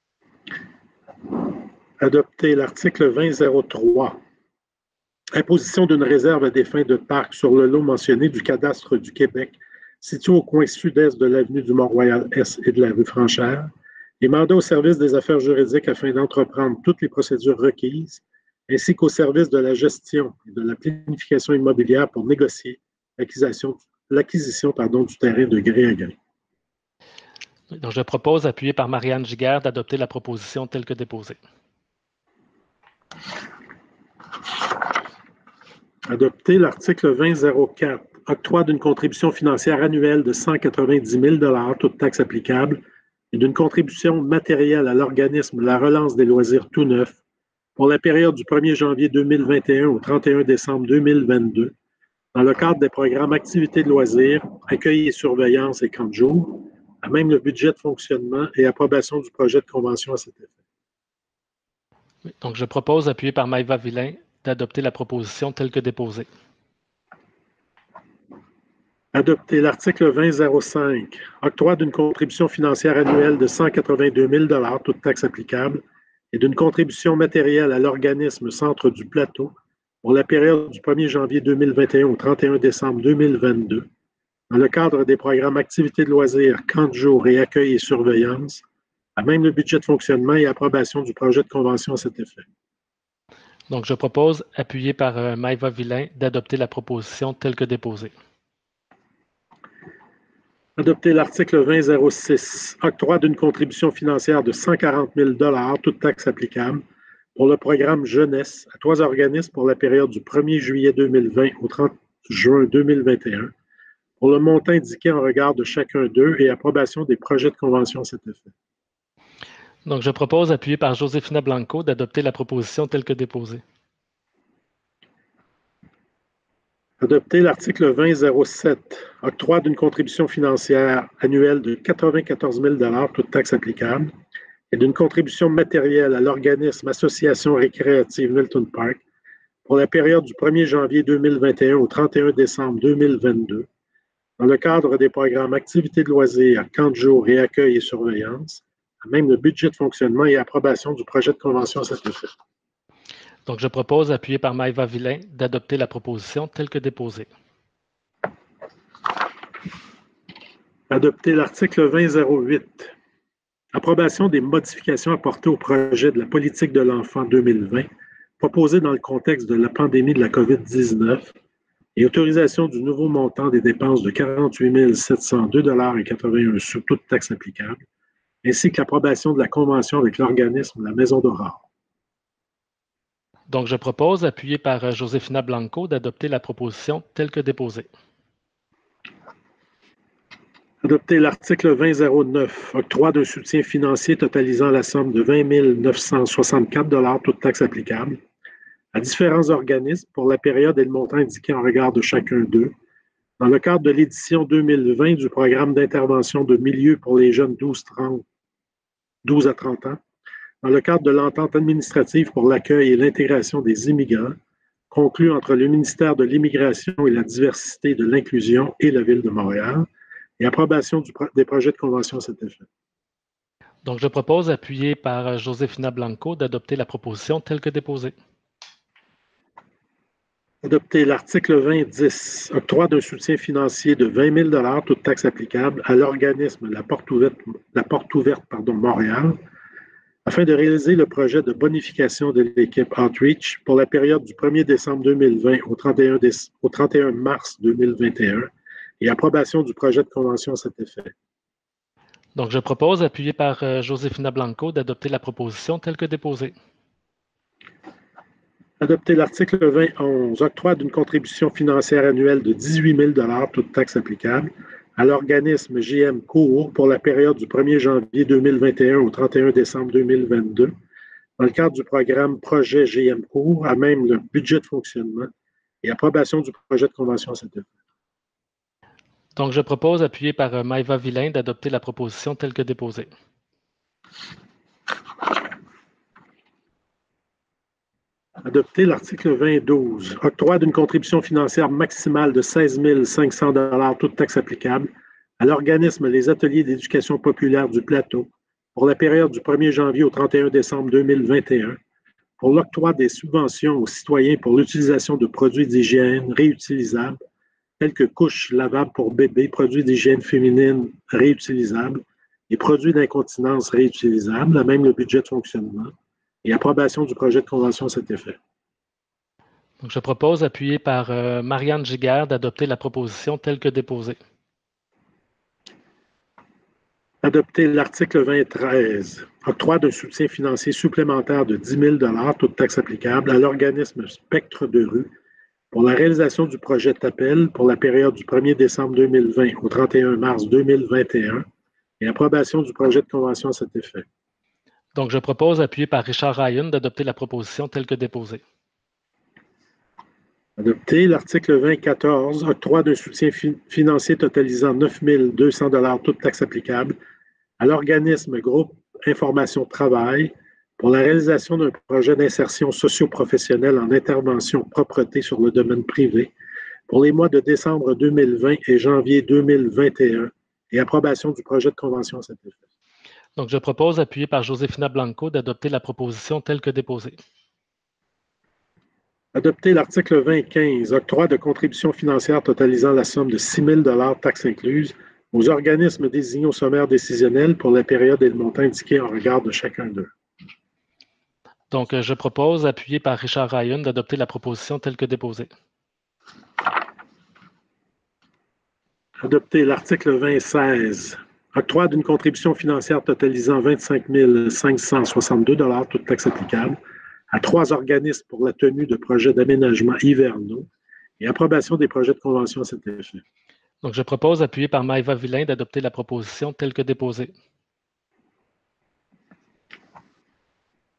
Adopter l'article vingt zéro trois. Imposition d'une réserve à des fins de parc sur le lot mentionné du cadastre du Québec, situé au coin sud-est de l'avenue du Mont-Royal-Est et de la rue Franchère, et mandat au service des affaires juridiques afin d'entreprendre toutes les procédures requises, ainsi qu'au service de la gestion et de la planification immobilière pour négocier l'acquisition, l'acquisition pardon, du terrain de gré à gré. Donc, je propose, appuyé par Marianne Giguère, d'adopter la proposition telle que déposée. Adopter l'article vingt zéro quatre, octroi d'une contribution financière annuelle de cent quatre-vingt-dix mille dollars, toutes taxes applicables, et d'une contribution matérielle à l'organisme La Relance des loisirs tout neuf pour la période du premier janvier deux mille vingt et un au trente et un décembre deux mille vingt-deux, dans le cadre des programmes Activités de loisirs, Accueil et surveillance et camp de jour, à même le budget de fonctionnement et approbation du projet de convention à cet effet. Donc, je propose, appuyé par Maëva Villain, d'adopter la proposition telle que déposée. Adopter l'article vingt zéro cinq, octroi d'une contribution financière annuelle de cent quatre-vingt-deux mille dollars, toutes taxes applicables, et d'une contribution matérielle à l'organisme Centre du Plateau pour la période du premier janvier deux mille vingt et un au trente et un décembre deux mille vingt-deux, dans le cadre des programmes Activités de loisirs, camp de jour et accueil et surveillance, à même le budget de fonctionnement et approbation du projet de convention à cet effet. Donc, je propose, appuyé par euh, Maëva Villain, d'adopter la proposition telle que déposée. Adopter l'article vingt zéro six, octroi d'une contribution financière de cent quarante mille dollars, toutes taxes applicables, pour le programme Jeunesse à trois organismes pour la période du premier juillet deux mille vingt au trente juin deux mille vingt et un, pour le montant indiqué en regard de chacun d'eux et approbation des projets de convention à cet effet. Donc, je propose, appuyé par Josefina Blanco, d'adopter la proposition telle que déposée. Adopter l'article vingt zéro sept, octroi d'une contribution financière annuelle de quatre-vingt-quatorze mille dollars, toutes taxes applicables, et d'une contribution matérielle à l'organisme Association récréative Milton Park pour la période du premier janvier deux mille vingt et un au trente et un décembre deux mille vingt-deux, dans le cadre des programmes activités de loisirs, camps de jour et accueil et surveillance, à même le budget de fonctionnement et approbation du projet de convention à cet effet. Donc, je propose, appuyé par Maëva Villain, d'adopter la proposition telle que déposée. Adopter l'article vingt zéro huit. Approbation des modifications apportées au projet de la politique de l'enfant deux mille vingt, proposé dans le contexte de la pandémie de la COVID dix-neuf, et autorisation du nouveau montant des dépenses de quarante-huit mille sept cent deux dollars et quatre-vingt-un sous toute taxe applicable, ainsi que l'approbation de la convention avec l'organisme La Maison d'Aurore. Donc, je propose, appuyé par Josefina Blanco, d'adopter la proposition telle que déposée. Adopter l'article vingt zéro neuf, octroi d'un soutien financier totalisant la somme de vingt mille neuf cent soixante-quatre dollars, toutes taxes applicables, à différents organismes pour la période et le montant indiqué en regard de chacun d'eux, dans le cadre de l'édition deux mille vingt du programme d'intervention de milieu pour les jeunes douze à trente ans, dans le cadre de l'entente administrative pour l'accueil et l'intégration des immigrants, conclue entre le ministère de l'Immigration et la diversité de l'inclusion et la Ville de Montréal, et approbation du pro- des projets de convention à cet effet. Donc, je propose, appuyé par Josefina Blanco, d'adopter la proposition telle que déposée. Adopter l'article vingt dix, octroi d'un soutien financier de vingt mille dollars, toutes taxes applicables, à l'organisme La Porte Ouverte, la Porte Ouverte pardon, Montréal, afin de réaliser le projet de bonification de l'équipe Outreach pour la période du premier décembre deux mille vingt au trente et un, déce- au trente et un mars deux mille vingt et un, et approbation du projet de convention à cet effet. Donc, je propose, appuyé par euh, Josefina Blanco, d'adopter la proposition telle que déposée. Adopter l'article vingt onze, octroi d'une contribution financière annuelle de dix-huit mille dollars, toutes taxes applicables, à l'organisme J M Cour pour la période du premier janvier deux mille vingt et un au trente et un décembre deux mille vingt-deux, dans le cadre du programme Projet J M Cour, à même le budget de fonctionnement et approbation du projet de convention à cet effet. Donc, je propose, appuyé par euh, Maëva Villain, d'adopter la proposition telle que déposée. Adopter l'article vingt douze, octroi d'une contribution financière maximale de seize mille cinq cents dollars, toutes taxes applicables, à l'organisme Les Ateliers d'éducation populaire du Plateau pour la période du premier janvier au trente et un décembre deux mille vingt et un, pour l'octroi des subventions aux citoyens pour l'utilisation de produits d'hygiène réutilisables, tels que couches lavables pour bébés, produits d'hygiène féminine réutilisables et produits d'incontinence réutilisables, à même le budget de fonctionnement, et approbation du projet de convention à cet effet. Donc, je propose, appuyé par euh, Marianne Giguère, d'adopter la proposition telle que déposée. Adopter l'article vingt treize, octroi d'un soutien financier supplémentaire de dix mille dollars, toutes taxes applicables, à l'organisme Spectre de rue pour la réalisation du projet TAPEL pour la période du premier décembre deux mille vingt au trente et un mars deux mille vingt et un et approbation du projet de convention à cet effet. Donc, je propose, appuyé par Richard Ryan, d'adopter la proposition telle que déposée. Adopter l'article vingt quatorze, octroi d'un soutien fi- financier totalisant neuf mille deux cents dollars, toutes taxes applicables, à l'organisme Groupe Information Travail pour la réalisation d'un projet d'insertion socio-professionnelle en intervention propreté sur le domaine privé pour les mois de décembre deux mille vingt et janvier deux mille vingt et un et approbation du projet de convention à cet effet. Donc, je propose, appuyé par Josefina Blanco, d'adopter la proposition telle que déposée. Adopter l'article vingt quinze, octroi de contribution financière totalisant la somme de six mille dollars, taxes incluses, aux organismes désignés au sommaire décisionnel pour la période et le montant indiqué en regard de chacun d'eux. Donc, je propose, appuyé par Richard Ryan, d'adopter la proposition telle que déposée. Adopter l'article vingt seize, octroi d'une contribution financière totalisant vingt-cinq mille cinq cent soixante-deux dollars, toutes taxes applicables, à trois organismes pour la tenue de projets d'aménagement hivernaux et approbation des projets de convention à cet effet. Donc, je propose, appuyé par Maëva Villain, d'adopter la proposition telle que déposée.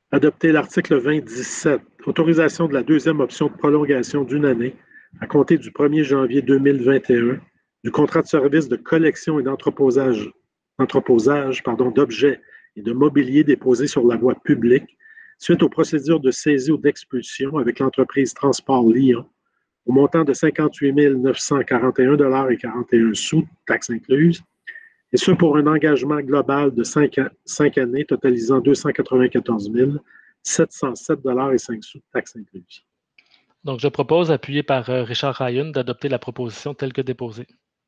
Adopter l'article vingt dix-sept, autorisation de la deuxième option de prolongation d'une année à compter du premier janvier deux mille vingt et un du contrat de service de collection et d'entreposage d'entreposage, pardon, d'objets et de mobilier déposés sur la voie publique suite aux procédures de saisie ou d'expulsion avec l'entreprise Transport Lyon au montant de cinquante-huit mille neuf cent quarante et un dollars et quarante et un sous, taxes incluses, et ce pour un engagement global de cinq, cinq années totalisant deux cent quatre-vingt-quatorze mille sept cent sept dollars et cinq sous, taxes incluses. Donc, je propose, appuyé par euh, Richard Ryan, d'adopter la proposition telle que déposée.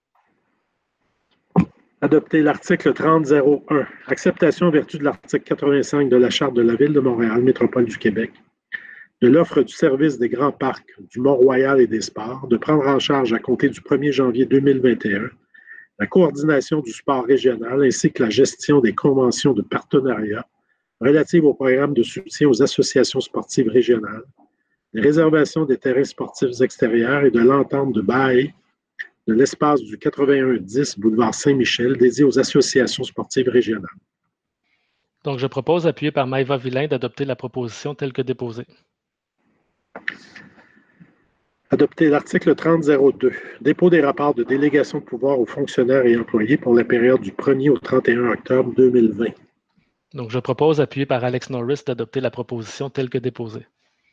Adopter l'article trente zéro un, acceptation en vertu de l'article quatre-vingt-cinq de la Charte de la Ville de Montréal, Métropole du Québec, de l'offre du service des grands parcs du Mont-Royal et des sports, de prendre en charge à compter du premier janvier deux mille vingt et un la coordination du sport régional ainsi que la gestion des conventions de partenariat relatives au programme de soutien aux associations sportives régionales, les réservations des terrains sportifs extérieurs et de l'entente de bail de l'espace du quatre-vingt-un dix boulevard Saint-Michel dédié aux associations sportives régionales. Donc, je propose, appuyé par Maëva Villain, d'adopter la proposition telle que déposée. Adopter l'article trente zéro deux, dépôt des rapports de délégation de pouvoir aux fonctionnaires et employés pour la période du premier au trente et un octobre deux mille vingt. Donc, je propose, appuyé par Alex Norris, d'adopter la proposition telle que déposée.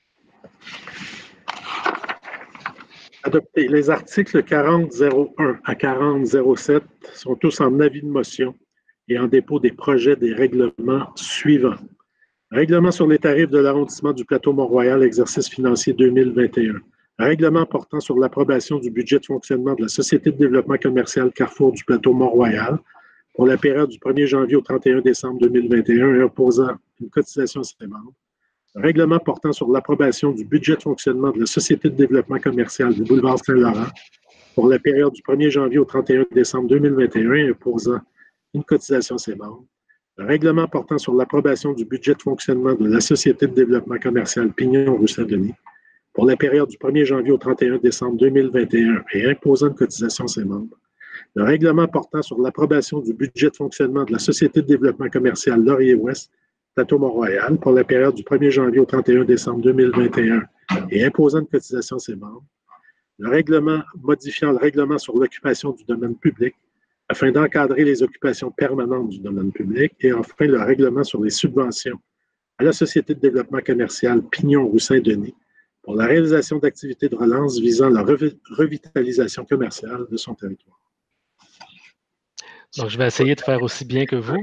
Adopter. Les articles quarante zéro un à quarante zéro sept sont tous en avis de motion et en dépôt des projets des règlements suivants. Règlement sur les tarifs de l'arrondissement du plateau Mont-Royal, exercice financier deux mille vingt et un. Règlement portant sur l'approbation du budget de fonctionnement de la Société de développement commercial Carrefour du plateau Mont-Royal pour la période du premier janvier au trente et un décembre deux mille vingt et un et imposant une cotisation à ses membres. Règlement portant sur l'approbation du budget de fonctionnement de la Société de développement commercial du boulevard Saint-Laurent pour la période du premier janvier au trente et un décembre deux mille vingt et un et imposant une cotisation à ses membres. Règlement portant sur l'approbation du budget de fonctionnement de la Société de développement commercial Pignon rue Saint-Denis pour la période du premier janvier au trente et un décembre deux mille vingt et un et imposant une cotisation à ses membres. Le règlement portant sur l'approbation du budget de fonctionnement de la Société de développement commercial Laurier-Ouest, Plateau Mont-Royal, pour la période du premier janvier au trente et un décembre deux mille vingt et un et imposant une cotisation à ses membres. Le règlement modifiant le règlement sur l'occupation du domaine public afin d'encadrer les occupations permanentes du domaine public. Et enfin, le règlement sur les subventions à la Société de développement commercial Pignon rue Saint-Denis pour la réalisation d'activités de relance visant la revitalisation commerciale de son territoire. Donc, je vais essayer de faire aussi bien que vous.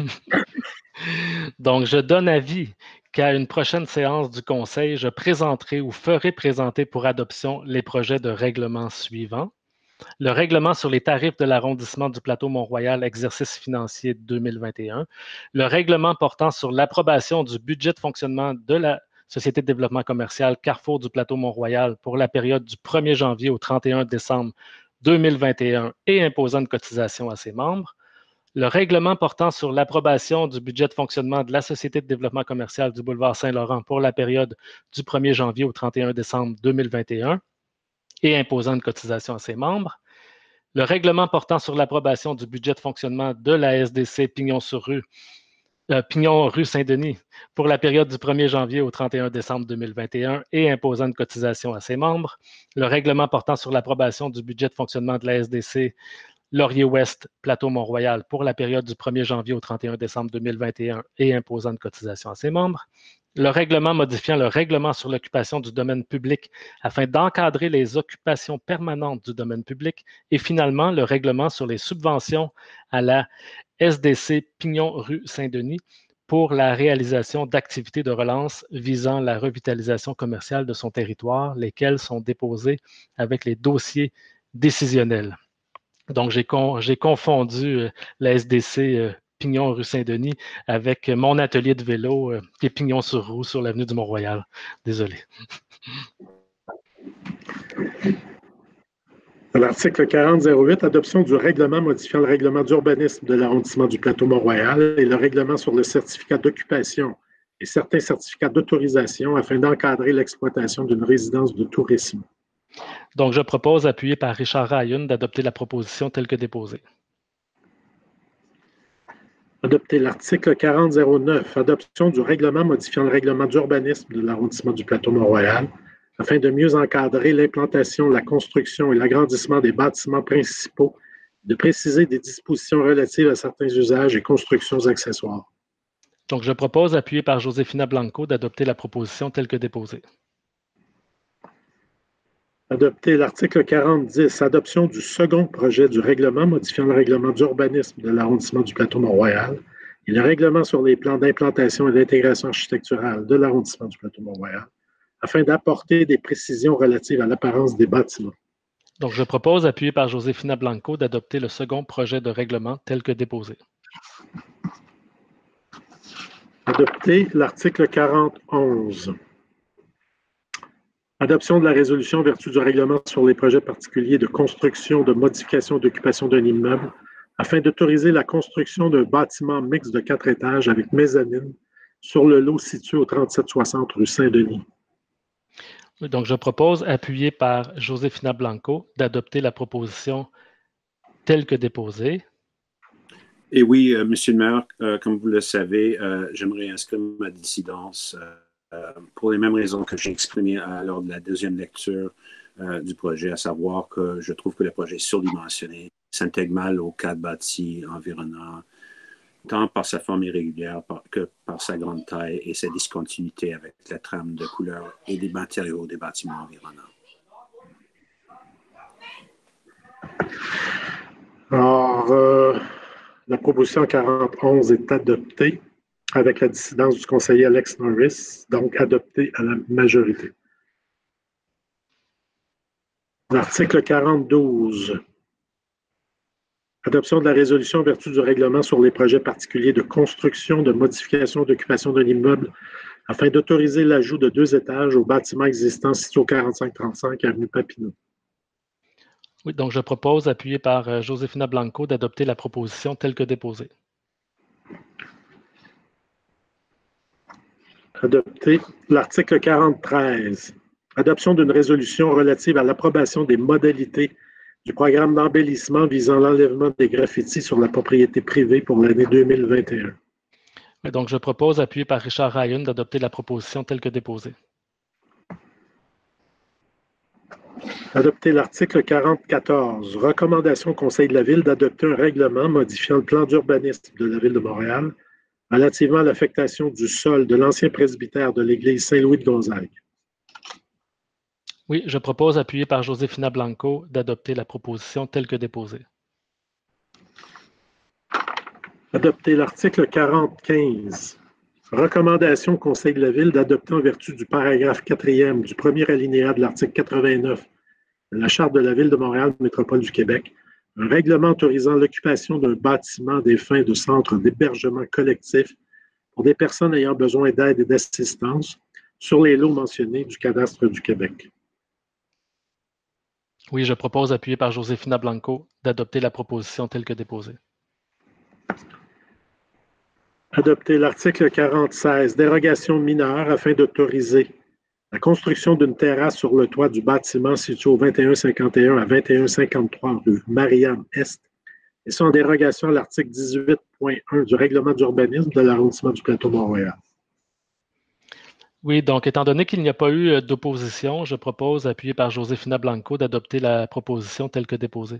Donc, je donne avis qu'à une prochaine séance du Conseil, je présenterai ou ferai présenter pour adoption les projets de règlement suivants. Le règlement sur les tarifs de l'arrondissement du plateau Mont-Royal, exercice financier deux mille vingt et un. Le règlement portant sur l'approbation du budget de fonctionnement de la Société de développement commercial Carrefour du plateau Mont-Royal pour la période du premier janvier au trente et un décembre deux mille vingt et un et imposant une cotisation à ses membres. Le règlement portant sur l'approbation du budget de fonctionnement de la Société de développement commercial du boulevard Saint-Laurent pour la période du premier janvier au trente et un décembre deux mille vingt et un et imposant une cotisation à ses membres. Le règlement portant sur l'approbation du budget de fonctionnement de la S D C Pignon-sur-Rue, euh, Pignon rue Saint-Denis pour la période du premier janvier au trente et un décembre deux mille vingt et un et imposant une cotisation à ses membres. Le règlement portant sur l'approbation du budget de fonctionnement de la S D C Laurier-Ouest, Plateau Mont-Royal pour la période du premier janvier au trente et un décembre deux mille vingt et un et imposant une cotisation à ses membres. Le règlement modifiant le règlement sur l'occupation du domaine public afin d'encadrer les occupations permanentes du domaine public. Et finalement, le règlement sur les subventions à la S D C Pignon rue Saint-Denis pour la réalisation d'activités de relance visant la revitalisation commerciale de son territoire, lesquelles sont déposées avec les dossiers décisionnels. Donc, j'ai con, j'ai confondu euh, la S D C euh, Pignon rue Saint-Denis avec euh, mon atelier de vélo euh, qui est Pignon sur roue sur l'avenue du Mont-Royal. Désolé. À l'article quarante zéro huit, adoption du règlement modifiant le règlement d'urbanisme de l'arrondissement du plateau Mont-Royal et le règlement sur le certificat d'occupation et certains certificats d'autorisation afin d'encadrer l'exploitation d'une résidence de tourisme. Donc, je propose, appuyé par Richard Ryan, d'adopter la proposition telle que déposée. Adopter l'article quarante zéro neuf, adoption du règlement modifiant le règlement d'urbanisme de l'arrondissement du Plateau-Mont-Royal afin de mieux encadrer l'implantation, la construction et l'agrandissement des bâtiments principaux, de préciser des dispositions relatives à certains usages et constructions accessoires. Donc, je propose, appuyé par Josefina Blanco, d'adopter la proposition telle que déposée. Adopter l'article quarante dix, adoption du second projet du règlement modifiant le règlement d'urbanisme de l'arrondissement du Plateau-Mont-Royal et le règlement sur les plans d'implantation et d'intégration architecturale de l'arrondissement du Plateau-Mont-Royal afin d'apporter des précisions relatives à l'apparence des bâtiments. Donc, je propose, appuyé par Josefina Blanco, d'adopter le second projet de règlement tel que déposé. Adopter l'article quarante onze. Adoption de la résolution en vertu du règlement sur les projets particuliers de construction, de modification, d'occupation d'un immeuble afin d'autoriser la construction d'un bâtiment mixte de quatre étages avec mezzanine sur le lot situé au trente-sept soixante rue Saint-Denis. Oui, donc, je propose, appuyé par Josefina Blanco, d'adopter la proposition telle que déposée. Et oui, euh, Monsieur le maire, euh, comme vous le savez, euh, j'aimerais inscrire ma dissidence euh, Euh, pour les mêmes raisons que j'ai exprimées euh, lors de la deuxième lecture euh, du projet, à savoir que je trouve que le projet est surdimensionné, s'intègre mal au cadre bâti environnant, tant par sa forme irrégulière par, que par sa grande taille et sa discontinuité avec la trame de couleurs et des matériaux des bâtiments environnants. Alors, euh, la proposition quarante onze est adoptée avec la dissidence du conseiller Alex Norris, donc adoptée à la majorité. L'article quarante-douze. Adoption de la résolution en vertu du règlement sur les projets particuliers de construction, de modification, d'occupation d'un immeuble afin d'autoriser l'ajout de deux étages au bâtiment existant situé au quarante-cinq trente-cinq avenue Papineau. Oui, donc je propose, appuyé par euh, Josefina Blanco, d'adopter la proposition telle que déposée. Adopter l'article quarante-treize. Adoption d'une résolution relative à l'approbation des modalités du programme d'embellissement visant l'enlèvement des graffitis sur la propriété privée pour l'année deux mille vingt et un. Oui, donc je propose, appuyé par Richard Ryan, d'adopter la proposition telle que déposée. Adopter l'article quarante-quatorze. Recommandation au Conseil de la Ville d'adopter un règlement modifiant le plan d'urbanisme de la Ville de Montréal relativement à l'affectation du sol de l'ancien presbytère de l'église Saint-Louis de Gonzague. Oui, je propose, appuyé par Josefina Blanco, d'adopter la proposition telle que déposée. Adopter l'article quarante-quinze. Recommandation au Conseil de la Ville d'adopter en vertu du paragraphe quatrième du premier alinéa de l'article quatre-vingt-neuf de la Charte de la Ville de Montréal, Métropole du Québec, un règlement autorisant l'occupation d'un bâtiment des fins de centre d'hébergement collectif pour des personnes ayant besoin d'aide et d'assistance sur les lots mentionnés du cadastre du Québec. Oui, je propose, appuyé par Josefina Blanco, d'adopter la proposition telle que déposée. Adopter l'article quarante-seize, dérogation mineure afin d'autoriser la construction d'une terrasse sur le toit du bâtiment situé au vingt et un cinquante et un à vingt et un cinquante-trois rue Marianne-Est, et ça en dérogation à l'article dix-huit point un du règlement d'urbanisme de l'arrondissement du Plateau-Mont-Royal. Oui, donc étant donné qu'il n'y a pas eu d'opposition, je propose, appuyé par Josefina Blanco, d'adopter la proposition telle que déposée.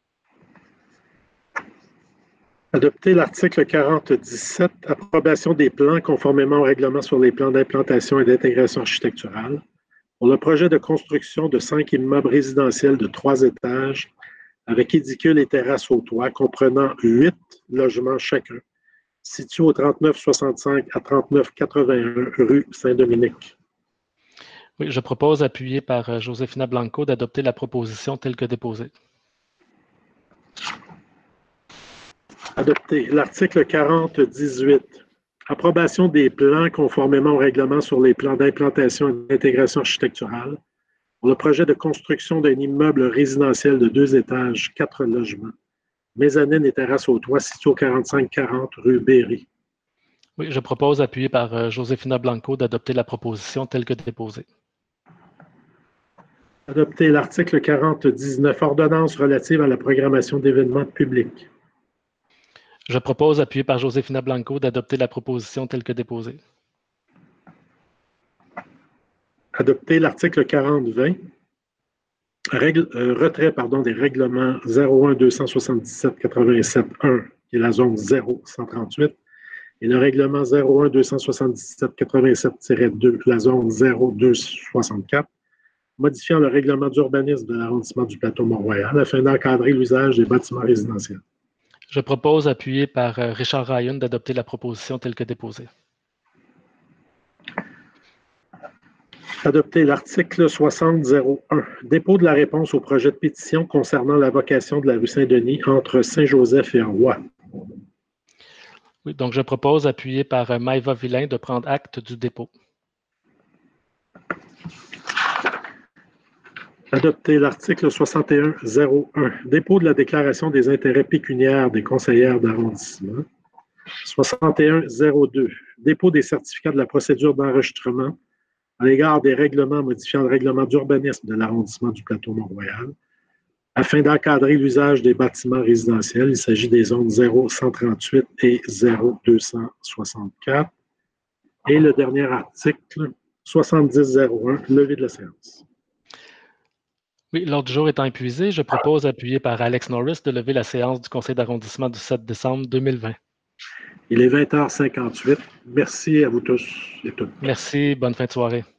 Adopter l'article quarante-dix-sept, approbation des plans conformément au règlement sur les plans d'implantation et d'intégration architecturale pour le projet de construction de cinq immeubles résidentiels de trois étages avec édicule et terrasse au toit comprenant huit logements chacun, situés au trente-neuf soixante-cinq à trente-neuf quatre-vingt-un rue Saint-Dominique. Oui, je propose, appuyé par Josefina Blanco, d'adopter la proposition telle que déposée. Adopter l'article quarante-dix-huit. Approbation des plans conformément au règlement sur les plans d'implantation et d'intégration architecturale pour le projet de construction d'un immeuble résidentiel de deux étages, quatre logements, mezzanine et terrasse au toit situé au quarante-cinq quarante rue Berry. Oui, je propose, appuyé par Josefina Blanco, d'adopter la proposition telle que déposée. Adopter l'article quarante-dix-neuf, ordonnance relative à la programmation d'événements publics. Je propose, appuyé par Josefina Blanco, d'adopter la proposition telle que déposée. Adopter l'article quarante vingt. Règle, euh, retrait pardon, des règlements zéro un deux cent soixante-dix-sept quatre-vingt-sept un, qui est la zone zéro cent trente-huit, et le règlement zéro un deux cent soixante-dix-sept quatre-vingt-sept deux, la zone zéro deux soixante-quatre, modifiant le règlement d'urbanisme de l'arrondissement du Plateau-Mont-Royal afin d'encadrer l'usage des bâtiments résidentiels. Je propose, appuyé par euh, Richard Ryan, d'adopter la proposition telle que déposée. Adopter l'article soixante zéro un. Dépôt de la réponse au projet de pétition concernant la vocation de la rue Saint-Denis entre Saint-Joseph et Roy. Oui, donc je propose, appuyé par euh, Maëva Villain, de prendre acte du dépôt. Adopter l'article soixante et un zéro un. Dépôt de la déclaration des intérêts pécuniaires des conseillères d'arrondissement. soixante et un zéro deux. Dépôt des certificats de la procédure d'enregistrement à l'égard des règlements modifiant le règlement d'urbanisme de l'arrondissement du Plateau-Mont-Royal afin d'encadrer l'usage des bâtiments résidentiels. Il s'agit des zones zéro cent trente-huit et zéro deux cent soixante-quatre. Et le dernier article, soixante-dix zéro un, levée de la séance. Oui, l'ordre du jour étant épuisé, je propose, appuyé par Alex Norris, de lever la séance du conseil d'arrondissement du sept décembre deux mille vingt. Il est vingt heures cinquante-huit. Merci à vous tous et toutes. Merci, bonne fin de soirée.